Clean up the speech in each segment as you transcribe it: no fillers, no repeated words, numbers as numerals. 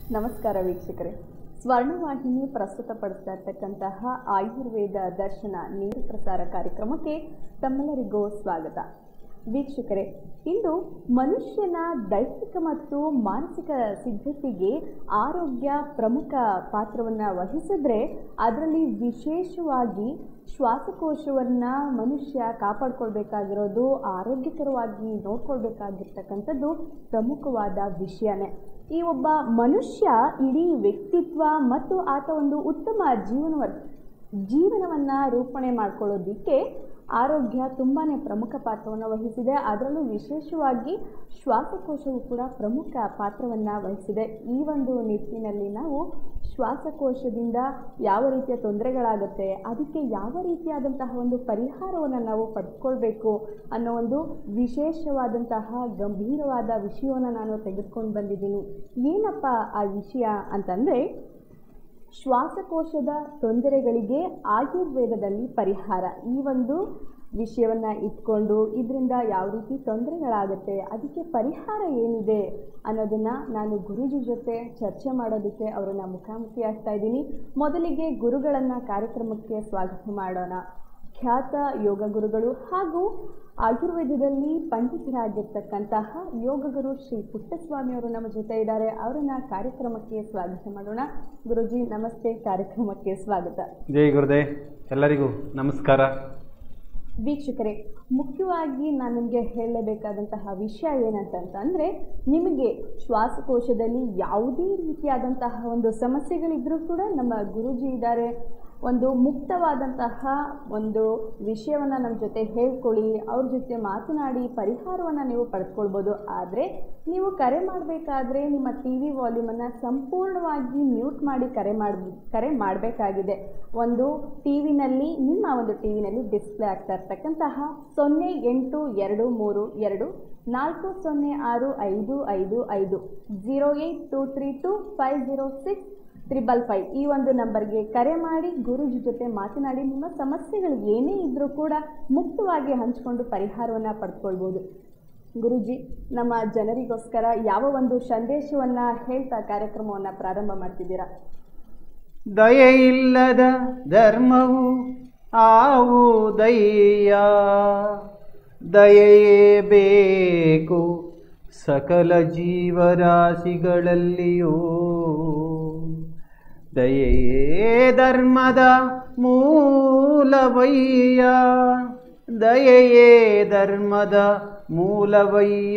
ನಮಸ್ಕಾರ ವೀಕ್ಷಕರೇ, ಸ್ವರ್ಣವಾಹಿನಿ ಪ್ರಸ್ತುತಪಡಿಸ್ತಾ ಇರ್ತಕ್ಕಂತಹ ಆಯುರ್ವೇದ ದರ್ಶನ ನೇರ ಪ್ರಸಾರ ಕಾರ್ಯಕ್ರಮಕ್ಕೆ ತಮ್ಮೆಲ್ಲರಿಗೂ ಸ್ವಾಗತ. ವೀಕ್ಷಕರೇ, ಇಂದು ಮನುಷ್ಯನ ದೈಹಿಕ ಮತ್ತು ಮಾನಸಿಕ ಸಿದ್ಧತೆಗೆ ಆರೋಗ್ಯ ಪ್ರಮುಖ ಪಾತ್ರವನ್ನು ವಹಿಸಿದ್ರೆ, ಅದರಲ್ಲಿ ವಿಶೇಷವಾಗಿ ಶ್ವಾಸಕೋಶವನ್ನು ಮನುಷ್ಯ ಕಾಪಾಡ್ಕೊಳ್ಬೇಕಾಗಿರೋದು, ಆರೋಗ್ಯಕರವಾಗಿ ನೋಡ್ಕೊಳ್ಬೇಕಾಗಿರ್ತಕ್ಕಂಥದ್ದು ಪ್ರಮುಖವಾದ ವಿಷಯನೇ. ಈ ಒಬ್ಬ ಮನುಷ್ಯ ಇಡೀ ವ್ಯಕ್ತಿತ್ವ ಮತ್ತು ಆತ ಒಂದು ಉತ್ತಮ ಜೀವನವನ್ನು ರೂಪಣೆ ಮಾಡ್ಕೊಳ್ಳೋದಿಕ್ಕೆ ಆರೋಗ್ಯ ತುಂಬಾ ಪ್ರಮುಖ ಪಾತ್ರವನ್ನು ವಹಿಸಿದೆ. ಅದರಲ್ಲೂ ವಿಶೇಷವಾಗಿ ಶ್ವಾಸಕೋಶವು ಕೂಡ ಪ್ರಮುಖ ಪಾತ್ರವನ್ನು ವಹಿಸಿದೆ. ಈ ಒಂದು ನಿಟ್ಟಿನಲ್ಲಿ ನಾವು ಶ್ವಾಸಕೋಶದಿಂದ ಯಾವ ರೀತಿಯ ತೊಂದರೆಗಳಾಗುತ್ತೆ, ಅದಕ್ಕೆ ಯಾವ ರೀತಿಯಾದಂತಹ ಒಂದು ಪರಿಹಾರವನ್ನು ನಾವು ಪಡ್ಕೊಳ್ಬೇಕು ಅನ್ನೋ ಒಂದು ವಿಶೇಷವಾದಂತಹ ಗಂಭೀರವಾದ ವಿಷಯವನ್ನು ನಾನು ತೆಗೆದುಕೊಂಡು ಬಂದಿದ್ದೀನಿ. ಏನಪ್ಪ ಆ ವಿಷಯ ಅಂತಂದರೆ, ಶ್ವಾಸಕೋಶದ ತೊಂದರೆಗಳಿಗೆ ಆಯುರ್ವೇದದಲ್ಲಿ ಪರಿಹಾರ. ಈ ಒಂದು ವಿಷಯವನ್ನು ಇಟ್ಕೊಂಡು ಇದರಿಂದ ಯಾವ ರೀತಿ ತೊಂದರೆಗಳಾಗುತ್ತೆ, ಅದಕ್ಕೆ ಪರಿಹಾರ ಏನಿದೆ ಅನ್ನೋದನ್ನು ನಾನು ಗುರೂಜಿ ಜೊತೆ ಚರ್ಚೆ ಮಾಡೋದಕ್ಕೆ ಅವರನ್ನು ಮುಖಾಮುಖಿ ಆಗ್ತಾ ಇದ್ದೀನಿ. ಮೊದಲಿಗೆ ಗುರುಗಳನ್ನು ಕಾರ್ಯಕ್ರಮಕ್ಕೆ ಸ್ವಾಗತ ಮಾಡೋಣ. ಖ್ಯಾತ ಯೋಗ ಗುರುಗಳು ಹಾಗೂ ಆಯುರ್ವೇದದಲ್ಲಿ ಪಂಡಿತರಾಗಿರ್ತಕ್ಕಂತಹ ಯೋಗ ಗುರು ಶ್ರೀ ಪುಟ್ಟಸ್ವಾಮಿ ಅವರು ನಮ್ಮ ಜೊತೆ ಇದ್ದಾರೆ. ಅವರನ್ನ ಕಾರ್ಯಕ್ರಮಕ್ಕೆ ಸ್ವಾಗತ ಮಾಡೋಣ. ಗುರುಜಿ ನಮಸ್ತೆ, ಕಾರ್ಯಕ್ರಮಕ್ಕೆ ಸ್ವಾಗತ. ಜೈ ಗುರುದೇವ್, ಎಲ್ಲರಿಗೂ ನಮಸ್ಕಾರ. ವೀಕ್ಷಕರೇ, ಮುಖ್ಯವಾಗಿ ನಾನು ನಿಮಗೆ ಹೇಳಲೇಬೇಕಾದಂತಹ ವಿಷಯ ಏನಂತಂದರೆ, ನಿಮಗೆ ಶ್ವಾಸಕೋಶದಲ್ಲಿ ಯಾವುದೇ ರೀತಿಯಾದಂತಹ ಒಂದು ಸಮಸ್ಯೆಗಳಿದ್ರೂ ಕೂಡ ನಮ್ಮ ಗುರೂಜಿ ಇದ್ದಾರೆ. ಒಂದು ಮುಕ್ತವಾದಂತಹ ಒಂದು ವಿಷಯವನ್ನು ನಮ್ಮ ಜೊತೆ ಹೇಳ್ಕೊಳ್ಳಿ, ಅವ್ರ ಜೊತೆ ಮಾತನಾಡಿ ಪರಿಹಾರವನ್ನು ನೀವು ಪಡೆದುಕೊಳ್ಬೋದು. ಆದರೆ ನೀವು ಕರೆ ಮಾಡಬೇಕಾದ್ರೆ ನಿಮ್ಮ ಟಿ ವಿ ವಾಲ್ಯೂಮನ್ನು ಸಂಪೂರ್ಣವಾಗಿ ಮ್ಯೂಟ್ ಮಾಡಿ ಕರೆ ಮಾಡಬೇಕಾಗಿದೆ. ಒಂದು ಟಿ ವಿನಲ್ಲಿ, ನಿಮ್ಮ ಒಂದು ಟಿ ವಿನಲ್ಲಿ ಡಿಸ್ಪ್ಲೇ ಆಗ್ತಾ ಇರ್ತಕ್ಕಂತಹ 0882240655 08232506555 ಈ ಒಂದು ನಂಬರ್ಗೆ ಕರೆ ಮಾಡಿ ಗುರೂಜಿ ಜೊತೆ ಮಾತನಾಡಿ ನಿಮ್ಮ ಸಮಸ್ಯೆಗಳು ಏನೇ ಇದ್ದರೂ ಕೂಡ ಮುಕ್ತವಾಗಿ ಹಂಚಿಕೊಂಡು ಪರಿಹಾರವನ್ನು ಪಡ್ಕೊಳ್ಬೋದು. ಗುರೂಜಿ, ನಮ್ಮ ಜನರಿಗೋಸ್ಕರ ಯಾವ ಒಂದು ಸಂದೇಶವನ್ನು ಹೇಳ್ತಾ ಕಾರ್ಯಕ್ರಮವನ್ನು ಪ್ರಾರಂಭ ಮಾಡ್ತಿದ್ದೀರಾ? ದಯೆಯಿಲ್ಲದ ಧರ್ಮವು ಆವುದಯ್ಯ, ದಯೆಯೇ ಬೇಕು ಸಕಲ ಜೀವರಾಶಿಗಳಲ್ಲಿಯೂ. ದಯೆಯೇ ಧರ್ಮದ ಮೂಲವಯ್ಯ, ದಯೆಯೇ ಧರ್ಮದ ಮೂಲವಯ್ಯ,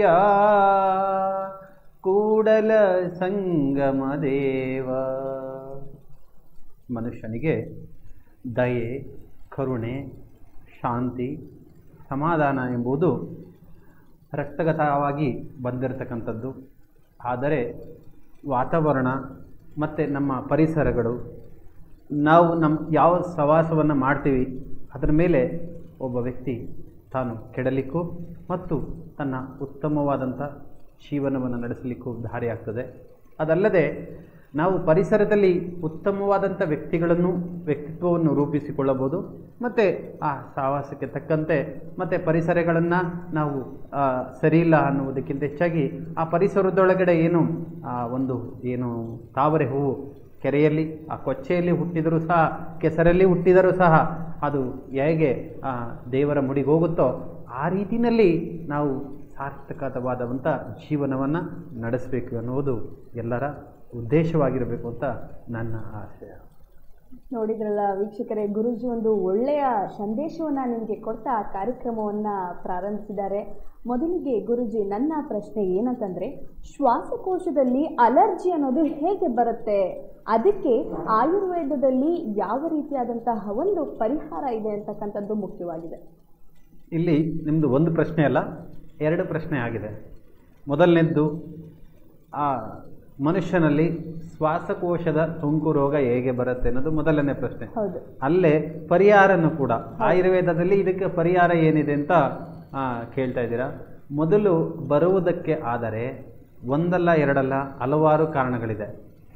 ಕೂಡಲ ಸಂಗಮ ದೇವ. ಮನುಷ್ಯನಿಗೆ ದಯೆ, ಕರುಣೆ, ಶಾಂತಿ, ಸಮಾಧಾನ ಎಂಬುದು ರಕ್ತಗತವಾಗಿ ಬಂದಿರತಕ್ಕಂಥದ್ದು. ಆದರೆ ವಾತಾವರಣ ಮತ್ತು ನಮ್ಮ ಪರಿಸರಗಳು, ನಾವು ಯಾವ ಸಹವಾಸವನ್ನು ಮಾಡ್ತೀವಿ ಅದರ ಮೇಲೆ ಒಬ್ಬ ವ್ಯಕ್ತಿ ತಾನು ಕೆಡಲಿಕ್ಕೂ ಮತ್ತು ತನ್ನ ಉತ್ತಮವಾದಂಥ ಜೀವನವನ್ನು ನಡೆಸಲಿಕ್ಕೂ ದಾರಿಯಾಗ್ತದೆ. ಅದಲ್ಲದೆ ನಾವು ಪರಿಸರದಲ್ಲಿ ಉತ್ತಮವಾದಂಥ ವ್ಯಕ್ತಿತ್ವವನ್ನು ರೂಪಿಸಿಕೊಳ್ಳಬಹುದು. ಮತ್ತು ಆ ಸಹವಾಸಕ್ಕೆ ತಕ್ಕಂತೆ ಮತ್ತು ಪರಿಸರಗಳನ್ನು ನಾವು ಸರಿಯಿಲ್ಲ ಅನ್ನುವುದಕ್ಕಿಂತ ಹೆಚ್ಚಾಗಿ ಆ ಪರಿಸರದೊಳಗಡೆ ಏನು ತಾವರೆ ಹೂವು ಕೆರೆಯಲ್ಲಿ, ಆ ಕೊಚ್ಚೆಯಲ್ಲಿ ಹುಟ್ಟಿದರೂ ಸಹ, ಕೆಸರಲ್ಲಿ ಹುಟ್ಟಿದರೂ ಸಹ ಅದು ಹೇಗೆ ದೇವರ ಮುಡಿಗೆ ಹೋಗುತ್ತೋ ಆ ರೀತಿಯಲ್ಲಿ ನಾವು ಸಾರ್ಥಕವಾದಂಥ ಜೀವನವನ್ನು ನಡೆಸಬೇಕು ಅನ್ನುವುದು ಎಲ್ಲರ ಉದ್ದೇಶವಾಗಿರಬೇಕು ಅಂತ ನನ್ನ ಆಶಯ. ನೋಡಿದ್ರಲ್ಲ ವೀಕ್ಷಕರೇ, ಗುರೂಜಿ ಒಂದು ಒಳ್ಳೆಯ ಸಂದೇಶವನ್ನು ನಿಮಗೆ ಕೊಡ್ತಾ ಆ ಕಾರ್ಯಕ್ರಮವನ್ನು ಪ್ರಾರಂಭಿಸಿದ್ದಾರೆ. ಮೊದಲಿಗೆ ಗುರೂಜಿ, ನನ್ನ ಪ್ರಶ್ನೆ ಏನಂತಂದರೆ, ಶ್ವಾಸಕೋಶದಲ್ಲಿ ಅಲರ್ಜಿ ಅನ್ನೋದು ಹೇಗೆ ಬರುತ್ತೆ, ಅದಕ್ಕೆ ಆಯುರ್ವೇದದಲ್ಲಿ ಯಾವ ರೀತಿಯಾದಂತಹ ಒಂದು ಪರಿಹಾರ ಇದೆ ಅಂತಕ್ಕಂಥದ್ದು ಮುಖ್ಯವಾಗಿದೆ. ಇಲ್ಲಿ ನಿಮ್ಮದು ಒಂದು ಪ್ರಶ್ನೆ ಅಲ್ಲ, ಎರಡು ಪ್ರಶ್ನೆ ಆಗಿದೆ. ಮೊದಲನೇದ್ದು, ಆ ಮನುಷ್ಯನಲ್ಲಿ ಶ್ವಾಸಕೋಶದ ಸೋಂಕು ರೋಗ ಹೇಗೆ ಬರುತ್ತೆ ಅನ್ನೋದು ಮೊದಲನೇ ಪ್ರಶ್ನೆ. ಅಲ್ಲೇ ಪರಿಹಾರನೂ ಕೂಡ ಆಯುರ್ವೇದದಲ್ಲಿ ಇದಕ್ಕೆ ಪರಿಹಾರ ಏನಿದೆ ಅಂತ ಕೇಳ್ತಾ ಇದ್ದೀರಾ. ಮೊದಲು ಬರುವುದಕ್ಕೆ ಆದರೆ ಒಂದಲ್ಲ ಎರಡಲ್ಲ ಹಲವಾರು ಕಾರಣಗಳಿದೆ.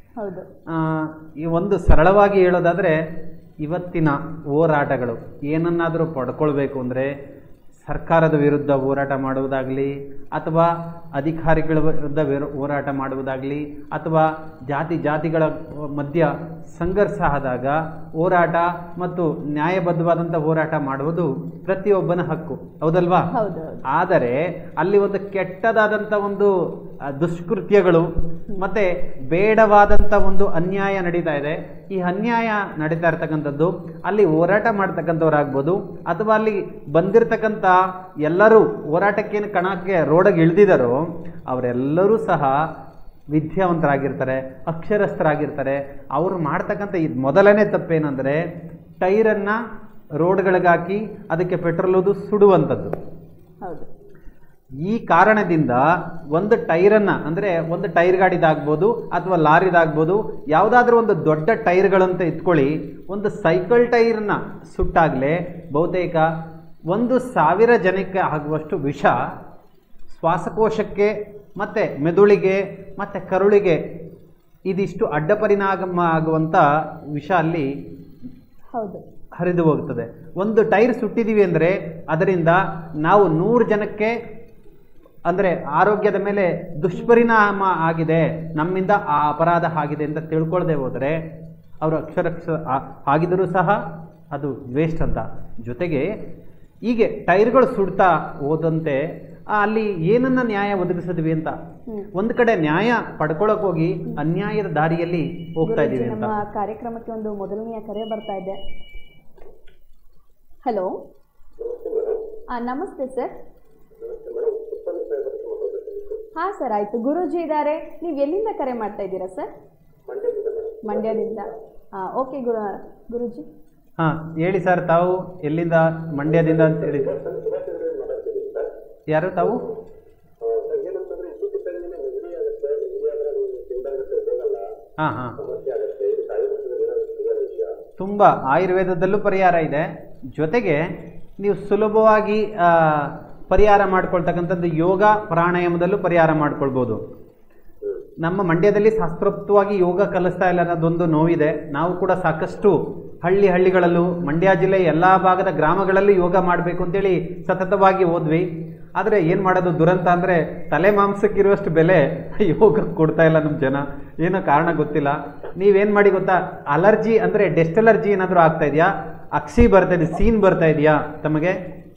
ಈ ಒಂದು ಸರಳವಾಗಿ ಹೇಳೋದಾದರೆ, ಇವತ್ತಿನ ಹೋರಾಟಗಳು ಏನನ್ನಾದರೂ ಪಡ್ಕೊಳ್ಬೇಕು ಅಂದರೆ ಸರ್ಕಾರದ ವಿರುದ್ಧ ಹೋರಾಟ ಮಾಡುವುದಾಗಲಿ, ಅಥವಾ ಅಧಿಕಾರಿಗಳ ವಿರುದ್ಧ ಹೋರಾಟ ಮಾಡುವುದಾಗಲಿ, ಅಥವಾ ಜಾತಿಗಳ ಮಧ್ಯ ಸಂಘರ್ಷ ಆದಾಗ ಹೋರಾಟ ಮತ್ತು ನ್ಯಾಯಬದ್ಧವಾದಂಥ ಹೋರಾಟ ಮಾಡುವುದು ಪ್ರತಿಯೊಬ್ಬನ ಹಕ್ಕು, ಹೌದಲ್ವಾ? ಆದರೆ ಅಲ್ಲಿ ಒಂದು ಕೆಟ್ಟದಾದಂಥ ಒಂದು ದುಷ್ಕೃತ್ಯಗಳು ಮತ್ತೆ ಬೇಡವಾದಂಥ ಒಂದು ಅನ್ಯಾಯ ನಡೀತಾ ಇದೆ. ಈ ಅನ್ಯಾಯ ನಡೀತಾ ಇರ್ತಕ್ಕಂಥದ್ದು ಅಲ್ಲಿ ಹೋರಾಟ ಮಾಡ್ತಕ್ಕಂಥವ್ರಾಗ್ಬೋದು, ಅಥವಾ ಅಲ್ಲಿ ಬಂದಿರತಕ್ಕಂಥ ಎಲ್ಲರೂ ಹೋರಾಟಕ್ಕೇನು ಕಣಕ್ಕೆ ರೋಡಿಗೆ ಇಳಿದಿದ್ದಾರೋ ಅವರೆಲ್ಲರೂ ಸಹ ವಿದ್ಯಾವಂತರಾಗಿರ್ತಾರೆ, ಅಕ್ಷರಸ್ಥರಾಗಿರ್ತಾರೆ. ಅವರು ಮಾಡ್ತಕ್ಕಂಥ ಇದು ಮೊದಲನೇ ತಪ್ಪೇನೆಂದರೆ ಟೈರನ್ನು ರೋಡ್ಗಳಿಗಾಕಿ ಅದಕ್ಕೆ ಪೆಟ್ರೋಲದು ಸುಡುವಂಥದ್ದು. ಹೌದು. ಈ ಕಾರಣದಿಂದ ಒಂದು ಟೈರನ್ನು, ಅಂದರೆ ಒಂದು ಟೈರ್ ಗಾಡಿದಾಗ್ಬೋದು ಅಥವಾ ಲಾರಿದಾಗ್ಬೋದು, ಯಾವುದಾದ್ರೂ ಒಂದು ದೊಡ್ಡ ಟೈರ್ಗಳಂತ ಇಟ್ಕೊಳ್ಳಿ, ಒಂದು ಸೈಕಲ್ ಟೈರನ್ನ ಸುಟ್ಟಾಗಲೇ ಬಹುತೇಕ 1,000 ಜನಕ್ಕೆ ಆಗುವಷ್ಟು ವಿಷ ಶ್ವಾಸಕೋಶಕ್ಕೆ ಮತ್ತು ಮೆದುಳಿಗೆ ಮತ್ತು ಕರುಳಿಗೆ ಇದಿಷ್ಟು ಅಡ್ಡ ಪರಿಣಾಮ ಆಗುವಂಥ ವಿಷ ಅಲ್ಲಿ ಹರಿದು ಹೋಗ್ತದೆ. ಒಂದು ಟೈರ್ ಸುಟ್ಟಿದ್ದೀವಿ ಅಂದರೆ ಅದರಿಂದ ನಾವು 100 ಜನಕ್ಕೆ ಅಂದರೆ ಆರೋಗ್ಯದ ಮೇಲೆ ದುಷ್ಪರಿಣಾಮ ಆಗಿದೆ, ನಮ್ಮಿಂದ ಆ ಅಪರಾಧ ಆಗಿದೆ ಅಂತ ತಿಳ್ಕೊಳ್ಳದೆ ಹೋದರೆ ಅವರು ಆಗಿದ್ದರೂ ಸಹ ಅದು ವೇಸ್ಟ್ ಅಂತ. ಜೊತೆಗೆ ಹೀಗೆ ಟೈರ್ಗಳು ಸುಡ್ತಾ ಹೋದಂತೆ ಅಲ್ಲಿ ಏನನ್ನ ನ್ಯಾಯ ಒದಗಿಸಿದ್ವಿ ಅಂತ, ಒಂದು ಕಡೆ ನ್ಯಾಯ ಪಡ್ಕೊಳ್ಳೋಕೆ ಹೋಗಿ ಅನ್ಯಾಯದ ದಾರಿಯಲ್ಲಿ ಹೋಗ್ತಾ ಇದೀವಿ ಅಂತ. ನಮ್ಮ ಕಾರ್ಯಕ್ರಮಕ್ಕೆ ಒಂದು ಮೊದಲನೆಯ ಕರೆ ಬರ್ತಾ ಇದೆ. ಹಲೋ, ನಮಸ್ತೆ ಸರ್. ಹಾಂ ಸರ್, ಆಯಿತು. ಗುರೂಜಿ ಇದ್ದಾರೆ. ನೀವು ಎಲ್ಲಿಂದ ಕರೆ ಮಾಡ್ತಾ ಇದ್ದೀರಾ ಸರ್? ಮಂಡ್ಯದಿಂದ. ಓಕೆ ಗುರೂಜಿ. ಹಾಂ ಹೇಳಿ ಸರ್, ತಾವು ಎಲ್ಲಿಂದ? ಮಂಡ್ಯದಿಂದ ಅಂತ ಹೇಳಿ. ಯಾರು ತಾವು? ಹಾಂ ಹಾಂ, ತುಂಬ ಆಯುರ್ವೇದದಲ್ಲೂ ಪರಿಹಾರ ಇದೆ. ಜೊತೆಗೆ ನೀವು ಸುಲಭವಾಗಿ ಪರಿಹಾರ ಮಾಡ್ಕೊಳ್ತಕ್ಕಂಥದ್ದು ಯೋಗ ಪ್ರಾಣಾಯಾಮದಲ್ಲೂ ಪರಿಹಾರ ಮಾಡ್ಕೊಳ್ಬೋದು. ನಮ್ಮ ಮಂಡ್ಯದಲ್ಲಿ ಶಾಸ್ತ್ರೋಕ್ತವಾಗಿ ಯೋಗ ಕಲಿಸ್ತಾ ಇಲ್ಲ ಅನ್ನೋದೊಂದು ನೋವಿದೆ. ನಾವು ಕೂಡ ಸಾಕಷ್ಟು ಹಳ್ಳಿಗಳಲ್ಲೂ ಮಂಡ್ಯ ಜಿಲ್ಲೆ ಎಲ್ಲ ಭಾಗದ ಗ್ರಾಮಗಳಲ್ಲಿ ಯೋಗ ಮಾಡಬೇಕು ಅಂತೇಳಿ ಸತತವಾಗಿ ಹೋದ್ವಿ. ಆದರೆ ಏನು ಮಾಡೋದು, ದುರಂತ ಅಂದರೆ ತಲೆ ಮಾಂಸಕ್ಕಿರುವಷ್ಟು ಬೆಲೆ ಯೋಗಕ್ಕೆ ಕೊಡ್ತಾ ಇಲ್ಲ ನಮ್ಮ ಜನ. ಏನೋ ಕಾರಣ ಗೊತ್ತಿಲ್ಲ. ನೀವೇನು ಮಾಡಿ ಗೊತ್ತಾ, ಅಲರ್ಜಿ ಅಂದರೆ ಡೆಸ್ಟ್ ಅಲರ್ಜಿ ಏನಾದರೂ ಆಗ್ತಾ ಇದೆಯಾ? ಅಕ್ಸಿ ಬರ್ತಾ ಇದೆ, ಸೀನ್ ಬರ್ತಾ ಇದೆಯಾ ತಮಗೆ?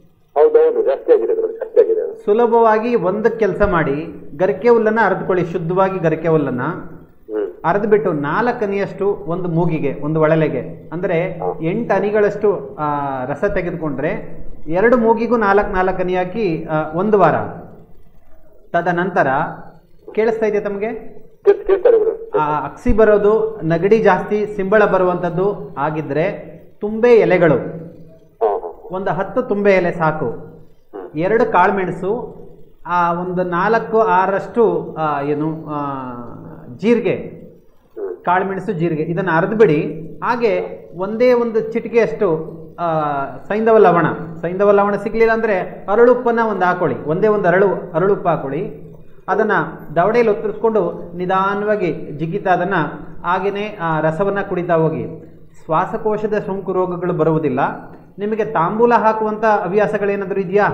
ಸುಲಭವಾಗಿ ಒಂದು ಕೆಲಸ ಮಾಡಿ, ಗರಿಕೆ ಹುಲ್ಲನ್ನು ಅರೆದುಕೊಳ್ಳಿ. ಶುದ್ಧವಾಗಿ ಗರಿಕೆ ಹುಲ್ಲನ್ನು ಅರೆದ್ಬಿಟ್ಟು 4 ಹನಿಯಷ್ಟು ಒಂದು ಮೂಗಿಗೆ, ಒಂದು ಒಳಲೆಗೆ, ಅಂದರೆ 8 ಹನಿಗಳಷ್ಟು ರಸ ತೆಗೆದುಕೊಂಡ್ರೆ 2 ಮೂಗಿಗೂ 4 ಹನಿ ಹಾಕಿ 1 ವಾರ. ತದನಂತರ ಕೇಳಿಸ್ತಾ ಇದೆಯಾ ತಮಗೆ? ಅಕ್ಸಿ ಬರೋದು, ನಗಡಿ ಜಾಸ್ತಿ, ಸಿಂಬಳ ಬರುವಂಥದ್ದು ಆಗಿದ್ರೆ ತುಂಬೆ ಎಲೆಗಳು, ಒಂದು 10 ತುಂಬೆ ಎಲೆ ಸಾಕು. 2 ಕಾಳುಮೆಣಸು, ಒಂದು 4-6 ಏನು ಜೀರಿಗೆ, ಕಾಳುಮೆಣಸು ಜೀರಿಗೆ, ಇದನ್ನು ಅರೆದ್ಬಿಡಿ. ಹಾಗೆ ಒಂದೇ ಒಂದು ಚಿಟಿಕೆಯಷ್ಟು ಸೈಂಧವ ಲವಣ ಸಿಗಲಿಲ್ಲ ಅಂದರೆ ಅರಳುಪ್ಪನ್ನು ಒಂದು ಹಾಕೊಳ್ಳಿ. ಒಂದೇ ಒಂದು ಅರಳುಪ್ಪು ಹಾಕೊಳ್ಳಿ. ಅದನ್ನು ದವಡೆಯಲ್ಲಿ ಒತ್ತರಿಸ್ಕೊಂಡು ನಿಧಾನವಾಗಿ ಜಿಗಿತಾ ಅದನ್ನು ಹಾಗೆಯೇ ರಸವನ್ನು ಕುಡಿತಾ ಹೋಗಿ. ಶ್ವಾಸಕೋಶದ ಸೋಂಕು ರೋಗಗಳು ಬರುವುದಿಲ್ಲ. ನಿಮಗೆ ತಾಂಬೂಲ ಹಾಕುವಂಥ ಹವ್ಯಾಸಗಳೇನಾದರೂ ಇದೆಯಾ?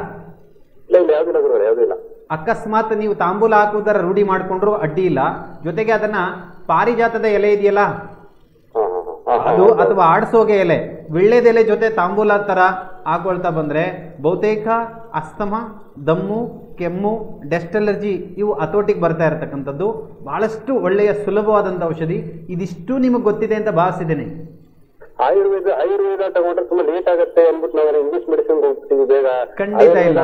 ಅಕಸ್ಮಾತ್ ನೀವು ತಾಂಬೂಲ ಹಾಕುವುದರ ರೂಢಿ ಮಾಡಿಕೊಂಡ್ರು ಅಡ್ಡಿ ಇಲ್ಲ. ಜೊತೆಗೆ ಅದನ್ನ ಪಾರಿಜಾತದ ಎಲೆ ಇದೆಯಲ್ಲ ಅದು, ಅಥವಾ ಆಡ್ಸೋಗೆ ಎಲೆ, ವಿಳ್ಳೆದೆಲೆ ಜೊತೆ ತಾಂಬೂಲ ಥರ ಹಾಕೊಳ್ತಾ ಬಂದರೆ ಬಹುತೇಕ ಅಸ್ತಮ, ದಮ್ಮು, ಕೆಮ್ಮು, ಡೆಸ್ಟ್ ಅಲರ್ಜಿ ಇವು ಹತೋಟಿಗೆ ಬರ್ತಾ ಇರತಕ್ಕಂಥದ್ದು. ಬಹಳಷ್ಟು ಒಳ್ಳೆಯ ಸುಲಭವಾದಂಥ ಔಷಧಿ. ಇದಿಷ್ಟು ನಿಮಗೆ ಗೊತ್ತಿದೆ ಅಂತ ಭಾವಿಸಿದ್ದೇನೆ. ಆಯುರ್ವೇದ ತಗೊಂಡ್ರೆ ತುಂಬಾ ಲೇಟ್ ಆಗುತ್ತೆ ಅಂದ್ಬಿಟ್ಟು ನಾವು ಇಂಗ್ಲಿಷ್ ಮೆಡಿಸಿನ್ ಹೋಗ್ತೀವಿ ಬೇಗ. ಖಂಡಿತ ಇಲ್ಲ.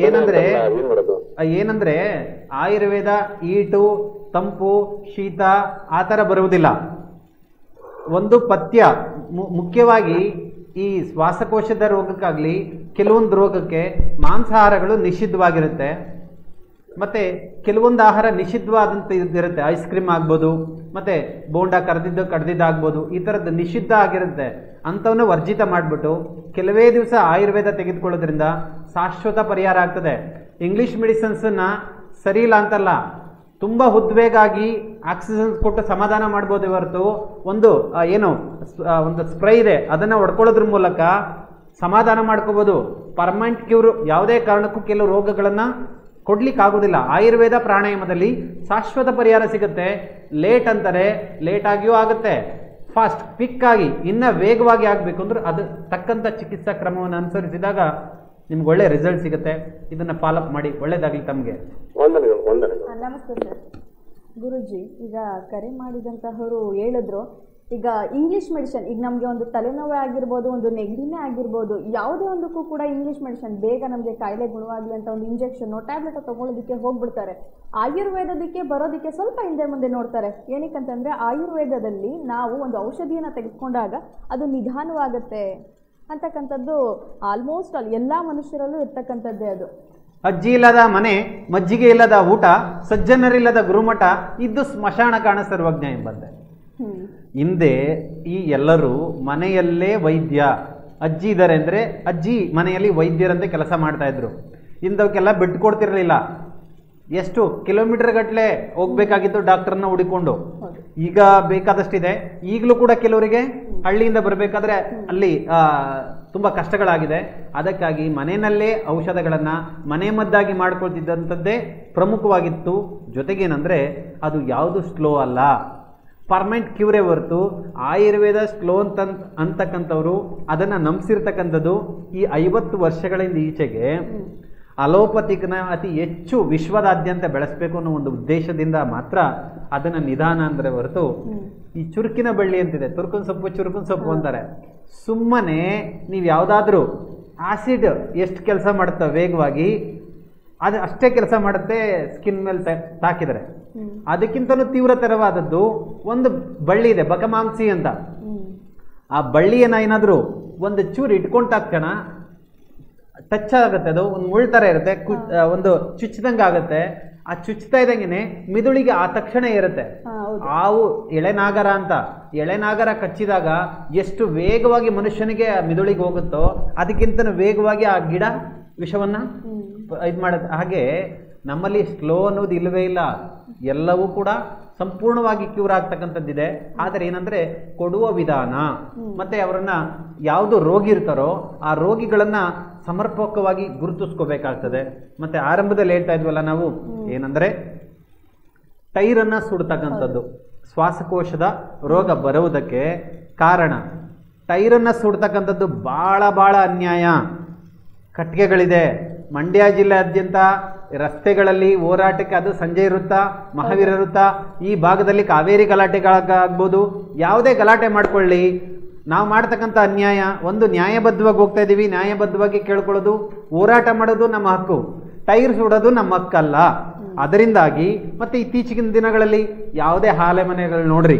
ಏನಂದ್ರೆ ಆಯುರ್ವೇದ ಈಟು, ತಂಪು, ಶೀತ ಆ ಥರ ಬರುವುದಿಲ್ಲ. ಒಂದು ಪಥ್ಯ, ಮುಖ್ಯವಾಗಿ ಈ ಶ್ವಾಸಕೋಶದ ರೋಗಕ್ಕಾಗಲಿ ಕೆಲವೊಂದು ರೋಗಕ್ಕೆ ಮಾಂಸಾಹಾರಗಳು ನಿಷಿದ್ಧವಾಗಿರುತ್ತೆ. ಮತ್ತು ಕೆಲವೊಂದು ಆಹಾರ ನಿಷಿದ್ಧವಾದಂಥ ಇರುತ್ತೆ. ಐಸ್ ಕ್ರೀಮ್ ಆಗ್ಬೋದು, ಮತ್ತು ಬೋಂಡ ಕಡ್ದಿದ್ದಾಗ್ಬೋದು, ಈ ಥರದ್ದು ನಿಷಿದ್ಧ ಆಗಿರುತ್ತೆ. ಅಂಥವನ್ನ ವರ್ಜಿತ ಮಾಡಿಬಿಟ್ಟು ಕೆಲವೇ ದಿವಸ ಆಯುರ್ವೇದ ತೆಗೆದುಕೊಳ್ಳೋದ್ರಿಂದ ಶಾಶ್ವತ ಪರಿಹಾರ ಆಗ್ತದೆ. ಇಂಗ್ಲೀಷ್ ಮೆಡಿಸಿನ್ಸನ್ನು ಸರಿ ಇಲ್ಲ ಅಂತಲ್ಲ, ತುಂಬ ಉದ್ವೇಗಾಗಿ ಆಕ್ಸಿಜನ್ ಕೊಟ್ಟು ಸಮಾಧಾನ ಮಾಡ್ಬೋದೇ ಹೊರತು ಒಂದು ಸ್ಪ್ರೇ ಇದೆ, ಅದನ್ನು ಹೊಡ್ಕೊಳ್ಳೋದ್ರ ಮೂಲಕ ಸಮಾಧಾನ ಮಾಡ್ಕೋಬೋದು. ಪರ್ಮನೆಂಟ್ ಕ್ಯೂರ್ ಯಾವುದೇ ಕಾರಣಕ್ಕೂ ಕೆಲವು ರೋಗಗಳನ್ನು ಕೊಡ್ಲಿಕ್ಕಾಗೋದಿಲ್ಲ. ಆಯುರ್ವೇದ ಪ್ರಾಣಾಯಾಮದಲ್ಲಿ ಶಾಶ್ವತ ಪರಿಹಾರ ಸಿಗುತ್ತೆ. ಲೇಟ್ ಅಂತಾರೆ, ಲೇಟ್ ಆಗಿಯೂ ಆಗುತ್ತೆ. ಫಾಸ್ಟ್ ಕ್ವಿಕ್ ಆಗಿ ಇನ್ನೂ ವೇಗವಾಗಿ ಆಗಬೇಕು ಅಂದ್ರೆ ಅದು ತಕ್ಕಂಥ ಚಿಕಿತ್ಸಾ ಕ್ರಮವನ್ನು ಅನುಸರಿಸಿದಾಗ ನಿಮ್ಗೆ ಒಳ್ಳೆ ರಿಸಲ್ಟ್ ಸಿಗುತ್ತೆ. ಇದನ್ನು ಫಾಲೋಅಪ್ ಮಾಡಿ. ಒಳ್ಳೇದಾಗಲಿ ತಮಗೆ. ನಮಸ್ತೆ ಸರ್. ಗುರುಜಿ, ಈಗ ಕರೆ ಮಾಡಿದಂತಹವರು ಹೇಳಿದ್ರು, ಈಗ ಇಂಗ್ಲೀಷ್ ಮೆಡಿಸಿನ್, ಈಗ ನಮಗೆ ಒಂದು ತಲೆನೋವೇ ಆಗಿರ್ಬೋದು, ಒಂದು ನೆಗಡಿನೇ ಆಗಿರ್ಬೋದು, ಯಾವುದೇ ಒಂದಕ್ಕೂ ಕೂಡ ಇಂಗ್ಲೀಷ್ ಮೆಡಿಸಿನ್ ಬೇಗ ನಮಗೆ ಕಾಯಿಲೆ ಗುಣವಾಗಲಿ ಅಂತ ಒಂದು ಇಂಜೆಕ್ಷನ್ ಟ್ಯಾಬ್ಲೆಟ್ ತೊಗೊಳ್ಳೋದಕ್ಕೆ ಹೋಗ್ಬಿಡ್ತಾರೆ. ಆಯುರ್ವೇದದಕ್ಕೆ ಬರೋದಕ್ಕೆ ಸ್ವಲ್ಪ ಹಿಂದೆ ಮುಂದೆ ನೋಡ್ತಾರೆ. ಏನಕ್ಕಂತಂದರೆ ಆಯುರ್ವೇದದಲ್ಲಿ ನಾವು ಒಂದು ಔಷಧಿಯನ್ನು ತೆಗೆದುಕೊಂಡಾಗ ಅದು ನಿಧಾನವಾಗುತ್ತೆ ಅಂತಕ್ಕಂಥದ್ದು ಆಲ್ಮೋಸ್ಟ್ ಎಲ್ಲ ಮನುಷ್ಯರಲ್ಲೂ ಇರ್ತಕ್ಕಂಥದ್ದೇ. ಅದು ಅಜ್ಜಿ ಇಲ್ಲದ ಮನೆ, ಮಜ್ಜಿಗೆ ಇಲ್ಲದ ಊಟ, ಸಜ್ಜನರಿಲ್ಲದ ಗುರುಮಠ, ಇದ್ದು ಸ್ಮಶಾನ ಕಾಣ ಸರ್ವಜ್ಞ ಎಂಬಂತೆ. ಹಿಂದೆ ಈ ಎಲ್ಲರೂ ಮನೆಯಲ್ಲೇ ವೈದ್ಯ, ಅಜ್ಜಿ ಇದ್ದಾರೆ ಅಂದರೆ ಅಜ್ಜಿ ಮನೆಯಲ್ಲಿ ವೈದ್ಯರಂತೆ ಕೆಲಸ ಮಾಡ್ತಾ ಇದ್ರು. ಇಂಥವಕ್ಕೆಲ್ಲ ಬಿಟ್ಕೊಡ್ತಿರ್ಲಿಲ್ಲ. ಎಷ್ಟು ಕಿಲೋಮೀಟರ್ ಗಟ್ಟಲೆ ಹೋಗ್ಬೇಕಾಗಿತ್ತು ಡಾಕ್ಟರ್ನ ಹುಡಿಕೊಂಡು. ಈಗ ಬೇಕಾದಷ್ಟಿದೆ. ಈಗಲೂ ಕೂಡ ಕೆಲವರಿಗೆ ಹಳ್ಳಿಯಿಂದ ಬರಬೇಕಾದ್ರೆ ಅಲ್ಲಿ ತುಂಬ ಕಷ್ಟಗಳಾಗಿದೆ. ಅದಕ್ಕಾಗಿ ಮನೆಯಲ್ಲೇ ಔಷಧಗಳನ್ನು ಮನೆ ಮದ್ದಾಗಿ ಮಾಡ್ಕೊಳ್ತಿದ್ದಂಥದ್ದೇ ಪ್ರಮುಖವಾಗಿತ್ತು. ಜೊತೆಗೇನೆಂದರೆ ಅದು ಯಾವುದು ಸ್ಲೋ ಅಲ್ಲ, ಪರ್ಮನೆಂಟ್ ಕ್ಯೂರೇ ಹೊರತು ಆಯುರ್ವೇದ ಸ್ಲೋ ಅಂತಕ್ಕಂಥವ್ರು ಅದನ್ನು ನಂಬಿಸಿರ್ತಕ್ಕಂಥದ್ದು ಈ 50 ವರ್ಷಗಳಿಂದ ಈಚೆಗೆ ಅಲೋಪತಿಕ್ನ ಅತಿ ಹೆಚ್ಚು ವಿಶ್ವದಾದ್ಯಂತ ಬೆಳೆಸಬೇಕು ಅನ್ನೋ ಒಂದು ಉದ್ದೇಶದಿಂದ ಮಾತ್ರ ಅದನ್ನು ನಿಧಾನ ಅಂದರೆ ಹೊರತು ಈ ಚುರುಕಿನ ಬಳ್ಳಿ ಅಂತಿದೆ, ಚುರುಕುನ ಸೊಪ್ಪು ಅಂತಾರೆ. ಸುಮ್ಮನೆ ನೀವು ಯಾವುದಾದ್ರೂ ಆಸಿಡ್ ಎಷ್ಟು ಕೆಲಸ ಮಾಡುತ್ತೆ ವೇಗವಾಗಿ, ಅದು ಅಷ್ಟೇ ಕೆಲಸ ಮಾಡುತ್ತೆ ಸ್ಕಿನ್ ಮೇಲೆ ತಾಕಿದರೆ. ಅದಕ್ಕಿಂತಲೂ ತೀವ್ರತರವಾದದ್ದು ಒಂದು ಬಳ್ಳಿ ಇದೆ, ಬಕಮಾಂಸಿ ಅಂತ. ಆ ಬಳ್ಳಿಯನ್ನು ಏನಾದರೂ ಒಂದು ಚೂರು ಇಟ್ಕೊಂಡ ತಕ್ಷಣ ಟಚ್ ಆಗುತ್ತೆ, ಅದು ಒಂದು ಮುಳ್ಳು ಥರ ಇರುತ್ತೆ, ಒಂದು ಚುಚ್ಚಿದಂಗೆ ಆಗುತ್ತೆ. ಆ ಚುಚ್ತಾ ಇದ್ದಂಗೆ ಮಿದುಳಿಗೆ ಆ ತಕ್ಷಣ ಇರುತ್ತೆ. ಆವು ಎಳೆನಾಗರ ಅಂತ, ಎಳೆನಾಗರ ಕಚ್ಚಿದಾಗ ಎಷ್ಟು ವೇಗವಾಗಿ ಮನುಷ್ಯನಿಗೆ ಮಿದುಳಿಗೆ ಹೋಗುತ್ತೋ ಅದಕ್ಕಿಂತ ವೇಗವಾಗಿ ಆ ಗಿಡ ವಿಷವನ್ನು ಇದು ಮಾಡುತ್ತೆ. ಹಾಗೆ ನಮ್ಮಲ್ಲಿ ಸ್ಲೋ ಅನ್ನೋದು ಇಲ್ಲವೇ ಇಲ್ಲ. ಎಲ್ಲವೂ ಕೂಡ ಸಂಪೂರ್ಣವಾಗಿ ಕ್ಯೂರ್ ಆಗ್ತಕ್ಕಂಥದ್ದಿದೆ. ಆದರೆ ಏನಂದರೆ ಕೊಡುವ ವಿಧಾನ ಮತ್ತು ಅವರನ್ನು ಯಾವುದು ರೋಗಿ ಇರ್ತಾರೋ ಆ ರೋಗಿಗಳನ್ನು ಸಮರ್ಪಕವಾಗಿ ಗುರುತಿಸ್ಕೋಬೇಕಾಗ್ತದೆ. ಮತ್ತು ಆರಂಭದಲ್ಲಿ ಹೇಳ್ತಾ ಇದ್ವಲ್ಲ ನಾವು, ಏನಂದರೆ ಟೈರನ್ನು ಸುಡ್ತಕ್ಕಂಥದ್ದು ಶ್ವಾಸಕೋಶದ ರೋಗ ಬರುವುದಕ್ಕೆ ಕಾರಣ. ಟೈರನ್ನು ಸುಡ್ತಕ್ಕಂಥದ್ದು ಭಾಳ ಅನ್ಯಾಯ. ಕಟ್ಟಿಗೆಗಳಿದೆ ಮಂಡ್ಯ ಜಿಲ್ಲೆಯಾದ್ಯಂತ ರಸ್ತೆಗಳಲ್ಲಿ ಹೋರಾಟಕ್ಕೆ, ಅದು ಸಂಜೆ ಇರುತ್ತಾ, ಮಹಾವೀರ ಇರುತ್ತಾ, ಈ ಭಾಗದಲ್ಲಿ ಕಾವೇರಿ ಗಲಾಟೆಗಳಾಗ್ಬೋದು, ಯಾವುದೇ ಗಲಾಟೆ ಮಾಡ್ಕೊಳ್ಳಿ, ನಾವು ಮಾಡ್ತಕ್ಕಂಥ ಅನ್ಯಾಯ. ಒಂದು ನ್ಯಾಯಬದ್ಧವಾಗಿ ಹೋಗ್ತಾ ಇದ್ದೀವಿ, ನ್ಯಾಯಬದ್ಧವಾಗಿ ಕೇಳ್ಕೊಳ್ಳೋದು, ಹೋರಾಟ ಮಾಡೋದು ನಮ್ಮ ಹಕ್ಕು. ಟೈರ್ ಸುಡೋದು ನಮ್ಮ ಹಕ್ಕಲ್ಲ. ಅದರಿಂದಾಗಿ ಮತ್ತೆ ಇತ್ತೀಚಿನ ದಿನಗಳಲ್ಲಿ ಯಾವುದೇ ಆಲೆ ಮನೆಗಳು ನೋಡ್ರಿ,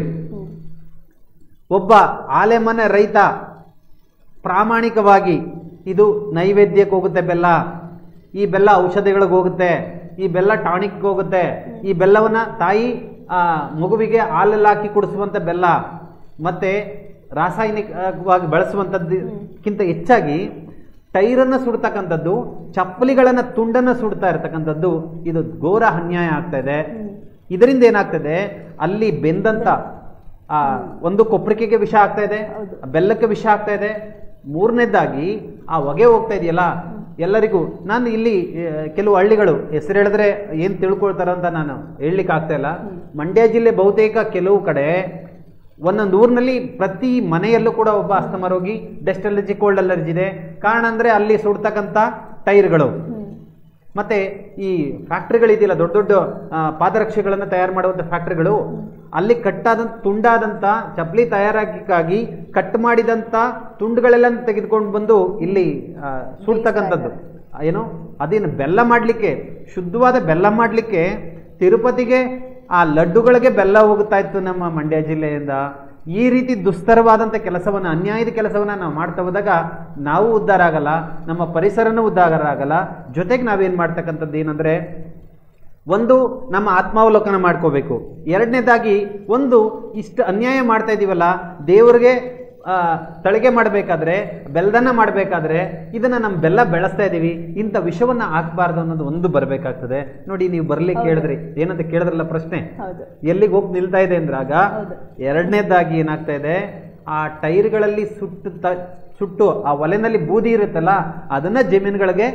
ಒಬ್ಬ ಆಲೆ ಮನೆ ರೈತ ಪ್ರಾಮಾಣಿಕವಾಗಿ ಇದು ನೈವೇದ್ಯಕ್ಕೆ ಹೋಗುತ್ತೆ ಬೆಲ್ಲ, ಈ ಬೆಲ್ಲ ಔಷಧಿಗಳಿಗೆ ಹೋಗುತ್ತೆ, ಈ ಬೆಲ್ಲ ಟಾನಿಕ್ಗೆ ಹೋಗುತ್ತೆ, ಈ ಬೆಲ್ಲವನ್ನು ತಾಯಿ ಮಗುವಿಗೆ ಹಾಲಲ್ಲಿ ಹಾಕಿ ಕುಡಿಸುವಂಥ ಬೆಲ್ಲ, ಮತ್ತು ರಾಸಾಯನಿಕವಾಗಿ ಬಳಸುವಂಥದ್ದಕ್ಕಿಂತ ಹೆಚ್ಚಾಗಿ ಟೈರನ್ನು ಸುಡ್ತಕ್ಕಂಥದ್ದು, ಚಪ್ಪಲಿಗಳನ್ನು ತುಂಡನ್ನು ಸುಡ್ತಾ ಇರ್ತಕ್ಕಂಥದ್ದು, ಇದು ಘೋರ ಅನ್ಯಾಯ ಆಗ್ತಾ ಇದೆ. ಇದರಿಂದ ಏನಾಗ್ತದೆ, ಅಲ್ಲಿ ಬೆಂದಂಥ ಒಂದು ಕೊಪ್ಪರಿಕೆಗೆ ವಿಷ ಆಗ್ತಾ ಇದೆ, ಬೆಲ್ಲಕ್ಕೆ ವಿಷ ಆಗ್ತಾ ಇದೆ. ಮೂರನೇದಾಗಿ ಆ ಹೊಗೆ ಹೋಗ್ತಾ ಇದೆಯಲ್ಲ ಎಲ್ಲರಿಗೂ. ನಾನು ಇಲ್ಲಿ ಕೆಲವು ಹಳ್ಳಿಗಳು ಹೆಸರು ಹೇಳಿದ್ರೆ ಏನು ತಿಳ್ಕೊಳ್ತಾರಂತ ನಾನು ಹೇಳಲಿಕ್ಕೆ ಆಗ್ತಾ ಇಲ್ಲ. ಮಂಡ್ಯ ಜಿಲ್ಲೆ ಬಹುತೇಕ ಕೆಲವು ಕಡೆ ಒಂದೊಂದು ಊರಿನಲ್ಲಿ ಪ್ರತಿ ಮನೆಯಲ್ಲೂ ಕೂಡ ಒಬ್ಬ ಅಸ್ತಮ ರೋಗಿ, ಡಸ್ಟ್ ಅಲರ್ಜಿ, ಕೋಲ್ಡ್ ಅಲರ್ಜಿ ಇದೆ. ಕಾರಣ ಅಂದರೆ ಅಲ್ಲಿ ಸುಡ್ತಕ್ಕಂಥ ಟೈರ್ಗಳು. ಮತ್ತು ಈ ಫ್ಯಾಕ್ಟ್ರಿಗಳಿದೆಯಲ್ಲ, ದೊಡ್ಡ ದೊಡ್ಡ ಪಾದರಕ್ಷೆಗಳನ್ನು ತಯಾರು ಮಾಡುವಂಥ ಫ್ಯಾಕ್ಟ್ರಿಗಳು, ಅಲ್ಲಿ ಕಟ್ಟಾದಂಥ ತುಂಡಾದಂಥ ಚಪ್ಪಲಿ ತಯಾರಾಗಿಕ್ಕಾಗಿ ಕಟ್ ಮಾಡಿದಂಥ ತುಂಡುಗಳೆಲ್ಲ ತೆಗೆದುಕೊಂಡು ಬಂದು ಇಲ್ಲಿ ಸುಡ್ತಕ್ಕಂಥದ್ದು. ಏನು ಅದೇನು ಬೆಲ್ಲ ಮಾಡಲಿಕ್ಕೆ, ಶುದ್ಧವಾದ ಬೆಲ್ಲ ಮಾಡಲಿಕ್ಕೆ ತಿರುಪತಿಗೆ ಆ ಲಡ್ಡುಗಳಿಗೆ ಬೆಲ್ಲ ಹೋಗ್ತಾ ಇತ್ತು ನಮ್ಮ ಮಂಡ್ಯ ಜಿಲ್ಲೆಯಿಂದ. ಈ ರೀತಿ ದುಸ್ತರವಾದಂಥ ಕೆಲಸವನ್ನು, ಅನ್ಯಾಯದ ಕೆಲಸವನ್ನು ನಾವು ಮಾಡ್ತಾ ಹೋದಾಗ ನಾವು ಉದ್ಧಾರ ಆಗಲ್ಲ, ನಮ್ಮ ಪರಿಸರನೂ ಉದ್ಧಾರ ಆಗಲ್ಲ. ಜೊತೆಗೆ ನಾವೇನು ಮಾಡ್ತಕ್ಕಂಥದ್ದು ಏನಂದರೆ, ಒಂದು ನಮ್ಮ ಆತ್ಮಾವಲೋಕನ ಮಾಡ್ಕೋಬೇಕು. ಎರಡನೇದಾಗಿ ಒಂದು ಇಷ್ಟು ಅನ್ಯಾಯ ಮಾಡ್ತಾ ಇದ್ದೀವಲ್ಲ, ದೇವರಿಗೆ ತಳಿಗೆ ಮಾಡಬೇಕಾದ್ರೆ, ಬೆಲ್ಲದನ್ನ ಮಾಡಬೇಕಾದ್ರೆ ಇದನ್ನು ನಮ್ಮ ಬೆಲ್ಲ ಬೆಳೆಸ್ತಾ ಇದ್ದೀವಿ, ಇಂಥ ವಿಷವನ್ನು ಹಾಕಬಾರ್ದು ಅನ್ನೋದು ಒಂದು ಬರಬೇಕಾಗ್ತದೆ. ನೋಡಿ, ನೀವು ಬರ್ಲಿಕ್ಕೆ ಹೇಳಿದ್ರಿ, ಏನಂತ ಕೇಳಿದ್ರಲ್ಲ ಪ್ರಶ್ನೆ, ಎಲ್ಲಿಗೆ ಹೋಗಿ ನಿಲ್ತಾ ಇದೆ ಅಂದ್ರಾಗ, ಎರಡನೇದಾಗಿ ಏನಾಗ್ತಾ ಇದೆ, ಆ ಟೈರ್ಗಳಲ್ಲಿ ಸುಟ್ಟು ಆ ಒಲೆನಲ್ಲಿ ಬೂದಿ ಇರುತ್ತಲ್ಲ ಅದನ್ನ ಜಮೀನುಗಳಿಗೆ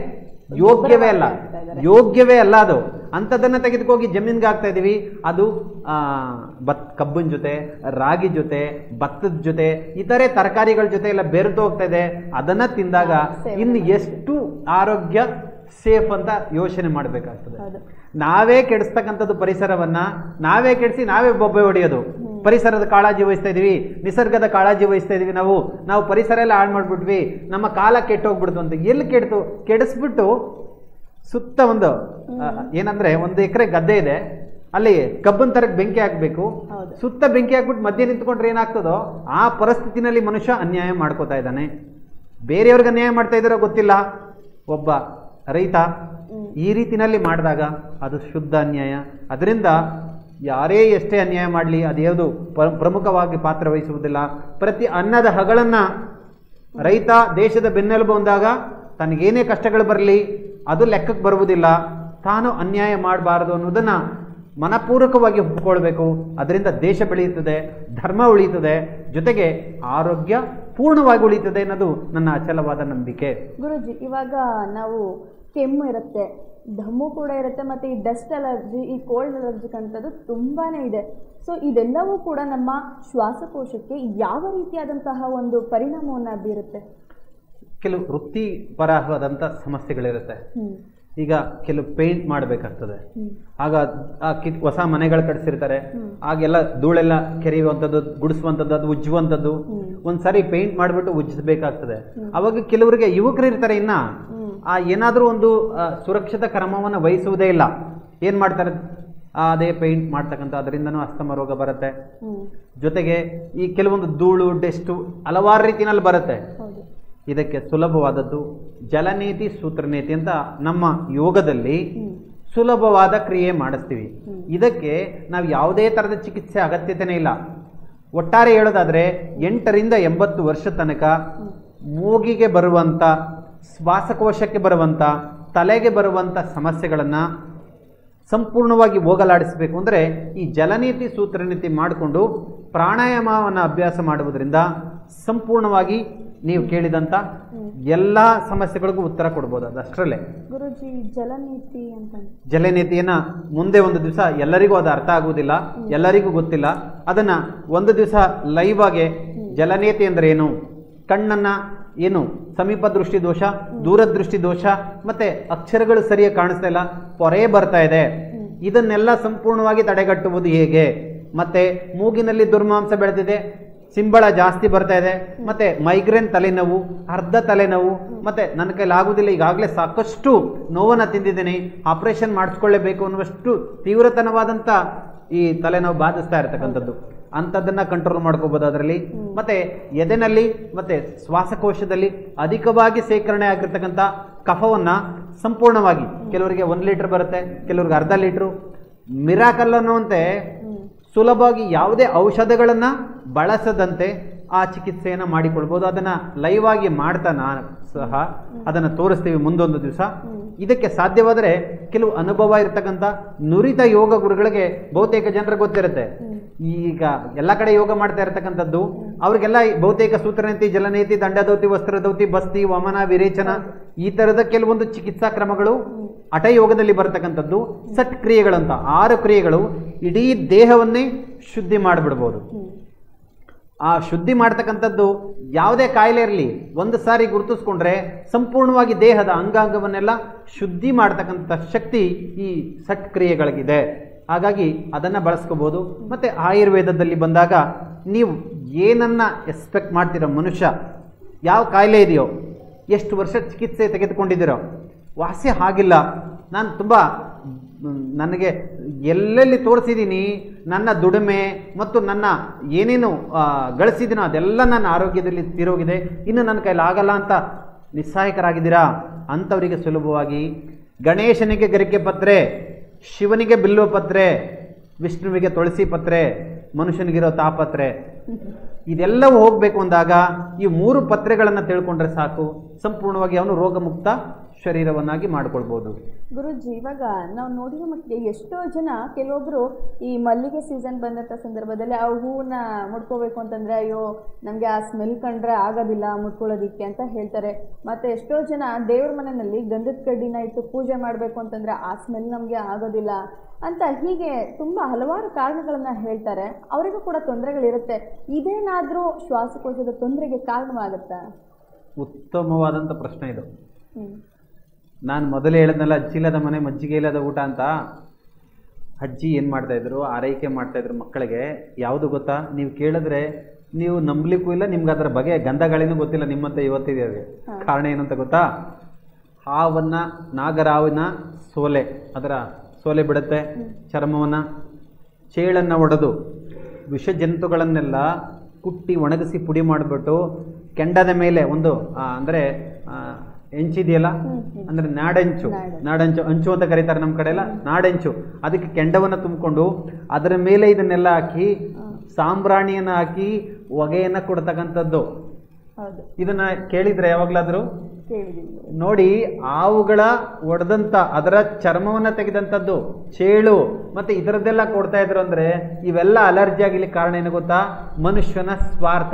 ಯೋಗ್ಯವೇ ಅಲ್ಲ ಅದು. ಅಂಥದ್ದನ್ನ ತೆಗೆದುಕೋಗಿ ಜಮೀನ್ಗೆ ಹಾಕ್ತಾ ಇದೀವಿ. ಅದು ಕಬ್ಬಿನ ಜೊತೆ, ರಾಗಿ ಜೊತೆ, ಭತ್ತದ ಜೊತೆ, ಇತರೆ ತರಕಾರಿಗಳ ಜೊತೆ ಎಲ್ಲ ಬೆರೆತು ಹೋಗ್ತಾ ಇದೆ. ಅದನ್ನ ತಿಂದಾಗ ಇನ್ನು ಎಷ್ಟು ಆರೋಗ್ಯ ಸೇಫ್ ಅಂತ ಯೋಚನೆ ಮಾಡಬೇಕಾಗ್ತದೆ. ನಾವೇ ಕೆಡಿಸ್ತಕ್ಕಂಥದ್ದು ಪರಿಸರವನ್ನ, ನಾವೇ ಕೆಡಿಸಿ ನಾವೇ ಬೊಬ್ಬೆ ಹೊಡೆಯೋದು. ಪರಿಸರದ ಕಾಳಜಿ ವಹಿಸ್ತಾ ಇದೀವಿ, ನಿಸರ್ಗದ ಕಾಳಜಿ ವಹಿಸ್ತಾ ಇದೀವಿ. ನಾವು ಪರಿಸರ ಎಲ್ಲ ಹಾಳು ಮಾಡ್ಬಿಟ್ವಿ, ನಮ್ಮ ಕಾಲ ಕೆಟ್ಟೋಗ್ಬಿಡ್ತು ಅಂತ. ಎಲ್ಲಿ ಕೆಡಿಸ್ಬಿಟ್ಟು ಸುತ್ತ ಒಂದು ಏನಂದ್ರೆ 1 ಎಕರೆ ಗದ್ದೆ ಇದೆ, ಅಲ್ಲಿ ಕಬ್ಬನ್ ತರಕ್ ಬೆಂಕಿ ಹಾಕ್ಬೇಕು, ಸುತ್ತ ಬೆಂಕಿ ಹಾಕ್ಬಿಟ್ಟು ಮಧ್ಯೆ ನಿಂತ್ಕೊಂಡ್ರೆ ಏನಾಗ್ತದೋ ಆ ಪರಿಸ್ಥಿತಿನಲ್ಲಿ ಮನುಷ್ಯ ಅನ್ಯಾಯ ಮಾಡ್ಕೋತಾ ಇದ್ದಾನೆ. ಬೇರೆಯವ್ರಿಗೆ ಅನ್ಯಾಯ ಮಾಡ್ತಾ ಇದ್ದಾರೋ ಗೊತ್ತಿಲ್ಲ. ಒಬ್ಬ ರೈತ ಈ ರೀತಿನಲ್ಲಿ ಮಾಡಿದಾಗ ಅದು ಶುದ್ಧ ಅನ್ಯಾಯ. ಅದರಿಂದ ಯಾರೇ ಎಷ್ಟೇ ಅನ್ಯಾಯ ಮಾಡಲಿ ಅದ್ಯಾವುದು ಪ್ರಮುಖವಾಗಿ ಪಾತ್ರ ವಹಿಸುವುದಿಲ್ಲ. ಪ್ರತಿ ಅನ್ನದ ಹಗಳನ್ನ ರೈತ ದೇಶದ ಬೆನ್ನೆಲುಬು ಬಂದಾಗ ತನಗೇನೇ ಕಷ್ಟಗಳು ಬರಲಿ ಅದು ಲೆಕ್ಕಕ್ಕೆ ಬರುವುದಿಲ್ಲ. ತಾನು ಅನ್ಯಾಯ ಮಾಡಬಾರದು ಅನ್ನೋದನ್ನ ಮನಪೂರ್ವಕವಾಗಿ ಒಪ್ಪಿಕೊಳ್ಬೇಕು. ಅದರಿಂದ ದೇಶ ಬೆಳೆಯುತ್ತದೆ, ಧರ್ಮ ಉಳಿಯುತ್ತದೆ, ಜೊತೆಗೆ ಆರೋಗ್ಯ ಪೂರ್ಣವಾಗಿ ಉಳಿಯುತ್ತದೆ ಅನ್ನೋದು ನನ್ನ ಅಚಲವಾದ ನಂಬಿಕೆ. ಗುರುಜಿ, ಇವಾಗ ನಾವು ಕೆಮ್ಮು ಇರುತ್ತೆ, ದಮ್ಮು ಕೂಡ ಇರುತ್ತೆ, ಮತ್ತು ಈ ಡಸ್ಟ್ ಅಲರ್ಜಿ, ಈ ಕೋಲ್ಡ್ ಅಲರ್ಜಿಕ್ ಅಂತದ್ದು ತುಂಬಾ ಇದೆ. ಸೊ ಇದೆಲ್ಲವೂ ಕೂಡ ನಮ್ಮ ಶ್ವಾಸಕೋಶಕ್ಕೆ ಯಾವ ರೀತಿಯಾದಂತಹ ಒಂದು ಪರಿಣಾಮವನ್ನು ಬೀರುತ್ತೆ? ಕೆಲವು ವೃತ್ತಿಪರವಾದಂಥ ಸಮಸ್ಯೆಗಳಿರುತ್ತೆ. ಈಗ ಕೆಲವು ಪೇಂಟ್ ಮಾಡಬೇಕಾಗ್ತದೆ, ಆಗ ಹೊಸ ಮನೆಗಳು ಕಟ್ಸಿರ್ತಾರೆ, ಆಗೆಲ್ಲ ಧೂಳೆಲ್ಲ ಕೆರೆಯುವಂಥದ್ದು, ಗುಡಿಸುವಂಥದ್ದು, ಅದು ಉಜ್ಜುವಂಥದ್ದು. ಒಂದ್ಸರಿ ಪೇಂಟ್ ಮಾಡಿಬಿಟ್ಟು ಉಜ್ಜಿಸಬೇಕಾಗ್ತದೆ. ಅವಾಗ ಕೆಲವರಿಗೆ ಯುವಕರು ಇರ್ತಾರೆ, ಇನ್ನ ಏನಾದರೂ ಒಂದು ಸುರಕ್ಷಿತ ಕ್ರಮವನ್ನು ವಹಿಸುವುದೇ ಇಲ್ಲ. ಏನ್ ಮಾಡ್ತಾರೆ, ಅದೇ ಪೇಂಟ್ ಮಾಡ್ತಕ್ಕಂಥ, ಅದರಿಂದನೂ ಅಸ್ತಮ ರೋಗ ಬರುತ್ತೆ. ಜೊತೆಗೆ ಈ ಕೆಲವೊಂದು ಧೂಳು, ಡೆಸ್ಟು ಹಲವಾರು ರೀತಿಯಲ್ಲಿ ಬರುತ್ತೆ. ಇದಕ್ಕೆ ಸುಲಭವಾದದ್ದು ಜಲನೇತಿ ಸೂತ್ರನೇತಿ ಅಂತ ನಮ್ಮ ಯೋಗದಲ್ಲಿ ಸುಲಭವಾದ ಕ್ರಿಯೆ ಮಾಡಿಸ್ತೀವಿ. ಇದಕ್ಕೆ ನಾವು ಯಾವುದೇ ಥರದ ಚಿಕಿತ್ಸೆ ಅಗತ್ಯತೆನೇ ಇಲ್ಲ. ಒಟ್ಟಾರೆ ಹೇಳೋದಾದ್ರೆ 8 ರಿಂದ 80 ವರ್ಷ ತನಕ ಮೂಗಿಗೆ ಬರುವಂಥ, ಶ್ವಾಸಕೋಶಕ್ಕೆ ಬರುವಂಥ, ತಲೆಗೆ ಬರುವಂಥ ಸಮಸ್ಯೆಗಳನ್ನು ಸಂಪೂರ್ಣವಾಗಿ ಹೋಗಲಾಡಿಸಬೇಕು ಅಂದರೆ ಈ ಜಲನೀತಿ ಸೂತ್ರನೀತಿ ಮಾಡಿಕೊಂಡು ಪ್ರಾಣಾಯಾಮವನ್ನು ಅಭ್ಯಾಸ ಮಾಡುವುದರಿಂದ ಸಂಪೂರ್ಣವಾಗಿ ನೀವು ಕೇಳಿದಂಥ ಎಲ್ಲ ಸಮಸ್ಯೆಗಳಿಗೂ ಉತ್ತರ ಕೊಡ್ಬೋದು. ಅದಷ್ಟರಲ್ಲೇ ಗುರುಜಿ, ಜಲನೀತಿ ಅಂತ ಜಲನೀತಿಯನ್ನ ಮುಂದೆ ಒಂದು ದಿವಸ ಎಲ್ಲರಿಗೂ ಅದು ಅರ್ಥ ಆಗುವುದಿಲ್ಲ, ಎಲ್ಲರಿಗೂ ಗೊತ್ತಿಲ್ಲ. ಅದನ್ನ ಒಂದು ದಿವಸ ಲೈವ್ ಆಗಿ ಜಲನೀತಿ ಅಂದ್ರೆ ಏನು, ಕಣ್ಣನ್ನ ಏನು ಸಮೀಪ ದೃಷ್ಟಿ ದೋಷ, ದೂರದೃಷ್ಟಿ ದೋಷ, ಮತ್ತೆ ಅಕ್ಷರಗಳು ಸರಿಯಾಗಿ ಕಾಣಿಸ್ತಾ ಇಲ್ಲ, ಪೊರೆ ಬರ್ತಾ ಇದೆ, ಇದನ್ನೆಲ್ಲ ಸಂಪೂರ್ಣವಾಗಿ ತಡೆಗಟ್ಟುವುದು ಹೇಗೆ, ಮತ್ತೆ ಮೂಗಿನಲ್ಲಿ ದುರ್ಮಾಂಸ ಬೆಳೆದಿದೆ, ಸಿಂಬಳ ಜಾಸ್ತಿ ಬರ್ತಾ ಇದೆ, ಮತ್ತೆ ಮೈಗ್ರೇನ್ ತಲೆನೋವು, ಅರ್ಧ ತಲೆನೋವು, ಮತ್ತೆ ನನ್ನ ಕೈಲಿ ಆಗುದಿಲ್ಲ, ಈಗಾಗಲೇ ಸಾಕಷ್ಟು ನೋವನ್ನು ತಿಂದಿದ್ದೀನಿ, ಆಪರೇಷನ್ ಮಾಡಿಸ್ಕೊಳ್ಳೇಬೇಕು ಅನ್ನುವಷ್ಟು ತೀವ್ರತನವಾದಂಥ ಈ ತಲೆನೋವು ಬಾಧಿಸ್ತಾ ಇರತಕ್ಕಂಥದ್ದು. ಅಂಥದ್ದನ್ನ ಕಂಟ್ರೋಲ್ ಮಾಡ್ಕೋಬಹುದು ಅದರಲ್ಲಿ. ಮತ್ತೆ ಎದೆನಲ್ಲಿ ಮತ್ತೆ ಶ್ವಾಸಕೋಶದಲ್ಲಿ ಅಧಿಕವಾಗಿ ಸೇಕರಣೆ ಆಗಿರ್ತಕ್ಕಂಥ ಕಫವನ್ನ ಸಂಪೂರ್ಣವಾಗಿ, ಕೆಲವರಿಗೆ 1 ಲೀಟರ್ ಬರುತ್ತೆ, ಕೆಲವರಿಗೆ ಅರ್ಧ ಲೀಟ್ರು, ಮಿರಾಕಲ್ ಅನ್ನುವಂತೆ ಸುಲಭವಾಗಿ ಯಾವುದೇ ಔಷಧಗಳನ್ನ ಬಳಸದಂತೆ ಆ ಚಿಕಿತ್ಸೆಯನ್ನು ಮಾಡಿಕೊಳ್ಬೋದು. ಅದನ್ನ ಲೈವ್ ಆಗಿ ಮಾಡ್ತಾ ನಾನು ಸಹ ಅದನ್ನು ತೋರಿಸ್ತೀವಿ ಮುಂದೊಂದು ದಿವಸ. ಇದಕ್ಕೆ ಸಾಧ್ಯವಾದರೆ ಕೆಲವು ಅನುಭವ ಇರತಕ್ಕಂಥ ನುರಿತ ಯೋಗ ಗುರುಗಳಿಗೆ ಬಹುತೇಕ ಜನರಿಗೆ ಗೊತ್ತಿರುತ್ತೆ. ಈಗ ಎಲ್ಲ ಕಡೆ ಯೋಗ ಮಾಡ್ತಾ ಇರತಕ್ಕಂಥದ್ದು ಅವ್ರಿಗೆಲ್ಲ ಬಹುತೇಕ ಸೂತ್ರನೀತಿ, ಜಲನೀತಿ, ದಂಡದೌತಿ, ವಸ್ತ್ರದೌತಿ, ಬಸ್ತಿ, ವಮನ, ವಿರೇಚನ, ಈ ತರದ ಕೆಲವೊಂದು ಚಿಕಿತ್ಸಾ ಕ್ರಮಗಳು ಹಠಯೋಗದಲ್ಲಿ ಬರತಕ್ಕಂಥದ್ದು. ಸಟ್ ಕ್ರಿಯೆಗಳಂತ 6 ಕ್ರಿಯೆಗಳು ಇಡೀ ದೇಹವನ್ನೇ ಶುದ್ಧಿ ಮಾಡಿಬಿಡ್ಬೋದು. ಆ ಶುದ್ಧಿ ಮಾಡ್ತಕ್ಕಂಥದ್ದು ಯಾವುದೇ ಕಾಯಿಲೆ ಇರಲಿ ಒಂದು ಸಾರಿ ಗುರುತಿಸ್ಕೊಂಡ್ರೆ ಸಂಪೂರ್ಣವಾಗಿ ದೇಹದ ಅಂಗಾಂಗವನ್ನೆಲ್ಲ ಶುದ್ಧಿ ಮಾಡ್ತಕ್ಕಂಥ ಶಕ್ತಿ ಈ ಸಟ್ ಕ್ರಿಯೆಗಳಿಗಿದೆ. ಹಾಗಾಗಿ ಅದನ್ನು ಬಳಸ್ಕೋಬೋದು. ಮತ್ತು ಆಯುರ್ವೇದದಲ್ಲಿ ಬಂದಾಗ ನೀವು ಏನನ್ನ ಎಕ್ಸ್ಪೆಕ್ಟ್ ಮಾಡ್ತಿರೋ, ಮನುಷ್ಯ ಯಾವ ಕಾಯಿಲೆ ಇದೆಯೋ, ಎಷ್ಟು ವರ್ಷ ಚಿಕಿತ್ಸೆ ತೆಗೆದುಕೊಂಡಿದ್ದೀರೋ, ವಾಸಿ ಆಗಿಲ್ಲ, ನಾನು ತುಂಬ ನನಗೆ ಎಲ್ಲೆಲ್ಲಿ ತೋರಿಸಿದ್ದೀನಿ, ನನ್ನ ದುಡಿಮೆ ಮತ್ತು ನನ್ನ ಏನೇನು ಗಳಿಸಿದ್ದೀನೋ ಅದೆಲ್ಲ ನನ್ನ ಆರೋಗ್ಯದಲ್ಲಿ ತೀರೋಗಿದೆ, ಇನ್ನು ನನ್ನ ಕೈಲಿ ಆಗಲ್ಲ ಅಂತ ನಿಸ್ಸಹಾಯಕರಾಗಿದ್ದೀರಾ, ಅಂಥವರಿಗೆ ಸುಲಭವಾಗಿ ಗಣೇಶನಿಗೆ ಗರಿಕೆ ಪತ್ರೆ, ಶಿವನಿಗೆ ಬಿಲ್ವ ಪತ್ರೆ, ವಿಷ್ಣುವಿಗೆ ತುಳಸಿ ಪತ್ರೆ, ಮನುಷ್ಯನಿಗಿರೋ ತಾಪತ್ರೆ, ಇದೆಲ್ಲವೂ ಹೋಗಬೇಕು ಅಂದಾಗ ಈ 3 ಪತ್ರೆಗಳನ್ನು ತಿಳ್ಕೊಂಡ್ರೆ ಸಾಕು, ಸಂಪೂರ್ಣವಾಗಿ ಅವನು ರೋಗಮುಕ್ತ ಶರೀರವನ್ನಾಗಿ ಮಾಡ್ಕೊಳ್ಬೋದು. ಗುರುಜಿ, ಇವಾಗ ನಾವು ನೋಡಿರೋ ಮಟ್ಟಿಗೆ ಎಷ್ಟೋ ಜನ ಕೆಲವೊಬ್ರು ಈ ಮಲ್ಲಿಗೆ ಸೀಸನ್ ಬಂದಂಥ ಸಂದರ್ಭದಲ್ಲಿ ಆ ಹೂವನ್ನ ಮುಡ್ಕೋಬೇಕು ಅಂತಂದರೆ ಅಯ್ಯೋ ನಮಗೆ ಆ ಸ್ಮೆಲ್ ಕಂಡ್ರೆ ಆಗೋದಿಲ್ಲ ಮುಡ್ಕೊಳ್ಳೋದಿಕ್ಕೆ ಅಂತ ಹೇಳ್ತಾರೆ. ಮತ್ತು ಎಷ್ಟೋ ಜನ ದೇವ್ರ ಮನೆಯಲ್ಲಿ ಗಂಧದ ಕಡ್ಡಿನ ಇಟ್ಟು ಪೂಜೆ ಮಾಡಬೇಕು ಅಂತಂದರೆ ಆ ಸ್ಮೆಲ್ ನಮಗೆ ಆಗೋದಿಲ್ಲ ಅಂತ ಹೀಗೆ ತುಂಬ ಹಲವಾರು ಕಾರಣಗಳನ್ನು ಹೇಳ್ತಾರೆ. ಅವರಿಗೂ ಕೂಡ ತೊಂದರೆಗಳಿರುತ್ತೆ. ಇದೇನಾದರೂ ಶ್ವಾಸಕೋಶದ ತೊಂದರೆಗೆ ಕಾರಣವಾಗುತ್ತಾ? ಉತ್ತಮವಾದಂಥ ಪ್ರಶ್ನೆ ಇದು. ನಾನು ಮೊದಲೇ ಹೇಳಿದ್ನಲ್ಲ, ಅಜ್ಜಿಲ್ಲದ ಮನೆ ಮಜ್ಜಿಗೆ ಇಲ್ಲದ ಊಟ ಅಂತ. ಅಜ್ಜಿ ಏನು ಮಾಡ್ತಾಯಿದ್ರು, ಆರೈಕೆ ಮಾಡ್ತಾಯಿದ್ರು ಮಕ್ಕಳಿಗೆ. ಯಾವುದು ಗೊತ್ತಾ, ನೀವು ಕೇಳಿದ್ರೆ ನೀವು ನಂಬಲಿಕ್ಕೂ ಇಲ್ಲ, ನಿಮ್ಗೆ ಅದರ ಬಗ್ಗೆ ಗಂಧಗಳಿನೂ ಗೊತ್ತಿಲ್ಲ ನಿಮ್ಮಂತೆ ಇವತ್ತಿದೆ. ಕಾರಣ ಏನಂತ ಗೊತ್ತಾ, ಹಾವನ್ನು, ನಾಗರಾವಿನ ಸೋಲೆ, ಅದರ ಸೋಲೆ ಬಿಡುತ್ತೆ, ಚರ್ಮವನ್ನು, ಚೇಳನ್ನು ಒಡೆದು ವಿಷ ಜಂತುಗಳನ್ನೆಲ್ಲ ಕುಟ್ಟಿ ಒಣಗಿಸಿ ಪುಡಿ ಮಾಡಿಬಿಟ್ಟು ಕೆಂಡದ ಮೇಲೆ ಒಂದು ಅಂದರೆ ಹೆಂಚಿದೆಯಲ್ಲ, ಅಂದರೆ ನಾಡಂಚು ಅಂಚು ಅಂತ ಕರೀತಾರೆ ನಮ್ಮ ಕಡೆ ಎಲ್ಲ, ನಾಡೆಂಚು, ಅದಕ್ಕೆ ಕೆಂಡವನ್ನು ತುಂಬಿಕೊಂಡು ಅದರ ಮೇಲೆ ಇದನ್ನೆಲ್ಲ ಹಾಕಿ ಸಾಂಬ್ರಾಣಿಯನ್ನು ಹಾಕಿ ಹೊಗೆಯನ್ನು ಕೊಡ್ತಕ್ಕಂಥದ್ದು. ಇದನ್ನ ಕೇಳಿದ್ರೆ ಯಾವಾಗಲಾದರೂ ನೋಡಿ, ಹಾವುಗಳ ಒಡೆದಂಥ ಅದರ ಚರ್ಮವನ್ನು ತೆಗೆದಂಥದ್ದು, ಚೇಳು ಮತ್ತು ಇದರದ್ದೆಲ್ಲ ಕೊಡ್ತಾ ಇದ್ರು. ಅಂದರೆ ಇವೆಲ್ಲ ಅಲರ್ಜಿ ಆಗಲಿಕ್ಕೆ ಕಾರಣ ಏನು ಗೊತ್ತಾ, ಮನುಷ್ಯನ ಸ್ವಾರ್ಥ.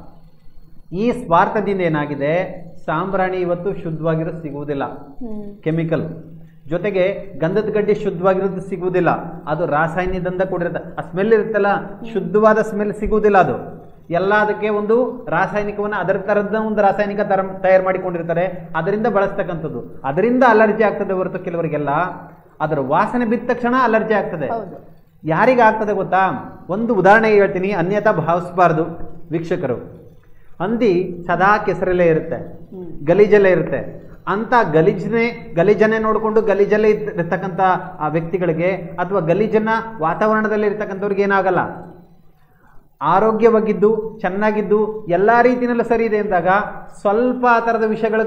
ಈ ಸ್ವಾರ್ಥದಿಂದ ಏನಾಗಿದೆ, ಸಾಂಬ್ರಾಣಿ ಇವತ್ತು ಶುದ್ಧವಾಗಿರೋದು ಸಿಗುವುದಿಲ್ಲ, ಕೆಮಿಕಲ್ ಜೊತೆಗೆ ಗಂಧದ ಗಡ್ಡೆ ಶುದ್ಧವಾಗಿರೋದು ಸಿಗುವುದಿಲ್ಲ, ಅದು ರಾಸಾಯನಿಕದಿಂದ ಕೂಡಿರುತ್ತೆ. ಆ ಸ್ಮೆಲ್ ಇರುತ್ತಲ್ಲ, ಶುದ್ಧವಾದ ಸ್ಮೆಲ್ ಸಿಗುವುದಿಲ್ಲ. ಅದು ಎಲ್ಲ ಅದಕ್ಕೆ ಒಂದು ರಾಸಾಯನಿಕವನ್ನು ಅದರ ಥರದ ಒಂದು ರಾಸಾಯನಿಕ ತಯಾರು ಮಾಡಿಕೊಂಡಿರ್ತಾರೆ, ಅದರಿಂದ ಬಳಸ್ತಕ್ಕಂಥದ್ದು. ಅದರಿಂದ ಅಲರ್ಜಿ ಆಗ್ತದೆ ಹೊರತು ಕೆಲವರಿಗೆಲ್ಲ ಅದರ ವಾಸನೆ ಬಿದ್ದ ತಕ್ಷಣ ಅಲರ್ಜಿ ಆಗ್ತದೆ. ಯಾರಿಗಾಗ್ತದೆ ಗೊತ್ತಾ, ಒಂದು ಉದಾಹರಣೆ ಹೇಳ್ತೀನಿ, ಅನ್ಯಥಾ ಭಾವಿಸಬಾರ್ದು ವೀಕ್ಷಕರು. ಹಂದಿ ಸದಾ ಕೆಸರಲ್ಲೇ ಇರುತ್ತೆ, ಗಲೀಜಲ್ಲೇ ಇರುತ್ತೆ. ಅಂತ ಗಲೀಜನ್ನೇ ನೋಡಿಕೊಂಡು ಗಲೀಜಲ್ಲೇ ಇರ್ತಕ್ಕಂಥ ಆ ವ್ಯಕ್ತಿಗಳಿಗೆ ಅಥವಾ ಗಲೀಜನ್ನ ವಾತಾವರಣದಲ್ಲಿ ಇರ್ತಕ್ಕಂಥವ್ರಿಗೆ ಏನಾಗಲ್ಲ, ಆರೋಗ್ಯವಾಗಿದ್ದು ಚೆನ್ನಾಗಿದ್ದು ಎಲ್ಲ ರೀತಿಯಲ್ಲೂ ಸರಿ ಇದೆ ಅಂದಾಗ ಸ್ವಲ್ಪ ಆ ಥರದ ವಿಷಯಗಳು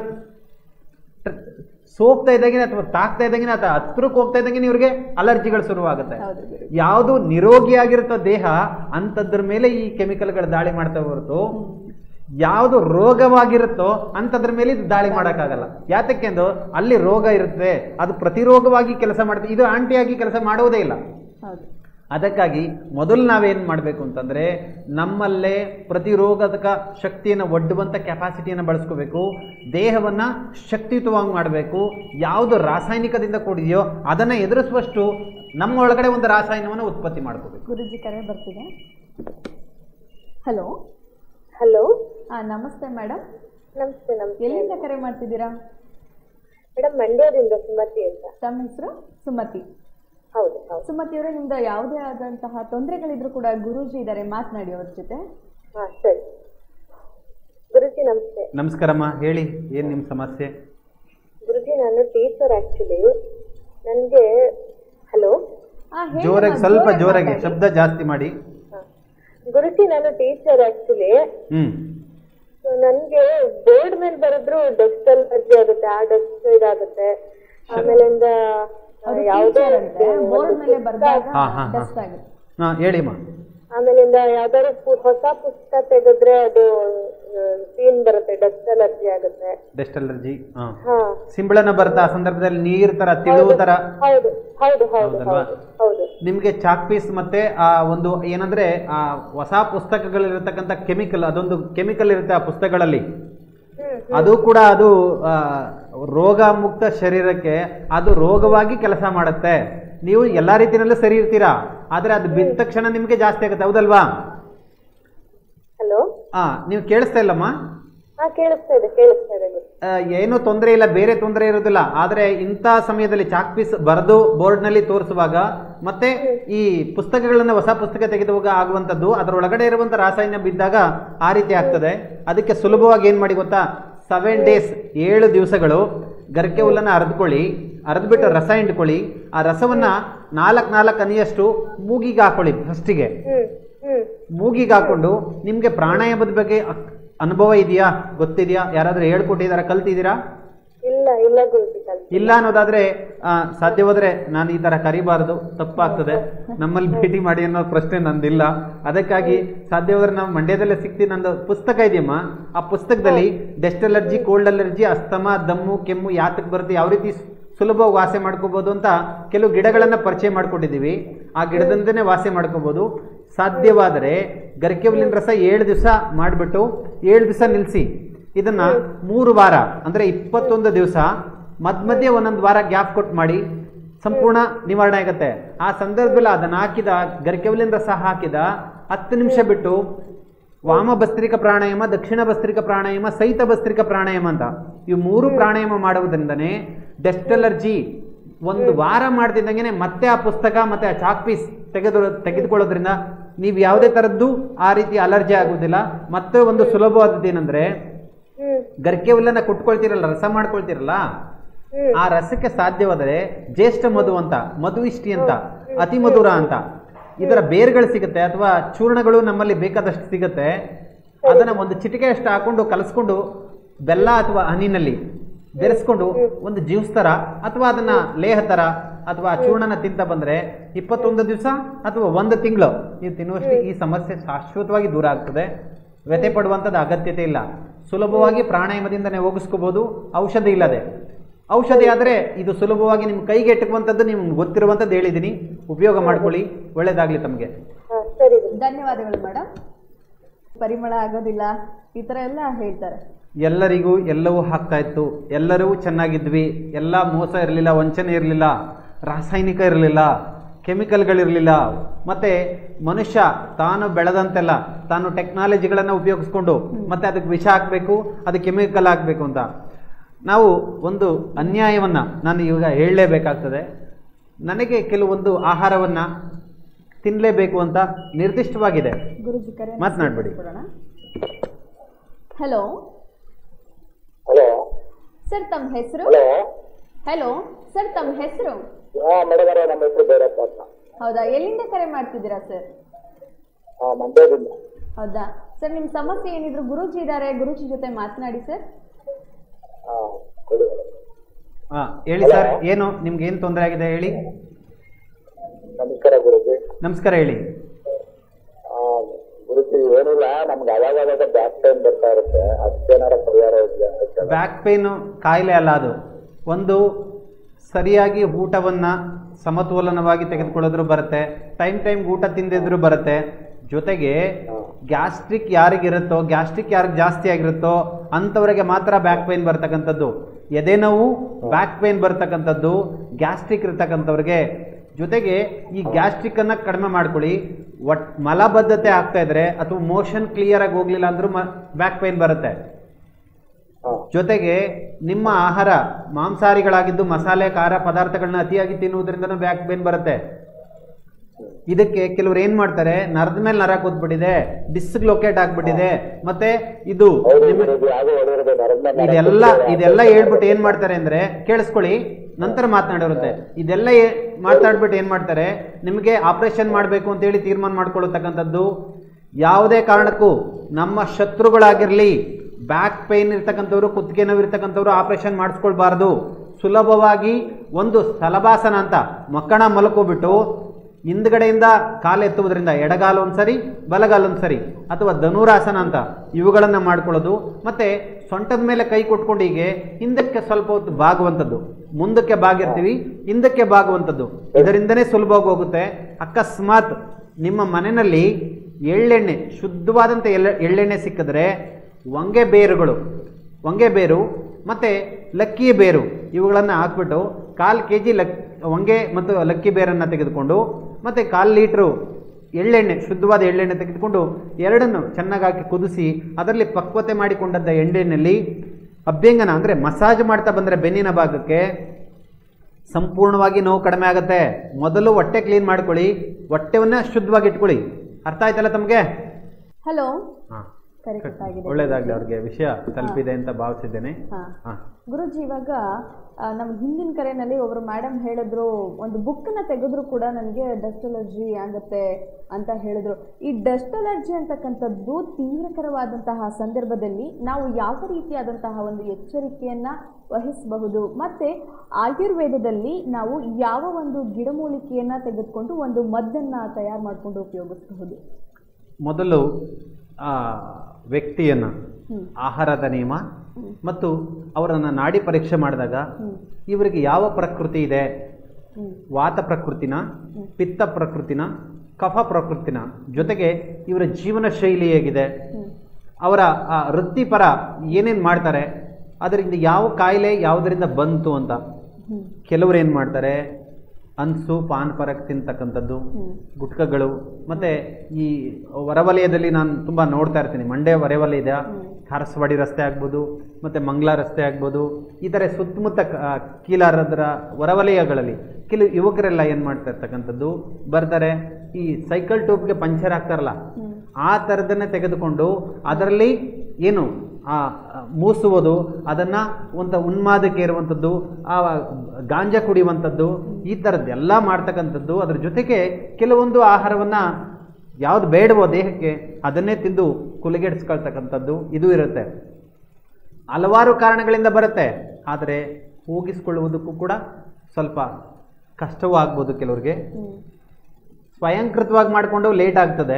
ಸೋಗ್ತಾ ಇದ್ದಾಗಿನ ಅಥವಾ ತಾಕ್ತಾ ಇದ್ದಾಗಿನ ಅಥವಾ ಹತ್ರಕ್ಕೆ ಹೋಗ್ತಾ ಇದ್ದಂಗೆ ಇವ್ರಿಗೆ ಅಲರ್ಜಿಗಳು ಶುರುವಾಗುತ್ತೆ. ಯಾವುದು ನಿರೋಗಿಯಾಗಿರುತ್ತೋ ದೇಹ ಅಂಥದ್ರ ಮೇಲೆ ಈ ಕೆಮಿಕಲ್ಗಳು ದಾಳಿ ಮಾಡ್ತಾ ಹೊರತು ಯಾವುದು ರೋಗವಾಗಿರುತ್ತೋ ಅಂಥದ್ರ ಮೇಲೆ ಇದು ದಾಳಿ ಮಾಡೋಕ್ಕಾಗಲ್ಲ. ಯಾತಕ್ಕೆಂದು ಅಲ್ಲಿ ರೋಗ ಇರುತ್ತೆ, ಅದು ಪ್ರತಿರೋಗವಾಗಿ ಕೆಲಸ ಮಾಡುತ್ತೆ, ಇದು ಆಂಟಿಯಾಗಿ ಕೆಲಸ ಮಾಡುವುದೇ ಇಲ್ಲ. ಅದಕ್ಕಾಗಿ ಮೊದಲು ನಾವೇನು ಮಾಡಬೇಕು ಅಂತಂದರೆ, ನಮ್ಮಲ್ಲೇ ಪ್ರತಿರೋಧಕ ಶಕ್ತಿಯನ್ನು ಒಡ್ಡುವಂಥ ಕೆಪಾಸಿಟಿಯನ್ನು ಬಳಸ್ಕೋಬೇಕು, ದೇಹವನ್ನು ಶಕ್ತಿಯುತವಾಗಿ ಮಾಡಬೇಕು. ಯಾವುದು ರಾಸಾಯನಿಕದಿಂದ ಕೂಡಿದೆಯೋ ಅದನ್ನು ಎದುರಿಸುವಷ್ಟು ನಮ್ಮ ಒಳಗಡೆ ಒಂದು ರಾಸಾಯನಿಕವನ್ನು ಉತ್ಪತ್ತಿ ಮಾಡ್ಕೋಬೇಕು. ಗುರುಜಿ ಕರೆ ಬರ್ತಿದೆ. Hello hello. ನಮಸ್ತೆ ಮೇಡಮ್. ನಮಸ್ತೆ. ಎಲ್ಲಿಂದ ಕರೆ ಮಾಡ್ತಿದ್ದೀರಾ? ಮೇಡಮ್, ಮಂಡ್ಯದಿಂದ ಸುಮತಿ ಅಂತ. ತಮ್ಮ ಹೆಸರು? ಸುಮತಿ. ಹೌದು. ಸುಮತಿ ಅವರೇ, ನಿಮ್ದು ಯಾವುದೇ ಆದಂತಹ ತೊಂದರೆಗಳಿದ್ರು ಕೂಡ ಗುರೂಜಿ ಇದ್ದಾರೆ, ಮಾತನಾಡಿ ಅವ್ರ ಜೊತೆ. ಹಾ, ಸರಿ. ಗುರುಜಿ ನಮಸ್ತೆ. ನಮಸ್ಕಾರಮ್ಮ, ಹೇಳಿ, ಏನು ನಿಮ್ಮ ಸಮಸ್ಯೆ? ಗುರುಜಿ, ನಾನು ಟೀಚರ್ ಆಕ್ಚುಲಿ. ನನಗೆ ಹಲೋ, ಜೋರಾಗಿ, ಸ್ವಲ್ಪ ಜೋರಾಗಿ, ಶಬ್ದ ಜಾಸ್ತಿ ಮಾಡಿ. ಗುರುಜಿ, ನಾನು ಟೀಚರ್ ಆಕ್ಚುಲಿ. ನನ್ಗೆ ಬೋರ್ಡ್ ಮೇಲೆ ಬರೆದ್ರು ಡಸ್ಟ್ ಅಲರ್ಜಿ ಆಗುತ್ತೆ, ಆ ಡಸ್ಟ್ ಇದಾಗುತ್ತೆ. ಆಮೇಲಿಂದ ಆಮೇಲಿಂದ ಯಾವ್ದಾದ್ರು ಹೊಸ ಪುಸ್ತಕ ತೆಗೆದ್ರೆ ಅದು ಸೀನ್ ಬರುತ್ತೆ, ಡಸ್ಟ್ ಅಲರ್ಜಿ ಆಗುತ್ತೆ. ಡಸ್ಟ್ ಅಲರ್ಜಿ, ಸಿಂಬಳನ ಬರುತ್ತೆ ಆ ಸಂದರ್ಭದಲ್ಲಿ, ನೀರ್ ತರ ತಿಳುವ ತರ. ಹೌದು ಹೌದು ಹೌದು ಹೌದು. ನಿಮ್ಗೆ ಚಾಕ್ ಪೀಸ್ ಮತ್ತೆ ಆ ಒಂದು ಏನಂದ್ರೆ ಆ ಹೊಸ ಪುಸ್ತಕಗಳಿರತಕ್ಕಂಥ ಕೆಮಿಕಲ್, ಅದೊಂದು ಕೆಮಿಕಲ್ ಇರುತ್ತೆ ಆ ಪುಸ್ತಕಗಳಲ್ಲಿ, ಅದು ಕೂಡ ಅದು ರೋಗ ಮುಕ್ತ ಶರೀರಕ್ಕೆ ಅದು ರೋಗವಾಗಿ ಕೆಲಸ ಮಾಡುತ್ತೆ. ನೀವು ಎಲ್ಲಾ ರೀತಿಯಲ್ಲೂ ಸರಿ ಇರ್ತೀರಾ, ಆದ್ರೆ ಅದು ಬಿದ್ದ ತಕ್ಷಣ ನಿಮ್ಗೆ ಜಾಸ್ತಿ ಆಗುತ್ತೆ, ಹೌದಲ್ವಾ? ಹಲೋ, ನೀವು ಕೇಳಿಸ್ತಾ ಇಲ್ಲಮ್ಮ? ಕೇಳಿಸ್ತಾ ಇದೆ. ಏನೂ ತೊಂದರೆ ಇಲ್ಲ, ಬೇರೆ ತೊಂದರೆ ಇರೋದಿಲ್ಲ. ಆದ್ರೆ ಇಂಥ ಸಮಯದಲ್ಲಿ ಚಾಕ್ ಪೀಸ್ ಬರೆದು ಬೋರ್ಡ್ ನಲ್ಲಿ ತೋರಿಸುವಾಗ ಮತ್ತೆ ಈ ಪುಸ್ತಕಗಳನ್ನ ಹೊಸ ಪುಸ್ತಕ ತೆಗೆದುವಾಗ ಆಗುವಂಥದ್ದು, ಅದರೊಳಗಡೆ ಇರುವಂತ ರಾಸಾಯನಿಕ ಬಿದ್ದಾಗ ಆ ರೀತಿ ಆಗ್ತದೆ. ಅದಕ್ಕೆ ಸುಲಭವಾಗಿ ಏನ್ ಮಾಡಿ ಗೊತ್ತಾ, 7 days 7 ದಿವಸಗಳು ಗರಿಕೆ ಹುಲ್ಲನ್ನ ಅರೆದ್ಕೊಳ್ಳಿ, ಅರೆದ್ಬಿಟ್ಟು ರಸ ಹಿಂಡ್ಕೊಳ್ಳಿ. ಆ ರಸವನ್ನ 4 ಹನಿಯಷ್ಟು ಮೂಗಿಗೆ ಹಾಕೊಳ್ಳಿ. ಫಸ್ಟಿಗೆ ಮೂಗಿಗೆ ಹಾಕೊಂಡು ನಿಮ್ಗೆ ಪ್ರಾಣಾಯಾಮದ ಬಗ್ಗೆ ಅನುಭವ ಇದೆಯಾ, ಗೊತ್ತಿದೆಯಾ, ಯಾರಾದ್ರೂ ಹೇಳ್ಕೊಟ್ಟಿದಾರ, ಕಲ್ತಿದ್ದೀರಾ? ಇಲ್ಲ ಇಲ್ಲ ಇಲ್ಲ ಗುರುಜಿ ಕಲ್ತಿಲ್ಲ. ಇಲ್ಲ ಅನ್ನೋದಾದ್ರೆ ಸಾಧ್ಯವಾದ್ರೆ ನಾನು ಈ ತರ ಕರಿಬಾರದು, ತಪ್ಪಾಗ್ತದೆ, ನಮ್ಮಲ್ಲಿ ಭೇಟಿ ಮಾಡಿ ಅನ್ನೋ ಪ್ರಶ್ನೆ ನಂದಿಲ್ಲ. ಅದಕ್ಕಾಗಿ ಸಾಧ್ಯವಾದ್ರೆ ನಾವು ಮಂಡ್ಯದಲ್ಲೇ ಸಿಗ್ತೀನಿ. ನಂದು ಪುಸ್ತಕ ಇದೆಯಮ್ಮ, ಆ ಪುಸ್ತಕದಲ್ಲಿ dust allergy, cold allergy, asthma, ದಮ್ಮು, ಕೆಮ್ಮು ಯಾತಕ್ಕೆ ಬರುತ್ತೆ, ಯಾವ ರೀತಿ ಸುಲಭವಾಗಿ ವಾಸೆ ಮಾಡ್ಕೋಬಹುದು ಅಂತ ಕೆಲವು ಗಿಡಗಳನ್ನ ಪರಿಚಯ ಮಾಡ್ಕೊಂಡಿದ್ದೀವಿ. ಆ ಗಿಡದಿಂದನೇ ವಾಸೆ ಮಾಡ್ಕೋಬಹುದು. ಸಾಧ್ಯವಾದರೆ ಗರಿಕೆ ಹುಲ್ಲಿನ ರಸ 7 ದಿವಸ ಮಾಡಿಬಿಟ್ಟು 7 ದಿವಸ ನಿಲ್ಲಿಸಿ ಇದನ್ನ 3 ವಾರ ಅಂದ್ರೆ 21 ದಿವಸ ಮಧ್ಯ ಒಂದೊಂದು ವಾರ ಗ್ಯಾಪ್ ಕೊಟ್ಟು ಮಾಡಿ, ಸಂಪೂರ್ಣ ನಿವಾರಣೆ ಆಗುತ್ತೆ. ಆ ಸಂದರ್ಭದಲ್ಲಿ ಅದನ್ನ ಹಾಕಿದ ಗರಿಕೆ ಹುಲ್ಲಿನ ರಸ ಹಾಕಿದ 10 ನಿಮಿಷ ಬಿಟ್ಟು ವಾಮ ಭಸ್ತ್ರಿಕ ಪ್ರಾಣಾಯಾಮ, ದಕ್ಷಿಣ ಭಸ್ತ್ರಿಕ ಪ್ರಾಣಾಯಾಮ, ಸಹಿತ ಭಸ್ತ್ರಿಕ ಪ್ರಾಣಾಯಾಮ ಅಂತ ಇವು 3 ಪ್ರಾಣಾಯಾಮ ಮಾಡುವುದರಿಂದನೇ ಡಸ್ಟ್ ಅಲರ್ಜಿ 1 ವಾರ ಮಾಡ್ತಿದ್ದಂಗೆ ಮತ್ತೆ ಆ ಪುಸ್ತಕ ಮತ್ತೆ ಆ ಚಾಕ್ ಪೀಸ್ ತೆಗೆದುಕೊಳ್ಳೋದ್ರಿಂದ ನೀವು ಯಾವುದೇ ತರದ್ದು ಆ ರೀತಿ ಅಲರ್ಜಿ ಆಗುವುದಿಲ್ಲ. ಮತ್ತೆ ಒಂದು ಸುಲಭವಾದದ್ದು ಏನಂದ್ರೆ, ಗರಿಕೆ ಹುಲ್ಲನ್ನ ಕುಟ್ಕೊಳ್ತಿರಲ್ಲ, ರಸ ಮಾಡ್ಕೊಳ್ತಿರಲ್ಲ, ಆ ರಸಕ್ಕೆ ಸಾಧ್ಯವಾದರೆ ಜ್ಯೇಷ್ಠ ಮಧು ಅಂತ, ಮಧು ಇಷ್ಟಿ ಅಂತ, ಅತಿ ಮಧುರ ಅಂತ ಇದರ ಬೇರ್ಗಳು ಸಿಗುತ್ತೆ, ಅಥವಾ ಚೂರ್ಣಗಳು ನಮ್ಮಲ್ಲಿ ಬೇಕಾದಷ್ಟು ಸಿಗುತ್ತೆ. ಅದನ್ನ ಒಂದು ಚಿಟಿಕೆ ಅಷ್ಟು ಹಾಕೊಂಡು ಕಲಸ್ಕೊಂಡು ಬೆಲ್ಲ ಅಥವಾ ಹನಿನಲ್ಲಿ ಬೆರೆಸ್ಕೊಂಡು ಒಂದು ಜ್ಯೂಸ್ ತರ ಅಥವಾ ಅದನ್ನ ಲೇಹ ತರ ಅಥವಾ ಚೂರ್ಣನ ತಿಂತ ಬಂದ್ರೆ 21 ದಿವಸ ಅಥವಾ 1 ತಿಂಗಳು ನೀವು ತಿನ್ನುವಷ್ಟು ಈ ಸಮಸ್ಯೆ ಶಾಶ್ವತವಾಗಿ ದೂರ ಆಗ್ತದೆ. ವ್ಯಥೆ ಪಡುವಂಥದ್ದು ಅಗತ್ಯತೆ ಇಲ್ಲ. ಸುಲಭವಾಗಿ ಪ್ರಾಣಾಯಾಮದಿಂದನೇ ಹೋಗಿಸ್ಕೋಬಹುದು, ಔಷಧಿ ಇಲ್ಲದೆ. ಔಷಧಿ ಆದರೆ ಇದು ಸುಲಭವಾಗಿ ನಿಮ್ಮ ಕೈಗೆ ಎಟುಕುವಂಥದ್ದು ನಿಮ್ಗೆ ಗೊತ್ತಿರುವಂಥದ್ದು ಹೇಳಿದ್ದೀನಿ, ಉಪಯೋಗ ಮಾಡ್ಕೊಳ್ಳಿ. ಒಳ್ಳೇದಾಗ್ಲಿ ತಮಗೆ. ಧನ್ಯವಾದಗಳು ಮೇಡಮ್. ಪರಿಮಳ ಆಗೋದಿಲ್ಲ ಈ ಥರ ಎಲ್ಲ ಹೇಳ್ತಾರೆ. ಎಲ್ಲರಿಗೂ ಎಲ್ಲವೂ ಆಗ್ತಾ ಇತ್ತು, ಎಲ್ಲರೂ ಚೆನ್ನಾಗಿದ್ವಿ, ಎಲ್ಲ ಮೋಸ ಇರಲಿಲ್ಲ, ವಂಚನೆ ಇರಲಿಲ್ಲ, ರಾಸಾಯನಿಕ ಇರಲಿಲ್ಲ, ಕೆಮಿಕಲ್ಗಳಿರಲಿಲ್ಲ. ಮತ್ತು ಮನುಷ್ಯ ತಾನು ಬೆಳೆದಂತೆಲ್ಲ ತಾನು ಟೆಕ್ನಾಲಜಿಗಳನ್ನು ಉಪಯೋಗಿಸ್ಕೊಂಡು ಮತ್ತೆ ಅದಕ್ಕೆ ವಿಷ ಹಾಕಬೇಕು, ಅದು ಕೆಮಿಕಲ್ ಹಾಕಬೇಕು ಅಂತ ನಾವು ಒಂದು ಅನ್ಯಾಯವನ್ನು ನಾನು ಇವಾಗ ಹೇಳಲೇಬೇಕಾಗ್ತದೆ. ನನಗೆ ಕೆಲವೊಂದು ಆಹಾರವನ್ನು ತಿನ್ನಲೇಬೇಕು ಅಂತ ನಿರ್ದಿಷ್ಟವಾಗಿದೆ. ಮಾತನಾಡ್ಬೇಡಿ. ಹಲೋ ಹಲೋ ಸರ್, ತಮ್ಮ ಹೆಸರು? ಹಲೋ ಸರ್, ತಮ್ಮ ಹೆಸರು? ನಮ್ಮ ಹೆಸರು ಭೈರಪ್ಪ ಅಂತ. ಹೌದಾ, ಎಲ್ಲಿಂದ ಕರೆ ಮಾಡ್ತಿದ್ದೀರಾ ಸರ್? ಮಂಡ್ಯದಿಂದ. ಹೌದಾ ಸರ್, ನಿಮ್ಮ ಸಮಸ್ಯೆ ಏನಿದ್ರು ಗುರೂಜಿ ಇದ್ದಾರೆ, ಗುರೂಜಿ ಜೊತೆ ಮಾತನಾಡಿ ಸರ್. ಹೇಳಿ ಸರ್, ಏನು ನಿಮ್ಗೆ ಏನು ತೊಂದರೆ ಆಗಿದೆ ಹೇಳಿ. ನಮಸ್ಕಾರ ಗುರುಜಿ. ನಮಸ್ಕಾರ, ಹೇಳಿ. ಗುರುಜಿ ಏನಿಲ್ಲ, ನಮ್ಗೆ ಅವಾಗ ಬ್ಯಾಕ್ ಪೇನ್ ಬರ್ತಾ ಇರುತ್ತೆ, ಅದಕ್ಕೇನಾರ ಪರಿಹಾರ ಇದೆಯಾ? ಬ್ಯಾಕ್ ಪೇನು ಕಾಯಿಲೆ ಅಲ್ಲ, ಅದು ಒಂದು ಸರಿಯಾಗಿ ಊಟವನ್ನ ಸಮತೋಲನವಾಗಿ ತೆಗೆದುಕೊಳ್ಳೋದ್ರು ಬರುತ್ತೆ, ಟೈಮ್ ಊಟ ತಿಂದಿದ್ರು ಬರುತ್ತೆ. ಜೊತೆಗೆ ಗ್ಯಾಸ್ಟ್ರಿಕ್ ಯಾರಿಗಿರುತ್ತೋ, ಗ್ಯಾಸ್ಟ್ರಿಕ್ ಯಾರಿಗೆ ಜಾಸ್ತಿ ಆಗಿರುತ್ತೋ ಅಂಥವ್ರಿಗೆ ಮಾತ್ರ ಬ್ಯಾಕ್ ಪೇನ್ ಬರ್ತಕ್ಕಂಥದ್ದು. ಎದೆ ನೋವು ಬ್ಯಾಕ್ ಪೇನ್ ಬರ್ತಕ್ಕಂಥದ್ದು ಗ್ಯಾಸ್ಟ್ರಿಕ್ ಇರ್ತಕ್ಕಂಥವ್ರಿಗೆ. ಜೊತೆಗೆ ಈ ಗ್ಯಾಸ್ಟ್ರಿಕ್ ಅನ್ನ ಕಡಿಮೆ ಮಾಡ್ಕೊಳ್ಳಿ. ಮಲಬದ್ಧತೆ ಆಗ್ತಾ ಇದ್ರೆ ಅಥವಾ ಮೋಷನ್ ಕ್ಲಿಯರ್ ಆಗಿ ಹೋಗ್ಲಿಲ್ಲ ಅಂದ್ರೂ ಬ್ಯಾಕ್ ಪೇನ್ ಬರುತ್ತೆ. ಜೊತೆಗೆ ನಿಮ್ಮ ಆಹಾರ ಮಾಂಸಾಹಾರಿಗಳಾಗಿದ್ದು ಮಸಾಲೆ ಖಾರ ಪದಾರ್ಥಗಳನ್ನ ಅತಿಯಾಗಿ ತಿನ್ನುವುದರಿಂದನೂ ಬ್ಯಾಕ್ ಪೇನ್ ಬರುತ್ತೆ. ಇದಕ್ಕೆ ಕೆಲವರು ಏನ್ ಮಾಡ್ತಾರೆ, ನರದ ಮೇಲೆ ನರ ಕೂತ್ಬಿಟ್ಟಿದೆ, ಡಿಸ್ಲೊಕೇಟ್ ಆಗ್ಬಿಟ್ಟಿದೆ, ಮತ್ತೆ ಇದು ಇದೆಲ್ಲ ಹೇಳ್ಬಿಟ್ಟು ಏನ್ ಮಾಡ್ತಾರೆ ಅಂದ್ರೆ, ಕೇಳಿಸ್ಕೊಳ್ಳಿ ನಂತರ ಮಾತನಾಡಿರುತ್ತೆ, ಇದೆಲ್ಲ ಮಾತಾಡ್ಬಿಟ್ಟು ಏನ್ ಮಾಡ್ತಾರೆ, ನಿಮಗೆ ಆಪರೇಷನ್ ಮಾಡಬೇಕು ಅಂತೇಳಿ ತೀರ್ಮಾನ ಮಾಡ್ಕೊಳ್ಳತಕ್ಕಂಥದ್ದು. ಯಾವುದೇ ಕಾರಣಕ್ಕೂ ನಮ್ಮ ಶತ್ರುಗಳಾಗಿರ್ಲಿ, ಬ್ಯಾಕ್ ಪೇನ್ ಇರ್ತಕ್ಕಂಥವ್ರು, ಕುತ್ತಿಗೆ ನೋವು ಇರ್ತಕ್ಕಂಥವ್ರು ಆಪರೇಷನ್ ಮಾಡಿಸ್ಕೊಳ್ಬಾರ್ದು. ಸುಲಭವಾಗಿ ಒಂದು ಸ್ಥಲಭಾಸನ ಅಂತ ಮಕ್ಕಣ ಮಲ್ಕೋಬಿಟ್ಟು ಹಿಂದ್ಗಡೆಯಿಂದ ಕಾಲು ಎತ್ತುವುದರಿಂದ ಎಡಗಾಲ ಒಂದ್ಸರಿ ಬಲಗಾಲ ಒಂದ್ಸರಿ, ಅಥವಾ ಧನುರಾಸನ ಅಂತ ಇವುಗಳನ್ನು ಮಾಡ್ಕೊಳ್ಳೋದು. ಮತ್ತೆ ಸೊಂಟದ ಮೇಲೆ ಕೈ ಕೊಟ್ಕೊಂಡು ಹೀಗೆ ಹಿಂದಕ್ಕೆ ಸ್ವಲ್ಪ ಹೊತ್ತು ಬಾಗುವಂಥದ್ದು, ಮುಂದಕ್ಕೆ ಬಾಗಿರ್ತೀವಿ ಹಿಂದಕ್ಕೆ ಬಾಗುವಂಥದ್ದು, ಇದರಿಂದನೇ ಸುಲಭವಾಗಿ ಹೋಗುತ್ತೆ. ಅಕಸ್ಮಾತ್ ನಿಮ್ಮ ಮನೆಯಲ್ಲಿ ಎಳ್ಳೆಣ್ಣೆ, ಶುದ್ಧವಾದಂಥ ಎಳ್ಳೆಣ್ಣೆ ಸಿಕ್ಕಿದ್ರೆ ಹೊಂಗೆ ಬೇರು ಮತ್ತು ಲಕ್ಕಿ ಬೇರು ಇವುಗಳನ್ನು ಹಾಕ್ಬಿಟ್ಟು 1/4 kg ಹೊಂಗೆ ಮತ್ತು ಲಕ್ಕಿ ಬೇರನ್ನು ತೆಗೆದುಕೊಂಡು ಮತ್ತು 1/4 ಲೀಟ್ರು ಎಳ್ಳೆಣ್ಣೆ, ಶುದ್ಧವಾದ ಎಳ್ಳೆಣ್ಣೆ ತೆಗೆದುಕೊಂಡು ಎರಡನ್ನು ಚೆನ್ನಾಗಿ ಹಾಕಿ ಕುದಿಸಿ ಅದರಲ್ಲಿ ಪಕ್ವತೆ ಮಾಡಿಕೊಂಡದ್ದ ಎಣ್ಣೆಯಲ್ಲಿ ಅಭ್ಯಂಗನ ಅಂದರೆ ಮಸಾಜ್ ಮಾಡ್ತಾ ಬಂದರೆ ಬೆನ್ನಿನ ಭಾಗಕ್ಕೆ ಸಂಪೂರ್ಣವಾಗಿ ನೋವು ಕಡಿಮೆ ಆಗುತ್ತೆ. ಮೊದಲು ಹೊಟ್ಟೆ ಕ್ಲೀನ್ ಮಾಡ್ಕೊಳ್ಳಿ, ಹೊಟ್ಟೆವನ್ನ ಶುದ್ಧವಾಗಿ ಇಟ್ಕೊಳ್ಳಿ. ಅರ್ಥ ಆಯ್ತಲ್ಲ ತಮಗೆ? ಹಲೋ ಕರೆಕ್ಟ್ ಆಗಿದೆ. ಒಳ್ಳೇದಾಗ್ಲಿ, ಅವ್ರಿಗೆ ವಿಷಯ ತಲುಪಿದೆ ಅಂತ ಭಾವಿಸಿದ್ದೇನೆ. ಹಾ ಗುರುಜಿ, ಇವಾಗ ನಮ್ಮ ಹಿಂದಿನ ಕರೆನಲ್ಲಿ ಒಬ್ರು ಮೇಡಮ್ ಹೇಳಿದ್ರು, ಒಂದು ಬುಕ್ನ ತೆಗೆದ್ರು ಕೂಡ ನನಗೆ ಡಸ್ಟ್ ಅಲರ್ಜಿ ಆಗುತ್ತೆ ಅಂತ ಹೇಳಿದ್ರು. ಈ ಡಸ್ಟ್ ಅಲರ್ಜಿ ಅಂತಕ್ಕಂಥದ್ದು ತೀವ್ರಕರವಾದಂತಹ ಸಂದರ್ಭದಲ್ಲಿ ನಾವು ಯಾವ ರೀತಿಯಾದಂತಹ ಒಂದು ಎಚ್ಚರಿಕೆಯನ್ನ ವಹಿಸಬಹುದು, ಮತ್ತೆ ಆಯುರ್ವೇದದಲ್ಲಿ ನಾವು ಯಾವ ಒಂದು ಗಿಡಮೂಲಿಕೆಯನ್ನ ತೆಗೆದುಕೊಂಡು ಒಂದು ಮದ್ದನ್ನ ತಯಾರು ಮಾಡಿಕೊಂಡು ಉಪಯೋಗಿಸಬಹುದು? ಮೊದಲು ವ್ಯಕ್ತಿಯನ್ನ ಆಹಾರದ ನಿಯಮ ಮತ್ತು ಅವರನ್ನು ನಾಡಿ ಪರೀಕ್ಷೆ ಮಾಡಿದಾಗ ಇವರಿಗೆ ಯಾವ ಪ್ರಕೃತಿ ಇದೆ, ವಾತ ಪ್ರಕೃತಿನ, ಪಿತ್ತ ಪ್ರಕೃತಿನ, ಕಫ ಪ್ರಕೃತಿನ, ಜೊತೆಗೆ ಇವರ ಜೀವನ ಶೈಲಿ ಹೇಗಿದೆ, ಅವರ ವೃತ್ತಿಪರ ಏನೇನು ಮಾಡ್ತಾರೆ, ಅದರಿಂದ ಯಾವ ಕಾಯಿಲೆ ಯಾವುದರಿಂದ ಬಂತು ಅಂತ. ಕೆಲವರು ಏನು ಮಾಡ್ತಾರೆ, ಅನ್ಸು ಪಾನ್ ಪರಕ್ ತಿಂತಕ್ಕಂಥದ್ದು, ಗುಟ್ಕಗಳು, ಮತ್ತು ಈ ಹೊರವಲಯದಲ್ಲಿ ನಾನು ತುಂಬ ನೋಡ್ತಾ ಇರ್ತೀನಿ, ಮಂಡ್ಯ ಹೊರವಲಯ, ಹರಸವಾಡಿ ರಸ್ತೆ ಆಗ್ಬೋದು, ಮತ್ತು ಮಂಗ್ಲ ರಸ್ತೆ ಆಗ್ಬೋದು, ಈ ಥರ ಸುತ್ತಮುತ್ತ ಕೀಲಾರದ್ರ ಹೊರವಲಯಗಳಲ್ಲಿ ಕೆಲವು ಯುವಕರೆಲ್ಲ ಏನು ಮಾಡ್ತಾ ಇರ್ತಕ್ಕಂಥದ್ದು, ಬರ್ತಾರೆ ಈ ಸೈಕಲ್ ಟ್ಯೂಬ್ಗೆ ಪಂಚರ್ ಆಗ್ತಾರಲ್ಲ, ಆ ಥರದನ್ನೇ ತೆಗೆದುಕೊಂಡು ಅದರಲ್ಲಿ ಏನು ಮೂಸುವುದು, ಅದನ್ನು ಒಂದು ಉನ್ಮಾದಕ್ಕೆ ಇರುವಂಥದ್ದು, ಆ ಗಾಂಜಾ ಕುಡಿಯುವಂಥದ್ದು, ಈ ಥರದ್ದೆಲ್ಲ ಮಾಡ್ತಕ್ಕಂಥದ್ದು. ಅದ್ರ ಜೊತೆಗೆ ಕೆಲವೊಂದು ಆಹಾರವನ್ನು ಯಾವುದು ಬೇಡವೋ ದೇಹಕ್ಕೆ ಅದನ್ನೇ ತಿಂದು ಕುಲಿಗೆಡಿಸ್ಕೊಳ್ತಕ್ಕಂಥದ್ದು ಇದು ಇರುತ್ತೆ. ಹಲವಾರು ಕಾರಣಗಳಿಂದ ಬರುತ್ತೆ, ಆದರೆ ಹೋಗಿಸ್ಕೊಳ್ಳುವುದಕ್ಕೂ ಕೂಡ ಸ್ವಲ್ಪ ಕಷ್ಟವೂ ಆಗ್ಬೋದು. ಕೆಲವ್ರಿಗೆ ಸ್ವಯಂಕೃತವಾಗಿ ಮಾಡಿಕೊಂಡು ಲೇಟ್ ಆಗ್ತದೆ.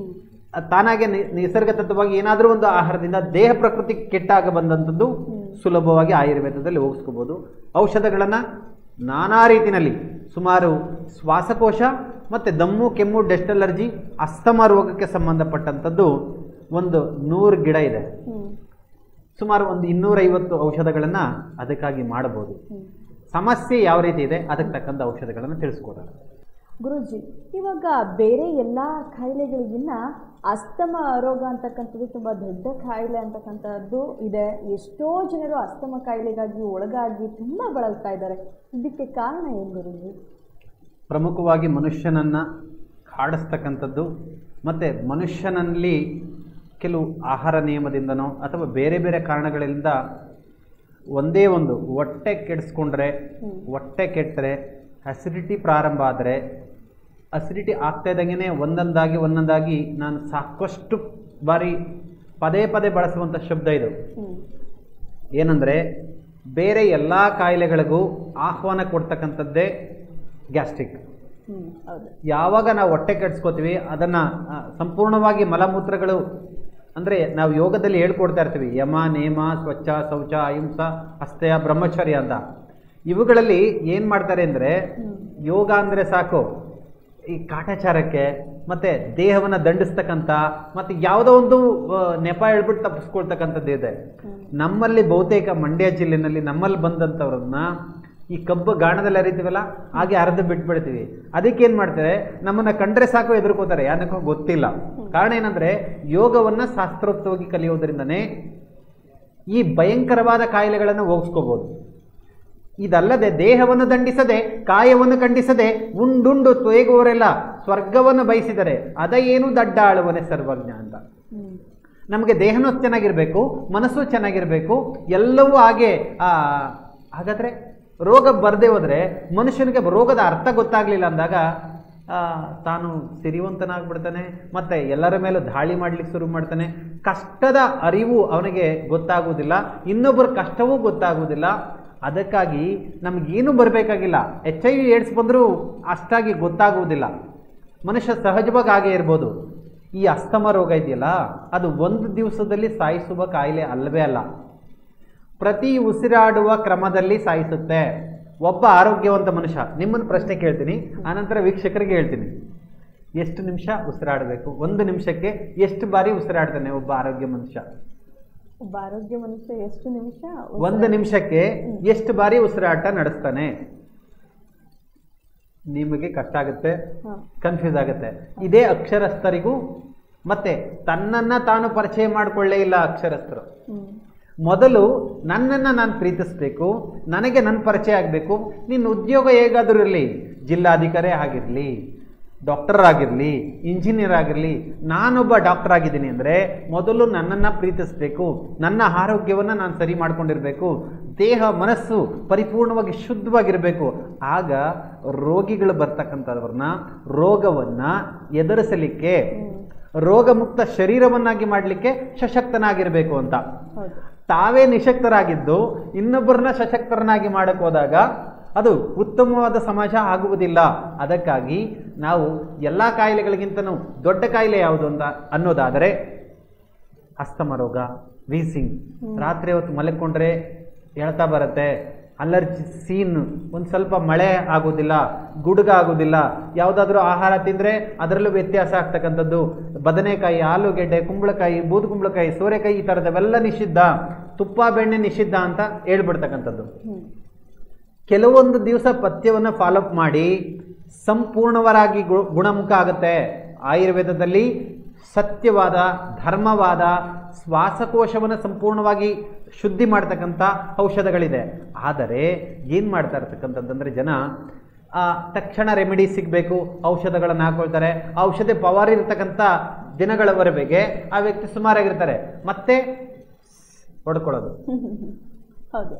ತಾನಾಗೆ ನಿಸರ್ಗತತ್ವವಾಗಿ ಏನಾದರೂ ಒಂದು ಆಹಾರದಿಂದ ದೇಹ ಪ್ರಕೃತಿ ಕೆಟ್ಟಾಗ ಬಂದಂಥದ್ದು ಸುಲಭವಾಗಿ ಆಯುರ್ವೇದದಲ್ಲಿ ಹೋಗಿಸ್ಕೋಬೋದು. ಔಷಧಗಳನ್ನು ನಾನಾ ರೀತಿಯಲ್ಲಿ ಸುಮಾರು ಶ್ವಾಸಕೋಶ ಮತ್ತು ದಮ್ಮು, ಕೆಮ್ಮು, ಡಸ್ಟ್ ಅಲರ್ಜಿ, ಅಸ್ತಮ ರೋಗಕ್ಕೆ ಸಂಬಂಧಪಟ್ಟಂಥದ್ದು ಒಂದು 100 ಗಿಡ ಇದೆ. ಸುಮಾರು ಒಂದು 250 ಔಷಧಗಳನ್ನು ಅದಕ್ಕಾಗಿ ಮಾಡಬಹುದು. ಸಮಸ್ಯೆ ಯಾವ ರೀತಿ ಇದೆ ಅದಕ್ಕೆ ತಕ್ಕಂಥ ಔಷಧಗಳನ್ನು ತಿಳಿಸ್ಕೊಡೋಣ. ಗುರುಜಿ, ಇವಾಗ ಬೇರೆ ಎಲ್ಲ ಕಾಯಿಲೆಗಳಿಗಿನ್ನ ಅಸ್ತಮ ರೋಗ ಅಂತಕ್ಕಂಥದ್ದು ತುಂಬ ದೊಡ್ಡ ಕಾಯಿಲೆ ಅಂತಕ್ಕಂಥದ್ದು ಇದೆ. ಎಷ್ಟೋ ಜನರು ಅಸ್ತಮ ಕಾಯಿಲೆಗಾಗಿ ಒಳಗಾಗಿ ತುಂಬ ಬಳಲ್ತಾ ಇದ್ದಾರೆ. ಇದಕ್ಕೆ ಕಾರಣ ಏನು ಗುರುಜಿ? ಪ್ರಮುಖವಾಗಿ ಮನುಷ್ಯನನ್ನು ಕಾಡಿಸ್ತಕ್ಕಂಥದ್ದು ಮತ್ತು ಮನುಷ್ಯನಲ್ಲಿ ಕೆಲವು ಆಹಾರ ನಿಯಮದಿಂದನೋ ಅಥವಾ ಬೇರೆ ಬೇರೆ ಕಾರಣಗಳಿಂದ ಒಂದೇ ಒಂದು ಹೊಟ್ಟೆ ಕೆಡಿಸ್ಕೊಂಡ್ರೆ, ಹೊಟ್ಟೆ ಕೆಟ್ಟರೆ, ಅಸಿಡಿಟಿ ಪ್ರಾರಂಭ ಆದರೆ, ಅಸಿಡಿಟಿ ಆಗ್ತಾ ಇದ್ದಂಗೆ ಒಂದೊಂದಾಗಿ ನಾನು ಸಾಕಷ್ಟು ಬಾರಿ ಪದೇ ಪದೇ ಬಳಸುವಂಥ ಶಬ್ದ ಇದು. ಏನಂದರೆ, ಬೇರೆ ಎಲ್ಲ ಕಾಯಿಲೆಗಳಿಗೂ ಆಹ್ವಾನ ಕೊಡ್ತಕ್ಕಂಥದ್ದೇ ಗ್ಯಾಸ್ಟ್ರಿಕ್. ಯಾವಾಗ ನಾವು ಹೊಟ್ಟೆ ಕೆಡಿಸ್ಕೋತೀವಿ ಅದನ್ನು ಸಂಪೂರ್ಣವಾಗಿ ಮಲಮೂತ್ರಗಳು, ಅಂದರೆ ನಾವು ಯೋಗದಲ್ಲಿ ಹೇಳ್ಕೊಡ್ತಾ ಇರ್ತೀವಿ, ಯಮ, ನೇಮ, ಸ್ವಚ್ಛ, ಶೌಚ, ಅಹಿಂಸ, ಅಸ್ಥೇಯ, ಬ್ರಹ್ಮಚರ್ಯ ಅಂತ. ಇವುಗಳಲ್ಲಿ ಏನು ಮಾಡ್ತಾರೆ ಅಂದರೆ, ಯೋಗ ಅಂದರೆ ಸಾಕು ಈ ಕಾಟಾಚಾರಕ್ಕೆ ಮತ್ತು ದೇಹವನ್ನು ದಂಡಿಸ್ತಕ್ಕಂಥ ಮತ್ತು ಯಾವುದೋ ಒಂದು ನೆಪ ಹೇಳ್ಬಿಟ್ಟು ತಪ್ಪಿಸ್ಕೊಳ್ತಕ್ಕಂಥದ್ದು ಇದೆ. ನಮ್ಮಲ್ಲಿ ಬಹುತೇಕ ಮಂಡ್ಯ ಜಿಲ್ಲೆಯಲ್ಲಿ ನಮ್ಮಲ್ಲಿ ಬಂದಂಥವ್ರನ್ನ ಈ ಕಬ್ಬು ಗಾಣದಲ್ಲಿ ಅರಿತೀವಲ್ಲ, ಹಾಗೆ ಅರ್ಧ ಬಿಟ್ಬಿಡ್ತೀವಿ. ಅದಕ್ಕೇನು ಮಾಡ್ತಾರೆ, ನಮ್ಮನ್ನು ಕಂಡ್ರೆ ಸಾಕು ಎದುರ್ಕೋತಾರೆ, ಯಾನಕ್ಕೋ ಗೊತ್ತಿಲ್ಲ. ಕಾರಣ ಏನಂದರೆ, ಯೋಗವನ್ನು ಶಾಸ್ತ್ರೋಕ್ತವಾಗಿ ಕಲಿಯೋದ್ರಿಂದನೇ ಈ ಭಯಂಕರವಾದ ಕಾಯಿಲೆಗಳನ್ನು ಹೋಗಿಸ್ಕೋಬೋದು. ಇದಲ್ಲದೆ ದೇಹವನ್ನು ದಂಡಿಸದೆ, ಕಾಯವನ್ನು ಖಂಡಿಸದೆ, ಉಂಡುಂಡು ತೊಯ್ಗುವವರೆಲ್ಲ ಸ್ವರ್ಗವನ್ನು ಬಯಸಿದರೆ ಅದ ಏನು ದಡ್ಡ ಆಳುವನೆ ಸರ್ವಜ್ಞ ಅಂತ. ನಮಗೆ ದೇಹನೂ ಚೆನ್ನಾಗಿರಬೇಕು, ಮನಸ್ಸು ಚೆನ್ನಾಗಿರಬೇಕು, ಎಲ್ಲವೂ ಹಾಗೆ. ಹಾಗಾದರೆ ರೋಗ ಬರದೇ ಹೋದರೆ ಮನುಷ್ಯನಿಗೆ ರೋಗದ ಅರ್ಥ ಗೊತ್ತಾಗಲಿಲ್ಲ ಅಂದಾಗ ತಾನು ಸಿರಿವಂತನಾಗ್ಬಿಡ್ತಾನೆ, ಮತ್ತು ಎಲ್ಲರ ಮೇಲೂ ದಾಳಿ ಮಾಡಲಿಕ್ಕೆ ಶುರು ಮಾಡ್ತಾನೆ. ಕಷ್ಟದ ಅರಿವು ಅವನಿಗೆ ಗೊತ್ತಾಗುವುದಿಲ್ಲ, ಇನ್ನೊಬ್ಬರ ಕಷ್ಟವೂ ಗೊತ್ತಾಗುವುದಿಲ್ಲ. ಅದಕ್ಕಾಗಿ ನಮಗೇನು ಬರಬೇಕಾಗಿಲ್ಲ, HIV ಏಡ್ಸ್ ಬಂದರೂ ಅಷ್ಟಾಗಿ ಗೊತ್ತಾಗುವುದಿಲ್ಲ. ಮನುಷ್ಯ ಸಹಜವಾಗಿ ಹಾಗೆ ಇರ್ಬೋದು. ಈ ಅಸ್ತಮ ರೋಗ ಇದೆಯಲ್ಲ, ಅದು ಒಂದು ದಿವಸದಲ್ಲಿ ಸಾಯಿಸುವ ಕಾಯಿಲೆ ಅಲ್ಲವೇ ಅಲ್ಲ. ಪ್ರತಿ ಉಸಿರಾಡುವ ಕ್ರಮದಲ್ಲಿ ಸಾಯಿಸುತ್ತೆ. ಒಬ್ಬ ಆರೋಗ್ಯವಂತ ಮನುಷ್ಯ, ನಿಮ್ಮನ್ನು ಪ್ರಶ್ನೆ ಕೇಳ್ತೀನಿ, ಆನಂತರ ವೀಕ್ಷಕರಿಗೆ ಹೇಳ್ತೀನಿ, ಎಷ್ಟು ನಿಮಿಷ ಉಸಿರಾಡಬೇಕು? 1 ನಿಮಿಷಕ್ಕೆ ಎಷ್ಟು ಬಾರಿ ಉಸಿರಾಡ್ತಾನೆ ಒಬ್ಬ ಆರೋಗ್ಯ ಮನುಷ್ಯ? ಒಬ್ಬ ಆರೋಗ್ಯ ಮನುಷ್ಯ ಎಷ್ಟು ನಿಮಿಷ 1 ನಿಮಿಷಕ್ಕೆ ಎಷ್ಟು ಬಾರಿ ಉಸಿರಾಟ ನಡೆಸ್ತಾನೆ? ನಿಮಗೆ ಕಷ್ಟ ಆಗುತ್ತೆ, ಕನ್ಫ್ಯೂಸ್ ಆಗುತ್ತೆ. ಇದೇ ಅಕ್ಷರಸ್ಥರಿಗೂ ಮತ್ತೆ ತನ್ನನ್ನು ತಾನು ಪರಿಚಯ ಮಾಡಿಕೊಳ್ಳೇ ಇಲ್ಲ ಅಕ್ಷರಸ್ಥರು. ಮೊದಲು ನನ್ನನ್ನು ನಾನು ಪ್ರೀತಿಸಬೇಕು, ನನಗೆ ನನ್ನ ಪರಿಚಯ ಆಗಬೇಕು. ನಿನ್ನ ಉದ್ಯೋಗ ಹೇಗಾದರೂ ಇರಲಿ, ಜಿಲ್ಲಾಧಿಕಾರಿ ಆಗಿರಲಿ, ಡಾಕ್ಟರ್ ಆಗಿರಲಿ, ಇಂಜಿನಿಯರ್ ಆಗಿರಲಿ, ನಾನೊಬ್ಬ ಡಾಕ್ಟರ್ ಆಗಿದ್ದೀನಿ ಅಂದರೆ ಮೊದಲು ನನ್ನನ್ನು ಪ್ರೀತಿಸಬೇಕು, ನನ್ನ ಆರೋಗ್ಯವನ್ನು ನಾನು ಸರಿ ಮಾಡ್ಕೊಂಡಿರಬೇಕು, ದೇಹ ಮನಸ್ಸು ಪರಿಪೂರ್ಣವಾಗಿ ಶುದ್ಧವಾಗಿರಬೇಕು. ಆಗ ರೋಗಿಗಳು ಬರ್ತಕ್ಕಂಥವ್ರನ್ನ ರೋಗವನ್ನು ಎದುರಿಸಲಿಕ್ಕೆ, ರೋಗಮುಕ್ತ ಶರೀರವನ್ನಾಗಿ ಮಾಡಲಿಕ್ಕೆ ಸಶಕ್ತನಾಗಿರಬೇಕು ಅಂತ. ತಾವೇ ನಿಶಕ್ತರಾಗಿದ್ದು ಇನ್ನೊಬ್ಬರನ್ನ ಸಶಕ್ತರನ್ನಾಗಿ ಮಾಡಕ್ಕೆ ಹೋದಾಗ ಅದು ಉತ್ತಮವಾದ ಸಮಾಜ ಆಗುವುದಿಲ್ಲ. ಅದಕ್ಕಾಗಿ ನಾವು ಎಲ್ಲ ಕಾಯಿಲೆಗಳಿಗಿಂತನೂ ದೊಡ್ಡ ಕಾಯಿಲೆ ಯಾವುದು ಅಂತ ಅನ್ನೋದಾದರೆ ಅಸ್ತಮ ರೋಗ, ವೀಸಿಂಗ್, ರಾತ್ರಿ ಹೊತ್ತು ಮಲಕೊಂಡ್ರೆ ಹೇಳ್ತಾ ಬರುತ್ತೆ, ಅಲರ್ಜಿ ಸೀನ್, ಒಂದು ಸ್ವಲ್ಪ ಮಳೆ ಆಗೋದಿಲ್ಲ, ಗುಡುಗ ಆಗೋದಿಲ್ಲ, ಯಾವುದಾದ್ರೂ ಆಹಾರ ತಿಂದರೆ ಅದರಲ್ಲೂ ವ್ಯತ್ಯಾಸ ಆಗ್ತಕ್ಕಂಥದ್ದು, ಬದನೆಕಾಯಿ, ಆಲೂಗೆಡ್ಡೆ, ಕುಂಬಳಕಾಯಿ, ಬೂದುಕುಂಬಳಕಾಯಿ, ಸೋರೆಕಾಯಿ, ಈ ಥರದವೆಲ್ಲ ನಿಷಿದ್ಧ, ತುಪ್ಪ ಬೆಣ್ಣೆ ನಿಷಿದ್ಧ ಅಂತ ಹೇಳ್ಬಿಡ್ತಕ್ಕಂಥದ್ದು. ಕೆಲವೊಂದು ದಿವಸ ಪಥ್ಯವನ್ನು ಫಾಲೋಅಪ್ ಮಾಡಿ ಸಂಪೂರ್ಣವಾಗಿ ಗುಣಮುಖ ಆಗುತ್ತೆ. ಆಯುರ್ವೇದದಲ್ಲಿ ಸತ್ಯವಾದ, ಧರ್ಮವಾದ, ಶ್ವಾಸಕೋಶವನ್ನು ಸಂಪೂರ್ಣವಾಗಿ ಶುದ್ಧಿ ಮಾಡ್ತಕ್ಕಂಥ ಔಷಧಗಳಿದೆ. ಆದರೆ ಏನು ಮಾಡ್ತಾ ಇರ್ತಕ್ಕಂಥದ್ದಂದರೆ ಜನ ತಕ್ಷಣ ರೆಮಿಡಿ ಸಿಗಬೇಕು, ಔಷಧಗಳನ್ನು ಹಾಕೊಳ್ತಾರೆ. ಔಷಧಿ ಪವರ್ ಇರ್ತಕ್ಕಂಥ ದಿನಗಳವರೆಗೆ ಆ ವ್ಯಕ್ತಿ ಸುಮಾರಾಗಿರ್ತಾರೆ, ಮತ್ತೆ ಹೊಡ್ಕೊಳ್ಳೋದು, ಹೌದು,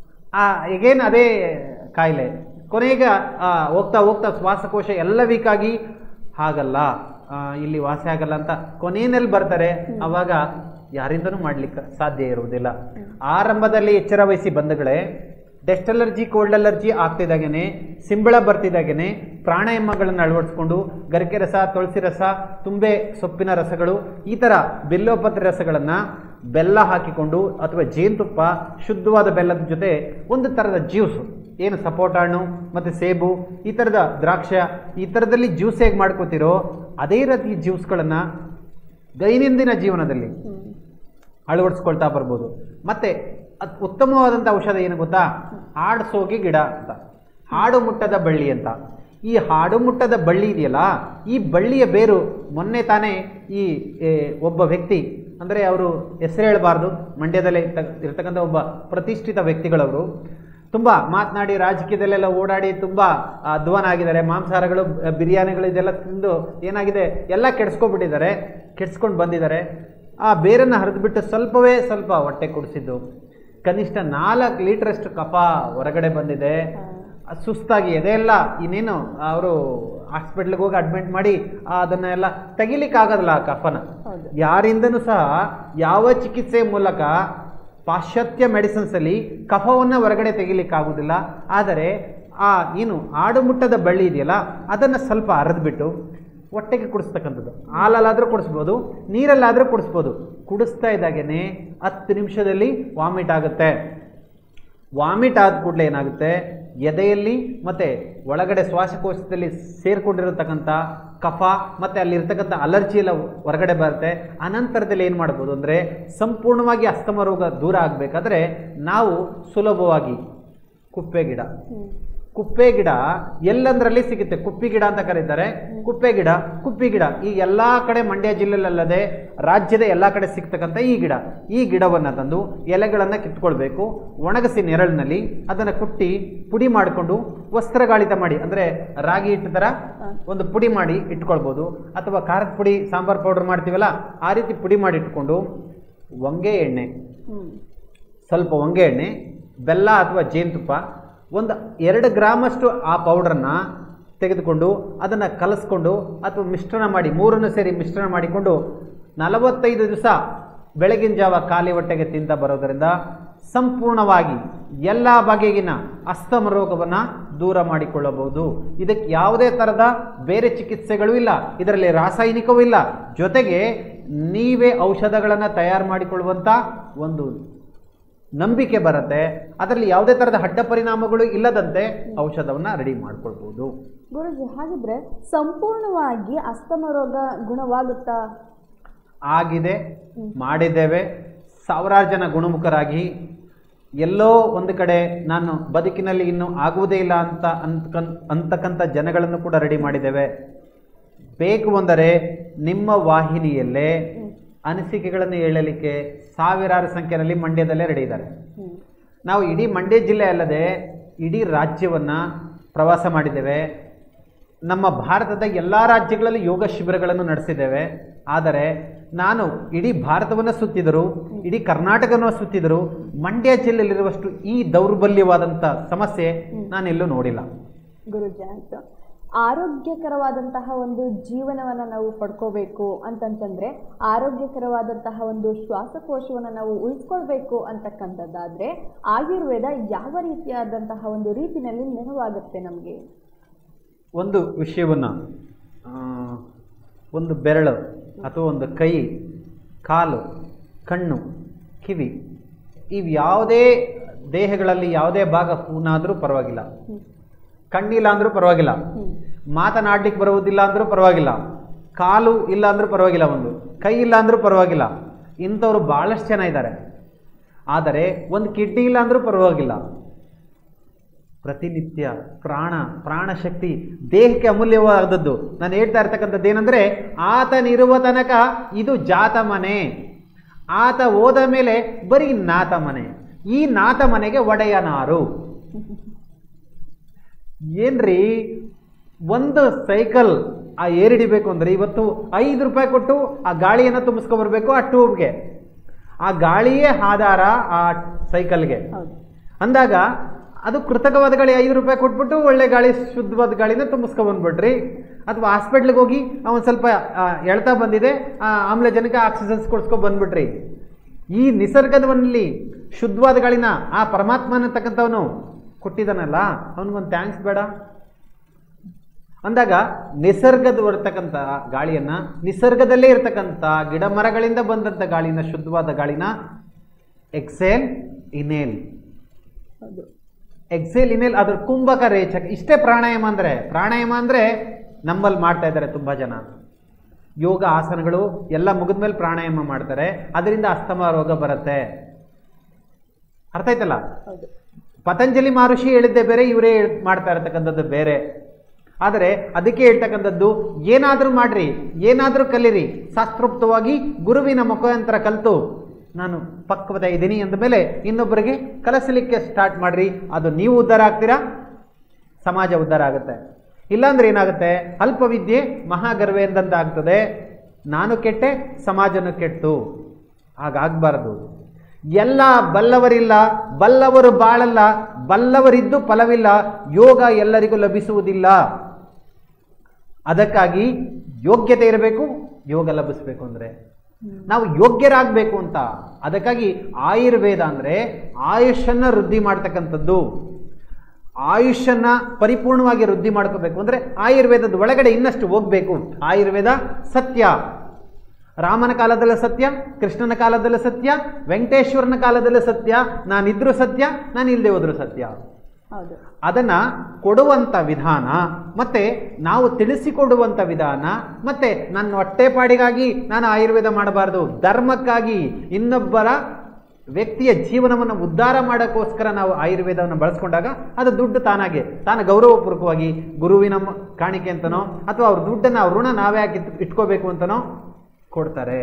ಈಗೇನು ಅದೇ ಕಾಯಿಲೆ. ಕೊನೆಗೆ ಹೋಗ್ತಾ ಹೋಗ್ತಾ ಶ್ವಾಸಕೋಶ ಎಲ್ಲ ವೀಕಾಗಿ ಹಾಗಲ್ಲ, ಇಲ್ಲಿ ವಾಸಿ ಆಗಲ್ಲ ಅಂತ ಕೊನೆಯಲ್ಲಿ ಬರ್ತಾರೆ. ಅವಾಗ ಯಾರಿಂದನೂ ಮಾಡ್ಲಿಕ್ಕೆ ಸಾಧ್ಯ ಇರುವುದಿಲ್ಲ. ಆರಂಭದಲ್ಲಿ ಎಚ್ಚರ ವಹಿಸಿ ಬಂಧುಗಳೇ, ಡಸ್ಟ್ ಅಲರ್ಜಿ, ಕೋಲ್ಡ್ ಅಲರ್ಜಿ ಆಗ್ತಿದ್ದಾಗೇನೆ, ಸಿಂಬಳ ಬರ್ತಿದ್ದಾಗೇನೆ ಪ್ರಾಣಾಯಾಮಗಳನ್ನು ಅಳವಡಿಸ್ಕೊಂಡು ಗರಿಕೆ ರಸ, ತುಳಸಿ ರಸ, ತುಂಬೆ ಸೊಪ್ಪಿನ ರಸಗಳು, ಈ ಥರ ಬಿಲ್ಲೋಪತ್ರೆ ರಸಗಳನ್ನು ಬೆಲ್ಲ ಹಾಕಿಕೊಂಡು ಅಥವಾ ಜೇನುತುಪ್ಪ, ಶುದ್ಧವಾದ ಬೆಲ್ಲದ ಜೊತೆ ಒಂದು ಥರದ ಜ್ಯೂಸು, ಏನು ಸಪೋಟ ಹಣ್ಣು ಮತ್ತು ಸೇಬು, ಈ ಥರದ ದ್ರಾಕ್ಷ, ಈ ಥರದಲ್ಲಿ ಜ್ಯೂಸ್ ಹೇಗೆ ಮಾಡ್ಕೋತಿರೋ ಅದೇ ರೀತಿ ಜ್ಯೂಸ್ಗಳನ್ನು ದೈನಂದಿನ ಜೀವನದಲ್ಲಿ ಅಳವಡಿಸ್ಕೊಳ್ತಾ ಬರ್ಬೋದು. ಮತ್ತು ಉತ್ತಮವಾದಂಥ ಔಷಧ ಏನು ಗೊತ್ತಾ? ಹಾಡ್ಸೋಗಿ ಗಿಡ ಅಂತ, ಹಾಡು ಮುಟ್ಟದ ಬಳ್ಳಿ ಅಂತ. ಈ ಹಾಡು ಮುಟ್ಟದ ಬಳ್ಳಿ ಇದೆಯಲ್ಲ, ಈ ಬಳ್ಳಿಯ ಬೇರು, ಮೊನ್ನೆ ತಾನೇ ಈ ಒಬ್ಬ ವ್ಯಕ್ತಿ, ಅಂದರೆ ಅವರು ಹೆಸರು ಹೇಳಬಾರ್ದು, ಮಂಡ್ಯದಲ್ಲೇ ಇರ್ತಕ್ಕಂಥ ಒಬ್ಬ ಪ್ರತಿಷ್ಠಿತ ವ್ಯಕ್ತಿಗಳವರು, ತುಂಬ ಮಾತನಾಡಿ ರಾಜಕೀಯದಲ್ಲೆಲ್ಲ ಓಡಾಡಿ ತುಂಬ ಅಧ್ವಾನ ಆಗಿದ್ದಾರೆ. ಮಾಂಸಾಹಾರಗಳು, ಬಿರಿಯಾನಿಗಳು ಇದೆಲ್ಲ ತಿಂದು ಏನಾಗಿದೆ ಎಲ್ಲ ಕೆಡಿಸ್ಕೊಬಿಟ್ಟಿದ್ದಾರೆ, ಕೆಡಿಸ್ಕೊಂಡು ಬಂದಿದ್ದಾರೆ. ಆ ಬೇರನ್ನು ಹರಿದುಬಿಟ್ಟು ಸ್ವಲ್ಪವೇ ಸ್ವಲ್ಪ ಹೊಟ್ಟೆ ಕುಡಿಸಿದ್ದು, ಕನಿಷ್ಠ 4 ಲೀಟ್ರಷ್ಟು ಕಫ ಹೊರಗಡೆ ಬಂದಿದೆ. ಸುಸ್ತಾಗಿ ಎದೆಯೆಲ್ಲ ಇನ್ನೇನು ಅವರು ಹಾಸ್ಪಿಟ್ಲಿಗೆ ಹೋಗಿ ಅಡ್ಮಿಟ್ ಮಾಡಿ ಅದನ್ನೆಲ್ಲ ತೆಗಿಲಿಕ್ಕಾಗೋದಿಲ್ಲ ಆ ಕಫನ. ಯಾರಿಂದನೂ ಸಹ ಯಾವ ಚಿಕಿತ್ಸೆ ಮೂಲಕ ಪಾಶ್ಚಾತ್ಯ ಮೆಡಿಸಿನ್ಸಲ್ಲಿ ಕಫವನ್ನು ಹೊರಗಡೆ ತೆಗಿಲಿಕ್ಕಾಗೋದಿಲ್ಲ. ಆದರೆ ಆ ಏನು ಆಡುಮುಟ್ಟದ ಬಳ್ಳಿ ಇದೆಯಲ್ಲ ಅದನ್ನು ಸ್ವಲ್ಪ ಅರೆದ್ಬಿಟ್ಟು ಹೊಟ್ಟೆಗೆ ಕುಡಿಸ್ತಕ್ಕಂಥದ್ದು. ಹಾಲಲ್ಲಾದರೂ ಕುಡಿಸ್ಬೋದು, ನೀರಲ್ಲಾದರೂ ಕುಡಿಸ್ಬೋದು. ಕುಡಿಸ್ತಾ ಇದ್ದಾಗೇ 10 ನಿಮಿಷದಲ್ಲಿ ವಾಮಿಟ್ ಆಗುತ್ತೆ. ವಾಮಿಟ್ ಆದ ಕೂಡಲೇ ಏನಾಗುತ್ತೆ, ಎದೆಯಲ್ಲಿ ಮತ್ತು ಒಳಗಡೆ ಶ್ವಾಸಕೋಶದಲ್ಲಿ ಸೇರಿಕೊಂಡಿರತಕ್ಕಂಥ ಕಫ ಮತ್ತು ಅಲ್ಲಿರ್ತಕ್ಕಂಥ ಅಲರ್ಜಿ ಎಲ್ಲ ಹೊರಗಡೆ ಬರುತ್ತೆ. ಅನಂತರದಲ್ಲಿ ಏನು ಮಾಡ್ಬೋದು ಅಂದರೆ, ಸಂಪೂರ್ಣವಾಗಿ ಅಸ್ತಮ ರೋಗ ದೂರ ಆಗಬೇಕಾದ್ರೆ ನಾವು ಸುಲಭವಾಗಿ ಕುಪ್ಪೆ ಗಿಡ, ಕುಪ್ಪೆ ಗಿಡ ಎಲ್ಲಂದ್ರಲ್ಲಿ ಸಿಗುತ್ತೆ. ಕುಪ್ಪಿ ಗಿಡ ಅಂತ ಕರೀತಾರೆ, ಕುಪ್ಪೆ ಗಿಡ, ಕುಪ್ಪಿ ಗಿಡ ಈ ಎಲ್ಲ ಕಡೆ ಮಂಡ್ಯ ಜಿಲ್ಲೆಯಲ್ಲದೆ ರಾಜ್ಯದ ಎಲ್ಲ ಕಡೆ ಸಿಗ್ತಕ್ಕಂಥ ಈ ಗಿಡವನ್ನು ತಂದು ಎಲೆಗಳನ್ನು ಕಿತ್ಕೊಳ್ಬೇಕು, ಒಣಗಿಸಿ ನೆರಳಿನಲ್ಲಿ ಅದನ್ನು ಕುಟ್ಟಿ ಪುಡಿ ಮಾಡಿಕೊಂಡು ವಸ್ತ್ರಗಾಳಿತ ಮಾಡಿ, ಅಂದರೆ ರಾಗಿ ಹಿಟ್ಟು ಥರ ಒಂದು ಪುಡಿ ಮಾಡಿ ಇಟ್ಕೊಳ್ಬೋದು. ಅಥವಾ ಖಾರದ ಪುಡಿ, ಸಾಂಬಾರು ಪೌಡರ್ ಮಾಡ್ತೀವಲ್ಲ ಆ ರೀತಿ ಪುಡಿ ಮಾಡಿ ಇಟ್ಕೊಂಡು ಹೊಂಗೆ ಎಣ್ಣೆ, ಸ್ವಲ್ಪ ಹೊಂಗೆ ಎಣ್ಣೆ, ಬೆಲ್ಲ ಅಥವಾ ಜೇನುತುಪ್ಪ, ಒಂದು 2 ಗ್ರಾಮಷ್ಟು ಆ ಪೌಡ್ರನ್ನ ತೆಗೆದುಕೊಂಡು ಅದನ್ನು ಕಲಿಸ್ಕೊಂಡು ಅಥವಾ ಮಿಶ್ರಣ ಮಾಡಿ, 3 ಸೇರಿ ಮಿಶ್ರಣ ಮಾಡಿಕೊಂಡು 45 ದಿವಸ ಬೆಳಗಿನ ಜಾವ ಖಾಲಿ ಹೊಟ್ಟೆಗೆ ತಿಂತ ಬರೋದರಿಂದ ಸಂಪೂರ್ಣವಾಗಿ ಎಲ್ಲ ಬಗೆಗಿನ ಅಸ್ತಮ ರೋಗವನ್ನು ದೂರ ಮಾಡಿಕೊಳ್ಳಬಹುದು. ಇದಕ್ಕೆ ಯಾವುದೇ ಥರದ ಬೇರೆ ಚಿಕಿತ್ಸೆಗಳು ಇಲ್ಲ, ಇದರಲ್ಲಿ ರಾಸಾಯನಿಕವೂ ಇಲ್ಲ. ಜೊತೆಗೆ ನೀವೇ ಔಷಧಗಳನ್ನು ತಯಾರು ಮಾಡಿಕೊಳ್ಳುವಂಥ ಒಂದು ನಂಬಿಕೆ ಬರುತ್ತೆ. ಅದರಲ್ಲಿ ಯಾವುದೇ ಥರದ ಅಡ್ಡ ಪರಿಣಾಮಗಳು ಇಲ್ಲದಂತೆ ಔಷಧವನ್ನು ರೆಡಿ ಮಾಡ್ಕೊಳ್ಬೋದು. ಗುರುಜಿ, ಹಾಗಿದ್ರೆ ಸಂಪೂರ್ಣವಾಗಿ ಅಸ್ತಮ ರೋಗ ಗುಣವಾಗುತ್ತಾ? ಆಗಿದೆ, ಮಾಡಿದ್ದೇವೆ. ಸಾವಿರಾರು ಜನ ಗುಣಮುಖರಾಗಿ ಎಲ್ಲೋ ಒಂದು ಕಡೆ ನಾನು ಬದುಕಿನಲ್ಲಿ ಇನ್ನೂ ಆಗುವುದೇ ಇಲ್ಲ ಅಂತಕ್ಕಂಥ ಜನಗಳನ್ನು ಕೂಡ ರೆಡಿ ಮಾಡಿದ್ದೇವೆ. ಬೇಕು ಅಂದರೆ ನಿಮ್ಮ ವಾಹಿನಿಯಲ್ಲೇ ಅನಿಸಿಕೆಗಳನ್ನು ಹೇಳಲಿಕ್ಕೆ ಸಾವಿರಾರು ಸಂಖ್ಯೆಯಲ್ಲಿ ಮಂಡ್ಯದಲ್ಲೇ ರೆಡಿ ಇದ್ದಾರೆ. ನಾವು ಇಡೀ ಮಂಡ್ಯ ಜಿಲ್ಲೆ ಅಲ್ಲದೆ ಇಡೀ ರಾಜ್ಯವನ್ನು ಪ್ರವಾಸ ಮಾಡಿದ್ದೇವೆ. ನಮ್ಮ ಭಾರತದ ಎಲ್ಲ ರಾಜ್ಯಗಳಲ್ಲಿ ಯೋಗ ಶಿಬಿರಗಳನ್ನು ನಡೆಸಿದ್ದೇವೆ. ಆದರೆ ನಾನು ಇಡೀ ಭಾರತವನ್ನು ಸುತ್ತಿದರು, ಇಡೀ ಕರ್ನಾಟಕವನ್ನು ಸುತ್ತಿದರು, ಮಂಡ್ಯ ಜಿಲ್ಲೆಯಲ್ಲಿರುವಷ್ಟು ಈ ದೌರ್ಬಲ್ಯವಾದಂಥ ಸಮಸ್ಯೆ ನಾನೆಲ್ಲೂ ನೋಡಿಲ್ಲ. ಗುರುಜಿ ಆಯಿತು. ಆರೋಗ್ಯಕರವಾದಂತಹ ಒಂದು ಜೀವನವನ್ನು ನಾವು ಪಡ್ಕೋಬೇಕು ಅಂತಂತಂದರೆ, ಆರೋಗ್ಯಕರವಾದಂತಹ ಒಂದು ಶ್ವಾಸಕೋಶವನ್ನು ನಾವು ಉಳಿಸ್ಕೊಳ್ಬೇಕು ಅಂತಕ್ಕಂಥದ್ದಾದರೆ ಆಯುರ್ವೇದ ಯಾವ ರೀತಿಯಾದಂತಹ ಒಂದು ರೀತಿಯಲ್ಲಿ ನೆರವಾಗುತ್ತೆ ನಮಗೆ? ಒಂದು ವಿಷಯವನ್ನು, ಒಂದು ಬೆರಳು ಅಥವಾ ಒಂದು ಕೈ, ಕಾಲು, ಕಣ್ಣು, ಕಿವಿ, ಇವು ಯಾವುದೇ ದೇಹಗಳಲ್ಲಿ ಯಾವುದೇ ಭಾಗ ಪೂನಾದರೂ ಪರವಾಗಿಲ್ಲ, ಕಣ್ಣಿಲ್ಲ ಅಂದರೂ ಪರವಾಗಿಲ್ಲ, ಮಾತನಾಡ್ಲಿಕ್ಕೆ ಬರುವುದಿಲ್ಲ ಅಂದರೂ ಪರವಾಗಿಲ್ಲ, ಕಾಲು ಇಲ್ಲ ಅಂದರೂ ಪರವಾಗಿಲ್ಲ, ಒಂದು ಕೈ ಇಲ್ಲ ಅಂದರೂ ಪರವಾಗಿಲ್ಲ. ಇಂಥವ್ರು ಭಾಳಷ್ಟು ಜನ ಇದ್ದಾರೆ. ಆದರೆ ಒಂದು ಕಿಡ್ನಿ ಇಲ್ಲ ಅಂದರೂ ಪರವಾಗಿಲ್ಲ. ಪ್ರತಿನಿತ್ಯ ಪ್ರಾಣಶಕ್ತಿ ದೇಹಕ್ಕೆ ಅಮೂಲ್ಯವಾದದ್ದು. ನಾನು ಹೇಳ್ತಾ ಇರ್ತಕ್ಕಂಥದ್ದು ಏನಂದರೆ, ಆತನಿರುವ ತನಕ ಇದು ಜಾತ ಮನೆ, ಆತ ಹೋದ ಮೇಲೆ ಬರೀ ನಾತ ಮನೆ, ಈ ನಾತ ಮನೆಗೆ ಒಡೆಯನಾರು. ಏನ್ರಿ, ಒಂದು ಸೈಕಲ್ ಆ ಏರಿಡಿಬೇಕು ಅಂದರೆ ಇವತ್ತು 5 ರೂಪಾಯಿ ಕೊಟ್ಟು ಆ ಗಾಳಿಯನ್ನು ತುಂಬಿಸ್ಕೊಬರ್ಬೇಕು ಆ ಟ್ಯೂಬ್ಗೆ. ಆ ಗಾಳಿಯೇ ಆಧಾರ ಆ ಸೈಕಲ್ಗೆ ಅಂದಾಗ ಅದು ಕೃತಕವಾದ ಗಾಳಿ 5 ರೂಪಾಯಿ ಕೊಟ್ಬಿಟ್ಟು ಒಳ್ಳೆ ಗಾಳಿ, ಶುದ್ಧವಾದ ಗಾಳಿನ ತುಂಬಿಸ್ಕೊಬಂದ್ಬಿಟ್ರಿ. ಅಥವಾ ಹಾಸ್ಪಿಟ್ಲಿಗೆ ಹೋಗಿ ಒಂದು ಸ್ವಲ್ಪ ಎಳ್ತಾ ಬಂದಿದೆ, ಆಮ್ಲಜನಕ ಆಕ್ಸಿಜನ್ಸ್ ಕೊಡ್ಸ್ಕೊ ಬಂದ್ಬಿಟ್ರಿ. ಈ ನಿಸರ್ಗದಲ್ಲಿ ಶುದ್ಧವಾದ ಗಾಳಿನ ಆ ಪರಮಾತ್ಮ ಅನ್ನತಕ್ಕಂಥವನು ಕೊಟ್ಟಿದ್ದಾನಲ್ಲ, ಅವನಿಗೊಂದು ಥ್ಯಾಂಕ್ಸ್ ಬೇಡ ಅಂದಾಗ ನಿಸರ್ಗದ ಬರ್ತಕ್ಕಂಥ ಗಾಳಿಯನ್ನು, ನಿಸರ್ಗದಲ್ಲೇ ಇರ್ತಕ್ಕಂಥ ಗಿಡ ಮರಗಳಿಂದ ಬಂದಂಥ ಗಾಳಿನ, ಶುದ್ಧವಾದ ಗಾಳಿನ ಎಕ್ಸೇಲ್ ಇನೇಲ್, ಎಕ್ಸೇಲ್ ಇನೇಲ್, ಅದ್ರ ಕುಂಭಕ ರೇಚಕ, ಇಷ್ಟೇ ಪ್ರಾಣಾಯಾಮ ಅಂದರೆ. ಪ್ರಾಣಾಯಾಮ ಅಂದರೆ ನಮ್ಮಲ್ಲಿ ಮಾಡ್ತಾ ಇದ್ದಾರೆ ತುಂಬ ಜನ. ಯೋಗ ಆಸನಗಳು ಎಲ್ಲ ಮುಗಿದ ಮೇಲೆ ಪ್ರಾಣಾಯಾಮ ಮಾಡ್ತಾರೆ, ಅದರಿಂದ ಅಸ್ತಮ ರೋಗ ಬರುತ್ತೆ. ಅರ್ಥ ಆಯ್ತಲ್ಲ? ಪತಂಜಲಿ ಮಹರ್ಷಿ ಹೇಳಿದ್ದೆ ಬೇರೆ, ಇವರೇ ಮಾಡ್ತಾ ಇರತಕ್ಕಂಥದ್ದು ಬೇರೆ. ಆದರೆ ಅದಕ್ಕೆ ಹೇಳ್ತಕ್ಕಂಥದ್ದು, ಏನಾದರೂ ಮಾಡ್ರಿ, ಏನಾದರೂ ಕಲೀರಿ, ಶಾಸ್ತ್ರೋಕ್ತವಾಗಿ ಗುರುವಿನ ಮುಖಾಂತರ ಕಲಿತು ನಾನು ಪಕ್ವತೆ ಇದ್ದೀನಿ ಅಂದ ಮೇಲೆ ಇನ್ನೊಬ್ಬರಿಗೆ ಕಲಿಸಲಿಕ್ಕೆ ಸ್ಟಾರ್ಟ್ ಮಾಡ್ರಿ. ಅದು ನೀವು ಉದ್ಧಾರ ಆಗ್ತೀರಾ, ಸಮಾಜ ಉದ್ಧಾರ ಆಗುತ್ತೆ. ಇಲ್ಲಾಂದ್ರೆ ಏನಾಗುತ್ತೆ, ಅಲ್ಪ ವಿದ್ಯೆ ಮಹಾಗರ್ವೆ ಎಂದಂತ ಆಗ್ತದೆ. ನಾನು ಕೆಟ್ಟೆ, ಸಮಾಜನೂ ಕೆಟ್ಟು. ಹಾಗಾಗಬಾರ್ದು. ಎಲ್ಲ ಬಲ್ಲವರಿಲ್ಲ, ಬಲ್ಲವರು ಬಾಳಲ್ಲ, ಬಲ್ಲವರಿದ್ದು ಫಲವಿಲ್ಲ, ಯೋಗ ಎಲ್ಲರಿಗೂ ಲಭಿಸುವುದಿಲ್ಲ. ಅದಕ್ಕಾಗಿ ಯೋಗ್ಯತೆ ಇರಬೇಕು. ಯೋಗ ಲಭಿಸಬೇಕು ಅಂದರೆ ನಾವು ಯೋಗ್ಯರಾಗಬೇಕು ಅಂತ. ಅದಕ್ಕಾಗಿ ಆಯುರ್ವೇದ ಅಂದರೆ ಆಯುಷನ್ನು ವೃದ್ಧಿ ಮಾಡ್ತಕ್ಕಂಥದ್ದು. ಆಯುಷನ್ನು ಪರಿಪೂರ್ಣವಾಗಿ ವೃದ್ಧಿ ಮಾಡ್ಕೋಬೇಕು ಅಂದರೆ ಆಯುರ್ವೇದದ ಒಳಗಡೆ ಇನ್ನಷ್ಟು ಹೋಗಬೇಕು. ಆಯುರ್ವೇದ ಸತ್ಯ, ರಾಮನ ಕಾಲದಲ್ಲೂ ಸತ್ಯ, ಕೃಷ್ಣನ ಕಾಲದಲ್ಲೂ ಸತ್ಯ, ವೆಂಕಟೇಶ್ವರನ ಕಾಲದಲ್ಲೂ ಸತ್ಯ, ನಾನಿದ್ರೂ ಸತ್ಯ, ನಾನು ಇಲ್ಲದೆ ಹೋದ್ರೂ ಸತ್ಯ. ಅದನ್ನ ಕೊಡುವಂಥ ವಿಧಾನ, ಮತ್ತೆ ನಾವು ತಿಳಿಸಿಕೊಡುವಂಥ ವಿಧಾನ, ಮತ್ತೆ ನನ್ನ ಹೊಟ್ಟೆಪಾಡಿಗಾಗಿ ನಾನು ಆಯುರ್ವೇದ ಮಾಡಬಾರ್ದು, ಧರ್ಮಕ್ಕಾಗಿ ಇನ್ನೊಬ್ಬರ ವ್ಯಕ್ತಿಯ ಜೀವನವನ್ನು ಉದ್ಧಾರ ಮಾಡೋಕ್ಕೋಸ್ಕರ ನಾವು ಆಯುರ್ವೇದವನ್ನು ಬಳಸ್ಕೊಂಡಾಗ ಅದು ದುಡ್ಡು ತಾನು ಗೌರವಪೂರ್ವಕವಾಗಿ ಗುರುವಿನ ಕಾಣಿಕೆ ಅಂತನೋ ಅಥವಾ ಅವ್ರ ದುಡ್ಡನ್ನು ಅವ್ರ ಋಣ ನಾವೇ ಹಾಕಿ ಇಟ್ಕೋಬೇಕು ಅಂತನೋ ಕೊಡ್ತಾರೆ.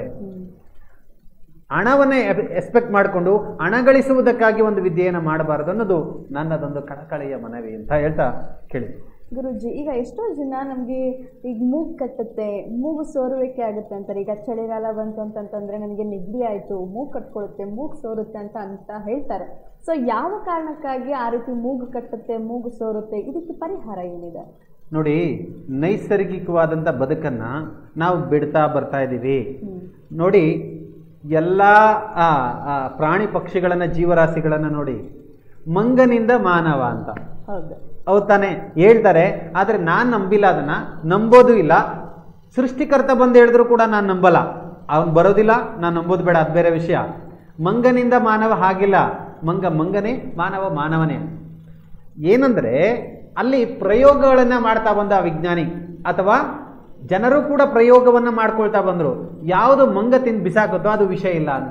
ಹಣವನ್ನೇ ಎಕ್ಸ್ಪೆಕ್ಟ್ ಮಾಡಿಕೊಂಡು ಹಣ ಗಳಿಸುವುದಕ್ಕಾಗಿ ಒಂದು ವಿದ್ಯೆಯನ್ನು ಮಾಡಬಾರದು ಅನ್ನೋದು ನನ್ನದೊಂದು ಕಳಕಳಿಯ ಮನವಿ ಅಂತ ಹೇಳ್ತಾ ಕೇಳಿ. ಗುರುಜಿ, ಈಗ ಎಷ್ಟೋ ಜನ ನಮಗೆ ಈಗ ಮೂಗು ಕಟ್ಟುತ್ತೆ, ಮೂಗು ಸೋರುವಿಕೆ ಆಗುತ್ತೆ ಅಂತಾರೆ. ಈಗ ಚಳಿಗಾಲ ಬಂತು ಅಂತಂತಂದರೆ ನನಗೆ ನೆಗಡಿ ಆಯಿತು, ಮೂಗು ಕಟ್ಕೊಳ್ಳುತ್ತೆ, ಮೂಗು ಸೋರುತ್ತೆ ಅಂತ ಹೇಳ್ತಾರೆ. ಸೊ ಯಾವ ಕಾರಣಕ್ಕಾಗಿ ಆ ರೀತಿ ಮೂಗು ಕಟ್ಟುತ್ತೆ, ಮೂಗು ಸೋರುತ್ತೆ, ಇದಕ್ಕೆ ಪರಿಹಾರ ಏನಿದೆ? ನೋಡಿ, ನೈಸರ್ಗಿಕವಾದಂಥ ಬದುಕನ್ನು ನಾವು ಬಿಡ್ತಾ ಬರ್ತಾ ಇದ್ದೀವಿ. ನೋಡಿ, ಎಲ್ಲ ಪ್ರಾಣಿ ಪಕ್ಷಿಗಳನ್ನು, ಜೀವರಾಶಿಗಳನ್ನು ನೋಡಿ, ಮಂಗನಿಂದ ಮಾನವ ಅಂತ ಹೌದು ತಾನೆ ಹೇಳ್ತಾರೆ. ಆದರೆ ನಾನು ನಂಬಿಲ್ಲ, ಅದನ್ನು ನಂಬೋದು ಇಲ್ಲ. ಸೃಷ್ಟಿಕರ್ತ ಬಂದು ಹೇಳಿದ್ರು ಕೂಡ ನಾನು ನಂಬಲ್ಲ. ಅವನು ಬರೋದಿಲ್ಲ, ನಾನು ನಂಬೋದು ಬೇಡ, ಅದು ಬೇರೆ ವಿಷಯ. ಮಂಗನಿಂದ ಮಾನವ ಹಾಗಿಲ್ಲ, ಮಂಗನೇ, ಮಾನವ ಮಾನವನೇ. ಏನಂದರೆ ಅಲ್ಲಿ ಪ್ರಯೋಗಗಳನ್ನು ಮಾಡ್ತಾ ಬಂದ ವಿಜ್ಞಾನಿ ಅಥವಾ ಜನರು ಕೂಡ ಪ್ರಯೋಗವನ್ನು ಮಾಡ್ಕೊಳ್ತಾ ಬಂದರು. ಯಾವುದು ಮಂಗ ತಿಂದು ಬಿಸಾಕುತ್ತೋ ಅದು ವಿಷಯ ಇಲ್ಲ ಅಂತ,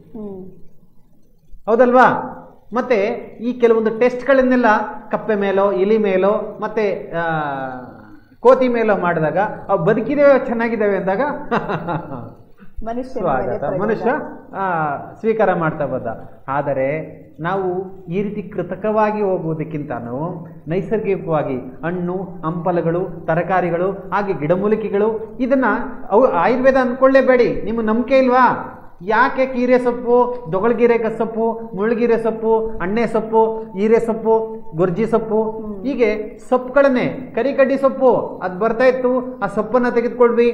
ಹೌದಲ್ವಾ? ಮತ್ತೆ ಈ ಕೆಲವೊಂದು ಟೆಸ್ಟ್ಗಳನ್ನೆಲ್ಲ ಕಪ್ಪೆ ಮೇಲೋ, ಇಲಿ ಮೇಲೋ, ಮತ್ತೆ ಕೋತಿ ಮೇಲೋ ಮಾಡಿದಾಗ ಅವು ಬದುಕಿದ್ದೇವೆ, ಚೆನ್ನಾಗಿದ್ದಾವೆ ಅಂದಾಗ ಸ್ವಾಗತ ಮನುಷ್ಯ ಸ್ವೀಕಾರ ಮಾಡ್ತಾ ಬಂದ. ಆದರೆ ನಾವು ಈ ರೀತಿ ಕೃತಕವಾಗಿ ಹೋಗುವುದಕ್ಕಿಂತನೂ ನೈಸರ್ಗಿಕವಾಗಿ ಹಣ್ಣು ಹಂಪಲುಗಳು ತರಕಾರಿಗಳು ಹಾಗೆ ಗಿಡಮೂಲಿಕೆಗಳು ಇದನ್ನ ಆಯುರ್ವೇದ ಅಂದ್ಕೊಳ್ಳೇಬೇಡಿ. ನಿಮ್ಗೆ ನಂಬಿಕೆ ಇಲ್ವಾ? ಯಾಕೆ ಕೀರೆ ಸೊಪ್ಪು, ದೊಗಳಗಿರೆ ಸೊಪ್ಪು, ಮುಳ್ಳುಗಿರೆ ಸೊಪ್ಪು, ಅಣ್ಣೆ ಸೊಪ್ಪು, ಹೀರೆ ಸೊಪ್ಪು, ಗುರ್ಜಿ ಸೊಪ್ಪು, ಹೀಗೆ ಸೊಪ್ಪುಗಳನ್ನೇ ಕರಿಕಡ್ಡಿ ಸೊಪ್ಪು ಅದು ಬರ್ತಾ ಇತ್ತು. ಆ ಸೊಪ್ಪನ್ನು ತೆಗೆದುಕೊಳ್ವಿ,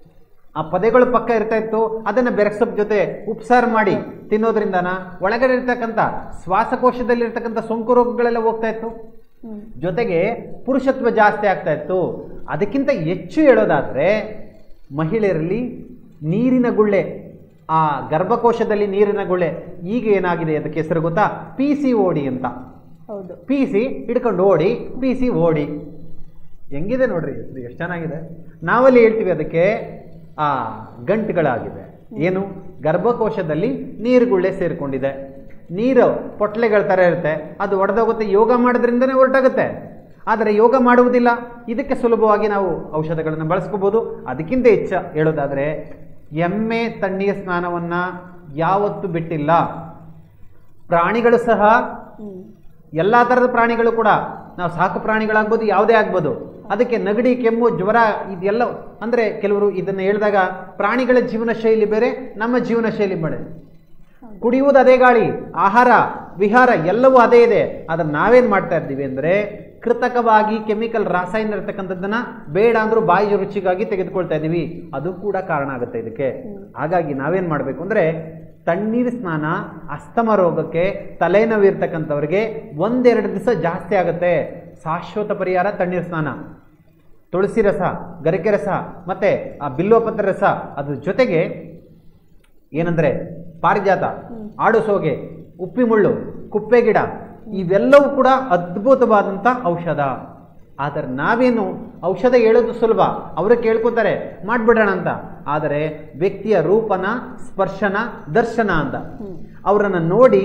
ಆ ಪದೆಗಳು ಪಕ್ಕ ಇರ್ತಾ ಇತ್ತು. ಅದನ್ನು ಬೆರಕ್ ಸೊಪ್ಪು ಜೊತೆ ಉಪಸಾರ ಮಾಡಿ ತಿನ್ನೋದ್ರಿಂದನ ಒಳಗಡೆ ಇರ್ತಕ್ಕಂಥ ಶ್ವಾಸಕೋಶದಲ್ಲಿರ್ತಕ್ಕಂಥ ಸೋಂಕು ರೋಗಗಳೆಲ್ಲ ಹೋಗ್ತಾ ಇತ್ತು. ಜೊತೆಗೆ ಪುರುಷತ್ವ ಜಾಸ್ತಿ ಆಗ್ತಾ ಇತ್ತು. ಅದಕ್ಕಿಂತ ಹೆಚ್ಚು ಹೇಳೋದಾದ್ರೆ ಮಹಿಳೆಯರಲ್ಲಿ ನೀರಿನ ಗುಳ್ಳೆ, ಆ ಗರ್ಭಕೋಶದಲ್ಲಿ ನೀರಿನ ಗುಳ್ಳೆ, ಈಗ ಏನಾಗಿದೆ ಅದಕ್ಕೆ ಹೆಸರು ಗೊತ್ತಾ? PCOD ಅಂತ. PC ಹಿಡ್ಕೊಂಡು ಓಡಿ, PCOD ಹೆಂಗಿದೆ ನೋಡ್ರಿ, ಎಷ್ಟು ಚೆನ್ನಾಗಿದೆ. ನಾವಲ್ಲಿ ಹೇಳ್ತೀವಿ ಅದಕ್ಕೆ ಆ ಗಂಟುಗಳಾಗಿದೆ. ಏನು? ಗರ್ಭಕೋಶದಲ್ಲಿ ನೀರುಗುಳ್ಳೆ ಸೇರಿಕೊಂಡಿದೆ. ನೀರು ಪೊಟ್ಲೆಗಳ ಥರ ಇರುತ್ತೆ, ಅದು ಒಡೆದೋಗುತ್ತೆ. ಯೋಗ ಮಾಡೋದ್ರಿಂದನೇ ಹೊರಟಾಗುತ್ತೆ. ಆದರೆ ಯೋಗ ಮಾಡುವುದಿಲ್ಲ. ಇದಕ್ಕೆ ಸುಲಭವಾಗಿ ನಾವು ಔಷಧಗಳನ್ನು ಬಳಸ್ಕೋಬೋದು. ಅದಕ್ಕಿಂತ ಹೆಚ್ಚು ಹೇಳೋದಾದರೆ ಎಮ್ಮೆ ತಣ್ಣೀರು ಸ್ನಾನವನ್ನು ಯಾವತ್ತೂ ಬಿಟ್ಟಿಲ್ಲ. ಪ್ರಾಣಿಗಳು ಸಹ, ಎಲ್ಲ ಥರದ ಪ್ರಾಣಿಗಳು ಕೂಡ, ನಾವು ಸಾಕು ಪ್ರಾಣಿಗಳಾಗ್ಬೋದು, ಯಾವುದೇ ಆಗ್ಬೋದು, ಅದಕ್ಕೆ ನೆಗಡಿ ಕೆಮ್ಮು ಜ್ವರ ಇದೆಲ್ಲ ಅಂದರೆ ಕೆಲವರು ಇದನ್ನು ಹೇಳಿದಾಗ ಪ್ರಾಣಿಗಳ ಜೀವನ ಶೈಲಿ ಬೇರೆ, ನಮ್ಮ ಜೀವನ ಶೈಲಿ ಬೇರೆ. ಕುಡಿಯುವುದು ಅದೇ ಗಾಳಿ, ಆಹಾರ ವಿಹಾರ ಎಲ್ಲವೂ ಅದೇ ಇದೆ. ಅದನ್ನು ನಾವೇನು ಮಾಡ್ತಾ ಇದ್ದೀವಿ ಅಂದರೆ ಕೃತಕವಾಗಿ ಕೆಮಿಕಲ್ ರಾಸಾಯನ ಇರ್ತಕ್ಕಂಥದ್ದನ್ನು ಬೇಡ ಅಂದರೂ ಬಾಯಿ ರುಚಿಗಾಗಿ ತೆಗೆದುಕೊಳ್ತಾ ಇದ್ದೀವಿ. ಅದು ಕೂಡ ಕಾರಣ ಆಗುತ್ತೆ ಇದಕ್ಕೆ. ಹಾಗಾಗಿ ನಾವೇನು ಮಾಡಬೇಕು ಅಂದರೆ ತಣ್ಣೀರು ಸ್ನಾನ ಅಸ್ತಮ ರೋಗಕ್ಕೆ, ತಲೆನೋವು ಇರ್ತಕ್ಕಂಥವ್ರಿಗೆ 1-2 ದಿವಸ ಜಾಸ್ತಿ ಆಗುತ್ತೆ. ಶಾಶ್ವತ ಪರಿಹಾರ ತಣ್ಣೀರು ಸ್ನಾನ. ತುಳಸಿ ರಸ, ಗರಿಕೆ ರಸ ಮತ್ತು ಆ ಬಿಲ್ವಪತ್ರ ರಸ, ಅದ್ರ ಜೊತೆಗೆ ಏನಂದರೆ ಪಾರಿಜಾತ, ಆಡು ಸೋಗೆ, ಉಪ್ಪಿಮುಳ್ಳು, ಕುಪ್ಪೆ ಗಿಡ, ಇವೆಲ್ಲವೂ ಕೂಡ ಅದ್ಭುತವಾದಂಥ ಔಷಧ. ಆದರೆ ನಾವೇನು ಔಷಧ ಹೇಳೋದು ಸುಲಭ, ಅವರು ಕೇಳ್ಕೊತಾರೆ ಮಾಡಿಬಿಡೋಣ ಅಂತ. ಆದರೆ ವ್ಯಕ್ತಿಯ ರೂಪನ, ಸ್ಪರ್ಶನ, ದರ್ಶನ ಅಂತ ಅವರನ್ನು ನೋಡಿ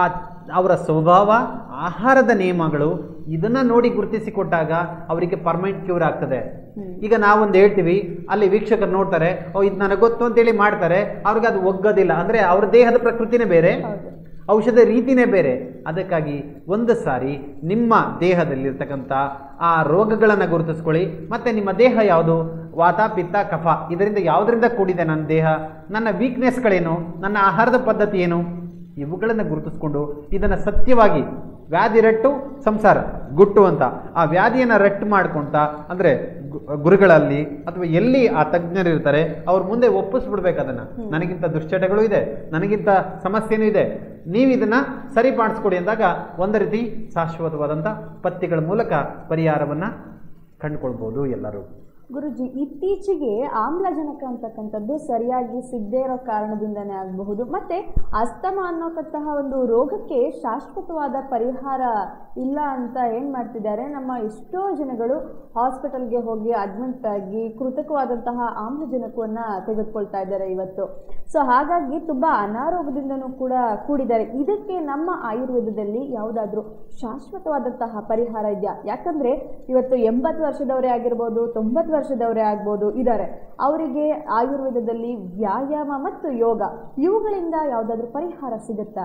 ಅವರ ಸ್ವಭಾವ, ಆಹಾರದ ನಿಯಮಗಳು ಇದನ್ನ ನೋಡಿ ಗುರುತಿಸಿಕೊಟ್ಟಾಗ ಅವರಿಗೆ ಪರ್ಮನೆಂಟ್ ಕ್ಯೂರ್ ಆಗ್ತದೆ. ಈಗ ನಾವೊಂದು ಹೇಳ್ತೀವಿ, ಅಲ್ಲಿ ವೀಕ್ಷಕರು ನೋಡ್ತಾರೆ, ಇದು ನನಗೆ ಗೊತ್ತು ಅಂತೇಳಿ ಮಾಡ್ತಾರೆ, ಅವ್ರಿಗೆ ಅದು ಒಗ್ಗೋದಿಲ್ಲ. ಅಂದರೆ ಅವ್ರ ದೇಹದ ಪ್ರಕೃತಿನೇ ಬೇರೆ, ಔಷಧ ರೀತಿನೇ ಬೇರೆ. ಅದಕ್ಕಾಗಿ ಒಂದು ಸಾರಿ ನಿಮ್ಮ ದೇಹದಲ್ಲಿರ್ತಕ್ಕಂಥ ಆ ರೋಗಗಳನ್ನು ಗುರುತಿಸ್ಕೊಳ್ಳಿ. ಮತ್ತು ನಿಮ್ಮ ದೇಹ ಯಾವುದು, ವಾತ ಪಿತ್ತ ಕಫ, ಇದರಿಂದ ಯಾವುದರಿಂದ ಕೂಡಿದೆ ನನ್ನ ದೇಹ, ನನ್ನ ವೀಕ್ನೆಸ್ಗಳೇನು, ನನ್ನ ಆಹಾರದ ಪದ್ಧತಿ ಏನು, ಇವುಗಳನ್ನು ಗುರುತಿಸ್ಕೊಂಡು ಇದನ್ನು ಸತ್ಯವಾಗಿ ವ್ಯಾಧಿ ರಟ್ಟು ಸಂಸಾರ ಗುಟ್ಟು ಅಂತ ಆ ವ್ಯಾಧಿಯನ್ನು ರಟ್ಟು ಮಾಡ್ಕೊಂತ, ಅಂದರೆ ಗುರುಗಳಲ್ಲಿ ಅಥವಾ ಎಲ್ಲಿ ಆ ತಜ್ಞರು ಇರ್ತಾರೆ ಅವ್ರ ಮುಂದೆ ಒಪ್ಪಿಸ್ಬಿಡ್ಬೇಕು ಅದನ್ನು. ನನಗಿಂತ ದುಶ್ಚಟಗಳು ಇದೆ, ನನಗಿಂತ ಸಮಸ್ಯೆನೂ ಇದೆ, ನೀವು ಇದನ್ನು ಸರಿಪಡಿಸ್ಕೊಡಿ ಅಂದಾಗ ಒಂದು ರೀತಿ ಶಾಶ್ವತವಾದಂಥ ಪಥ್ಯಗಳ ಮೂಲಕ ಪರಿಹಾರವನ್ನು ಕಂಡುಕೊಳ್ಬೋದು ಎಲ್ಲರೂ. ಗುರುಜಿ, ಇತ್ತೀಚೆಗೆ ಆಮ್ಲಜನಕ ಅಂತಕ್ಕಂಥದ್ದು ಸರಿಯಾಗಿ ಸಿಗದೇ ಇರೋ ಕಾರಣದಿಂದನೇ ಆಗಬಹುದು. ಮತ್ತು ಅಸ್ತಮ ಅನ್ನೋಕಂತಹ ಒಂದು ರೋಗಕ್ಕೆ ಶಾಶ್ವತವಾದ ಪರಿಹಾರ ಇಲ್ಲ ಅಂತ ಏನು ಮಾಡ್ತಿದ್ದಾರೆ, ನಮ್ಮ ಎಷ್ಟೋ ಜನಗಳು ಹಾಸ್ಪಿಟಲ್ಗೆ ಹೋಗಿ ಅಡ್ಮಿಟ್ ಆಗಿ ಕೃತಕವಾದಂತಹ ಆಮ್ಲಜನಕವನ್ನು ತೆಗೆದುಕೊಳ್ತಾ ಇದ್ದಾರೆ ಇವತ್ತು. ಸೊ ಹಾಗಾಗಿ ತುಂಬ ಅನಾರೋಗ್ಯದಿಂದನೂ ಕೂಡ ಕೂಡಿದ್ದಾರೆ. ಇದಕ್ಕೆ ನಮ್ಮ ಆಯುರ್ವೇದದಲ್ಲಿ ಯಾವುದಾದ್ರೂ ಶಾಶ್ವತವಾದಂತಹ ಪರಿಹಾರ ಇದೆಯಾ? ಯಾಕಂದರೆ ಇವತ್ತು 80 ವರ್ಷದವರೇ ಆಗಿರ್ಬೋದು, 90 ವರ್ಷದವರೇ ಆಗ್ಬೋದು ಇದ್ದಾರೆ, ಅವರಿಗೆ ಆಯುರ್ವೇದದಲ್ಲಿ ವ್ಯಾಯಾಮ ಮತ್ತು ಯೋಗ ಇವುಗಳಿಂದ ಯಾವುದಾದ್ರೂ ಪರಿಹಾರ ಸಿಗುತ್ತಾ?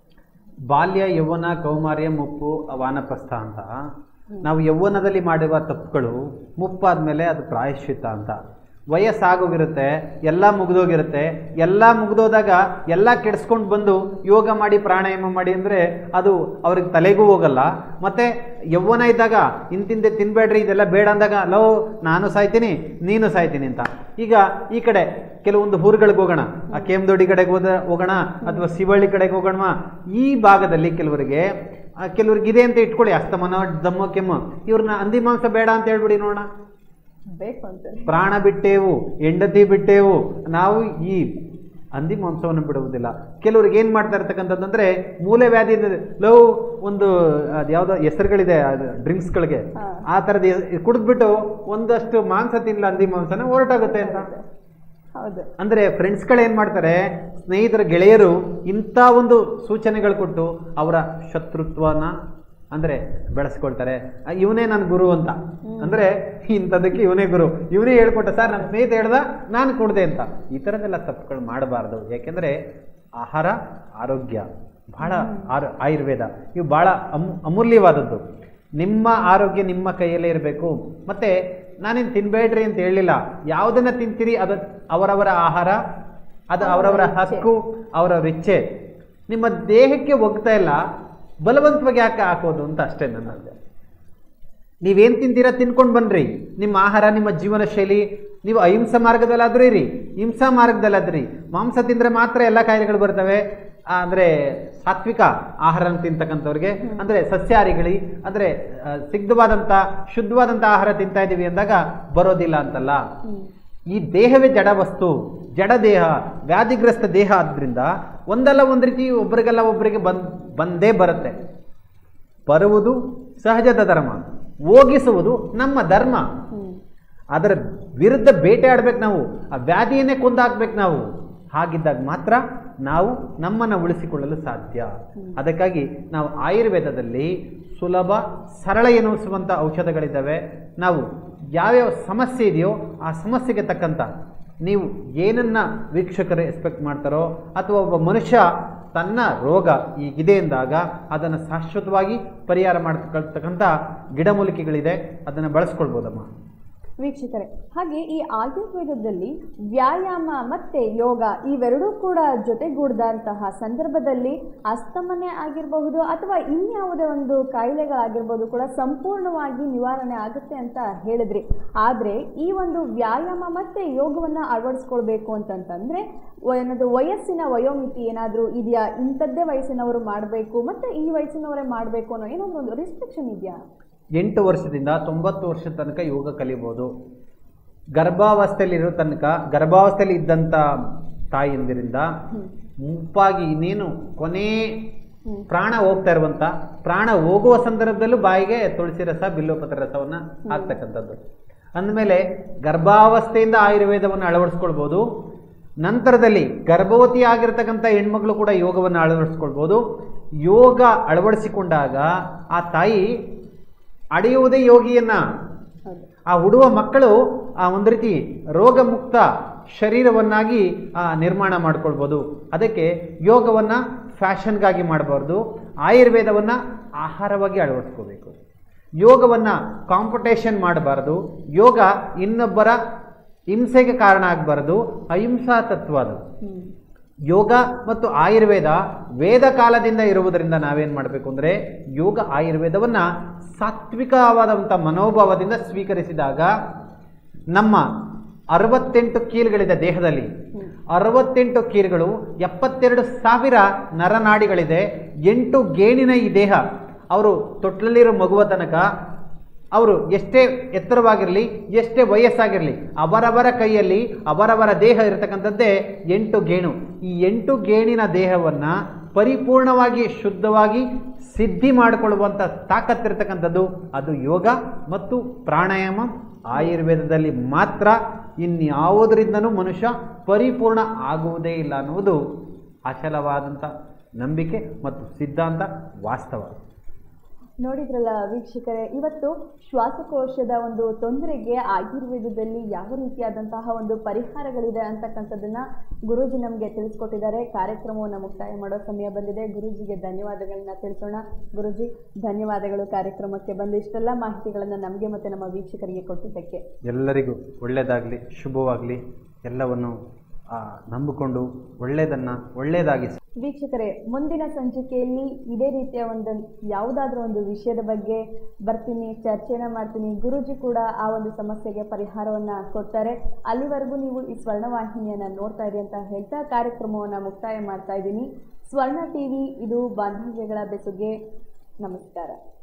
ಬಾಲ್ಯ, ಯೌವನ, ಕೌಮಾರ್ಯ, ಮುಪ್ಪು, ವಾನಪ್ರಸ್ಥ ಅಂತ ನಾವು ಯೌವನದಲ್ಲಿ ಮಾಡುವ ತಪ್ಪುಗಳು ಮುಪ್ಪಾದ್ಮೇಲೆ ಅದು ಪ್ರಾಯಶ್ಚಿತ್ತ ಅಂತ. ವಯಸ್ಸಾಗೋಗಿರುತ್ತೆ, ಎಲ್ಲ ಮುಗಿದೋಗಿರುತ್ತೆ, ಎಲ್ಲ ಮುಗಿದೋದಾಗ ಎಲ್ಲ ಕೆಡಿಸ್ಕೊಂಡು ಬಂದು ಯೋಗ ಮಾಡಿ ಪ್ರಾಣಾಯಾಮ ಮಾಡಿ ಅಂದರೆ ಅದು ಅವ್ರಿಗೆ ತಲೆಗೂ ಹೋಗಲ್ಲ. ಮತ್ತು ಯೌವನ ಇದ್ದಾಗ ಇಂತಿಂದೆ ತಿನ್ಬೇಡ್ರಿ ಇದೆಲ್ಲ ಬೇಡ ಅಂದಾಗ ಲೋ ನಾನು ಸಾಯ್ತೀನಿ ನೀನು ಸಾಯ್ತೀನಿ ಅಂತ. ಈಗ ಈ ಕಡೆ ಕೆಲವೊಂದು ಊರುಗಳಿಗೆ ಹೋಗೋಣ, ಆ ಕೇಮದೊಡ್ಡಿ ಕಡೆಗೆ ಹೋಗೋಣ ಅಥವಾ ಶಿವಳ್ಳಿ ಕಡೆಗೆ ಹೋಗೋಣ. ಈ ಭಾಗದಲ್ಲಿ ಕೆಲವರಿಗೆ ಇದೆ ಅಂತ ಇಟ್ಕೊಳ್ಳಿ, ಅಸ್ತಮನ, ದಮ್ಮು, ಕೆಮ್ಮು, ಇವ್ರನ್ನ ಹಂದಿ ಮಾಂಸ ಬೇಡ ಅಂತ ಹೇಳ್ಬಿಡಿ ನೋಡೋಣ. ಪ್ರಾಣ ಬಿಟ್ಟೇವು, ಹೆಂಡತಿ ಬಿಟ್ಟೇವು, ನಾವು ಈ ಹಂದಿ ಮಾಂಸವನ್ನು ಬಿಡುವುದಿಲ್ಲ. ಕೆಲವ್ರಿಗೆ ಏನು ಮಾಡ್ತಾ ಇರ್ತಕ್ಕಂಥದ್ದಂದ್ರೆ ಮೂಲೆ ವ್ಯಾಧಿ ಲವ್ ಒಂದು ಯಾವುದೋ ಹೆಸರುಗಳಿದೆ ಡ್ರಿಂಕ್ಸ್ಗಳಿಗೆ, ಆ ಥರದ್ದು ಕುಡಿದ್ಬಿಟ್ಟು ಒಂದಷ್ಟು ಮಾಂಸ ತಿನ್ನಲ್ಲ, ಹಂದಿ ಮಾಂಸನ ಹೊರಟಾಗುತ್ತೆ ಅಂತ. ಅಂದರೆ ಫ್ರೆಂಡ್ಸ್ಗಳು ಏನು ಮಾಡ್ತಾರೆ, ಸ್ನೇಹಿತರ ಗೆಳೆಯರು ಇಂಥ ಒಂದು ಸೂಚನೆಗಳು ಕೊಟ್ಟು ಅವರ ಶತ್ರುತ್ವನ ಅಂದರೆ ಬೆಳೆಸ್ಕೊಳ್ತಾರೆ. ಇವನೇ ನನ್ನ ಗುರು ಅಂತ, ಅಂದರೆ ಇಂಥದಕ್ಕೆ ಇವನೇ ಗುರು, ಇವನೇ ಹೇಳ್ಕೊಟ್ಟ ಸರ್, ನನ್ನ ಸ್ನೇಹಿತ ಹೇಳ್ದ ನಾನು ಕೊಡದೆ ಅಂತ. ಈ ಥರದ್ದೆಲ್ಲ ತಪ್ಪುಗಳು ಮಾಡಬಾರ್ದು. ಯಾಕೆಂದರೆ ಆಹಾರ ಆರೋಗ್ಯ ಬಹಳ ಆಯುರ್ವೇದ ಇವು ಭಾಳ ಅಮೂಲ್ಯವಾದದ್ದು. ನಿಮ್ಮ ಆರೋಗ್ಯ ನಿಮ್ಮ ಕೈಯಲ್ಲೇ ಇರಬೇಕು. ಮತ್ತು ನಾನೇನು ತಿನ್ಬೇಡ್ರಿ ಅಂತ ಹೇಳಿಲ್ಲ, ಯಾವುದನ್ನು ತಿಂತೀರಿ ಅದು ಅವರವರ ಆಹಾರ, ಅದು ಅವರವರ ಹಕ್ಕು, ಅವರವರ ಇಚ್ಛೆ. ನಿಮ್ಮ ದೇಹಕ್ಕೆ ಒಗ್ತಾ ಇಲ್ಲ, ಬಲವಂತವಾಗಿ ಯಾಕೆ ಹಾಕೋದು ಅಂತ ಅಷ್ಟೇ ನನ್ನದು. ನೀವೇನು ತಿಂತೀರಾ ತಿನ್ಕೊಂಡು ಬನ್ನಿರಿ. ನಿಮ್ಮ ಆಹಾರ, ನಿಮ್ಮ ಜೀವನ ಶೈಲಿ, ನೀವು ಅಹಿಂಸಾ ಮಾರ್ಗದಲ್ಲಾದರೂ ಇರಿ, ಹಿಂಸಾ ಮಾರ್ಗದಲ್ಲಾದ್ರಿ. ಮಾಂಸ ತಿಂದರೆ ಮಾತ್ರ ಎಲ್ಲ ಕಾಯಿಲೆಗಳು ಬರ್ತವೆ. ಅಂದರೆ ಸಾತ್ವಿಕ ಆಹಾರನ ತಿಂತಕ್ಕಂಥವ್ರಿಗೆ, ಅಂದರೆ ಸಸ್ಯಾಹಾರಿಗಳಿ, ಅಂದರೆ ಸಿಗ್ಧವಾದಂಥ ಶುದ್ಧವಾದಂಥ ಆಹಾರ ತಿಂತಾ ಇದ್ದೀವಿ ಅಂದಾಗ ಬರೋದಿಲ್ಲ ಅಂತಲ್ಲ. ಈ ದೇಹವೇ ಜಡ ವಸ್ತು, ಜಡ ದೇಹ, ವ್ಯಾಧಿಗ್ರಸ್ತ ದೇಹ. ಆದ್ದರಿಂದ ಒಂದಲ್ಲ ಒಂದು ರೀತಿ ಒಬ್ಬರಿಗೆಲ್ಲ ಒಬ್ಬರಿಗೆ ಬಂದೇ ಬರುತ್ತೆ. ಬರುವುದು ಸಹಜದ ಧರ್ಮ, ಹೋಗಿಸುವುದು ನಮ್ಮ ಧರ್ಮ. ಅದರ ವಿರುದ್ಧ ಬೇಟೆ ಆಡ್ಬೇಕು ನಾವು, ಆ ವ್ಯಾಧಿಯನ್ನೇ ಕೊಂದಾಕ್ಬೇಕು ನಾವು. ಹಾಗಿದ್ದಾಗ ಮಾತ್ರ ನಾವು ನಮ್ಮನ್ನು ಉಳಿಸಿಕೊಳ್ಳಲು ಸಾಧ್ಯ. ಅದಕ್ಕಾಗಿ ನಾವು ಆಯುರ್ವೇದದಲ್ಲಿ ಸುಲಭ ಸರಳ ಎನಿಸುವಂಥ ಔಷಧಗಳಿದ್ದಾವೆ. ನಾವು ಯಾವ್ಯಾವ ಸಮಸ್ಯೆ ಇದೆಯೋ ಆ ಸಮಸ್ಯೆಗೆ ತಕ್ಕಂಥ ನೀವು ಏನನ್ನ ವೀಕ್ಷಕರು ಎಕ್ಸ್ಪೆಕ್ಟ್ ಮಾಡ್ತಾರೋ, ಅಥವಾ ಒಬ್ಬ ಮನುಷ್ಯ ತನ್ನ ರೋಗ ಈಗಿದೆ ಎಂದಾಗ ಅದನ್ನು ಶಾಶ್ವತವಾಗಿ ಪರಿಹಾರ ಮಾಡ್ತಕ್ಕಂಥ ಗಿಡಮೂಲಿಕೆಗಳಿದೆ, ಅದನ್ನು ಬಳಸ್ಕೊಳ್ಬೋದಮ್ಮ. ವೀಕ್ಷಕರೇ, ಹಾಗೆ ಈ ಆಯುರ್ವೇದದಲ್ಲಿ ವ್ಯಾಯಾಮ ಮತ್ತು ಯೋಗ ಇವೆರಡೂ ಕೂಡ ಜೊತೆಗೂಡಿದಂತಹ ಸಂದರ್ಭದಲ್ಲಿ ಅಸ್ತಮನೆ ಆಗಿರಬಹುದು ಅಥವಾ ಇನ್ಯಾವುದೇ ಒಂದು ಕಾಯಿಲೆಗಳಾಗಿರ್ಬೋದು ಕೂಡ ಸಂಪೂರ್ಣವಾಗಿ ನಿವಾರಣೆ ಆಗುತ್ತೆ ಅಂತ ಹೇಳಿದ್ರಿ. ಆದರೆ ಈ ಒಂದು ವ್ಯಾಯಾಮ ಮತ್ತು ಯೋಗವನ್ನು ಅಳವಡಿಸ್ಕೊಳ್ಬೇಕು ಅಂತಂತಂದರೆ ಏನದು ವಯಸ್ಸಿನ ವಯೋಮಿತಿ ಏನಾದರೂ ಇದೆಯಾ? ಇಂಥದ್ದೇ ವಯಸ್ಸಿನವರು ಮಾಡಬೇಕು ಮತ್ತು ಈ ವಯಸ್ಸಿನವರೇ ಮಾಡಬೇಕು ಅನ್ನೋ ಏನಾದರೂ ಒಂದು ರಿಸ್ಟ್ರಿಕ್ಷನ್ ಇದೆಯಾ? 8 ವರ್ಷದಿಂದ 90 ವರ್ಷದ ತನಕ ಯೋಗ ಕಲಿಬೋದು. ಗರ್ಭಾವಸ್ಥೆಯಲ್ಲಿರೋ ತನಕ, ಗರ್ಭಾವಸ್ಥೆಯಲ್ಲಿ ಇದ್ದಂಥ ತಾಯಿಯಂದಿರಿಂದ ಮುಪ್ಪಾಗಿ ಇನ್ನೇನು ಕೊನೆ ಪ್ರಾಣ ಹೋಗ್ತಾ ಇರುವಂಥ, ಪ್ರಾಣ ಹೋಗುವ ಸಂದರ್ಭದಲ್ಲೂ ಬಾಯಿಗೆ ತುಳಸಿ ರಸ, ಬಿಲ್ಲೋಪತ್ರ ರಸವನ್ನು ಹಾಕ್ತಕ್ಕಂಥದ್ದು. ಅಂದಮೇಲೆ ಗರ್ಭಾವಸ್ಥೆಯಿಂದ ಆಯುರ್ವೇದವನ್ನು ಅಳವಡಿಸ್ಕೊಳ್ಬೋದು. ನಂತರದಲ್ಲಿ ಗರ್ಭವತಿ ಆಗಿರ್ತಕ್ಕಂಥ ಹೆಣ್ಮಕ್ಳು ಕೂಡ ಯೋಗವನ್ನು ಅಳವಡಿಸ್ಕೊಳ್ಬೋದು. ಯೋಗ ಅಳವಡಿಸಿಕೊಂಡಾಗ ಆ ತಾಯಿ ಅಡೆಯುವುದೇ ಯೋಗಿಯನ್ನ. ಆ ಹುಡುವ ಮಕ್ಕಳು ಒಂದು ರೀತಿ ರೋಗ ಮುಕ್ತ ಶರೀರವನ್ನಾಗಿ ನಿರ್ಮಾಣ ಮಾಡ್ಕೊಳ್ಬೋದು. ಅದಕ್ಕೆ ಯೋಗವನ್ನು ಫ್ಯಾಷನ್ಗಾಗಿ ಮಾಡಬಾರ್ದು, ಆಯುರ್ವೇದವನ್ನು ಆಹಾರವಾಗಿ ಅಳವಡಿಸ್ಕೋಬೇಕು. ಯೋಗವನ್ನು ಕಾಂಪಿಟೇಷನ್ ಮಾಡಬಾರ್ದು. ಯೋಗ ಇನ್ನೊಬ್ಬರ ಹಿಂಸೆಗೆ ಕಾರಣ ಆಗಬಾರ್ದು, ಅಹಿಂಸಾ ತತ್ವ ಅದು. ಯೋಗ ಮತ್ತು ಆಯುರ್ವೇದ ವೇದ ಕಾಲದಿಂದ ಇರುವುದರಿಂದ ನಾವೇನು ಮಾಡಬೇಕು ಅಂದರೆ ಯೋಗ ಆಯುರ್ವೇದವನ್ನು ಸಾತ್ವಿಕವಾದಂಥ ಮನೋಭಾವದಿಂದ ಸ್ವೀಕರಿಸಿದಾಗ ನಮ್ಮ 68 ಕೀಲುಗಳಿದೆ ದೇಹದಲ್ಲಿ. 68 ಕೀಲುಗಳು, 72,000 ನರನಾಡಿಗಳಿದೆ, 8 ಗೇಣಿನ ಈ ದೇಹ. ಅವರು ತೊಟ್ಲಲ್ಲಿರೋ ಮಗುವ ತನಕ ಅವರು ಎಷ್ಟೇ ಎತ್ತರವಾಗಿರಲಿ, ಎಷ್ಟೇ ವಯಸ್ಸಾಗಿರಲಿ, ಅವರವರ ಕೈಯಲ್ಲಿ ಅವರವರ ದೇಹ ಇರತಕ್ಕಂಥದ್ದೇ 8 ಗೇಣು. ಈ 8 ಗೇಣಿನ ದೇಹವನ್ನು ಪರಿಪೂರ್ಣವಾಗಿ ಶುದ್ಧವಾಗಿ ಸಿದ್ಧಿ ಮಾಡಿಕೊಳ್ಳುವಂಥ ತಾಕತ್ತಿರ್ತಕ್ಕಂಥದ್ದು ಅದು ಯೋಗ ಮತ್ತು ಪ್ರಾಣಾಯಾಮ. ಆಯುರ್ವೇದದಲ್ಲಿ ಮಾತ್ರ, ಇನ್ಯಾವುದರಿಂದನೂ ಮನುಷ್ಯ ಪರಿಪೂರ್ಣ ಆಗುವುದೇ ಇಲ್ಲ ಅನ್ನುವುದು ಅಚಲವಾದಂಥ ನಂಬಿಕೆ ಮತ್ತು ಸಿದ್ಧಾಂತ, ವಾಸ್ತವ. ನೋಡಿದ್ರಲ್ಲ ವೀಕ್ಷಕರೇ, ಇವತ್ತು ಶ್ವಾಸಕೋಶದ ಒಂದು ತೊಂದರೆಗೆ ಆಯುರ್ವೇದದಲ್ಲಿ ಯಾವ ರೀತಿಯಾದಂತಹ ಒಂದು ಪರಿಹಾರಗಳಿದೆ ಅಂತಕ್ಕಂಥದ್ದನ್ನು ಗುರೂಜಿ ನಮಗೆ ತಿಳಿಸ್ಕೊಟ್ಟಿದ್ದಾರೆ. ಕಾರ್ಯಕ್ರಮವನ್ನು ಮುಕ್ತಾಯ ಮಾಡೋ ಸಮಯ ಬಂದಿದೆ. ಗುರೂಜಿಗೆ ಧನ್ಯವಾದಗಳನ್ನ ತಿಳಿಸೋಣ. ಗುರೂಜಿ, ಧನ್ಯವಾದಗಳು ಕಾರ್ಯಕ್ರಮಕ್ಕೆ ಬಂದು ಇಷ್ಟೆಲ್ಲ ಮಾಹಿತಿಗಳನ್ನು ನಮಗೆ ಮತ್ತು ನಮ್ಮ ವೀಕ್ಷಕರಿಗೆ ಕೊಟ್ಟಿದ್ದಕ್ಕೆ. ಎಲ್ಲರಿಗೂ ಒಳ್ಳೆಯದಾಗಲಿ, ಶುಭವಾಗಲಿ. ಎಲ್ಲವನ್ನು ನಂಬಿಕೊಂಡು ಒಳ್ಳೆಯದಾಗಿ. ವೀಕ್ಷಕರೇ, ಮುಂದಿನ ಸಂಚಿಕೆಯಲ್ಲಿ ಇದೇ ರೀತಿಯ ಒಂದು ಯಾವುದಾದ್ರೂ ಒಂದು ವಿಷಯದ ಬಗ್ಗೆ ಬರ್ತೀನಿ, ಚರ್ಚೆನ ಮಾಡ್ತೀನಿ. ಗುರೂಜಿ ಕೂಡ ಆ ಒಂದು ಸಮಸ್ಯೆಗೆ ಪರಿಹಾರವನ್ನು ಕೊಡ್ತಾರೆ. ಅಲ್ಲಿವರೆಗೂ ನೀವು ಈ ಸ್ವರ್ಣವಾಹಿನಿಯನ್ನು ನೋಡ್ತಾ ಇರಿ ಅಂತ ಹೇಳ್ತಾ ಕಾರ್ಯಕ್ರಮವನ್ನು ಮುಕ್ತಾಯ ಮಾಡ್ತಾ ಇದ್ದೀನಿ. ಸ್ವರ್ಣ ಟಿವಿ, ಇದು ಬಾಂಧವ್ಯಗಳ ಬೆಸುಗೆ. ನಮಸ್ಕಾರ.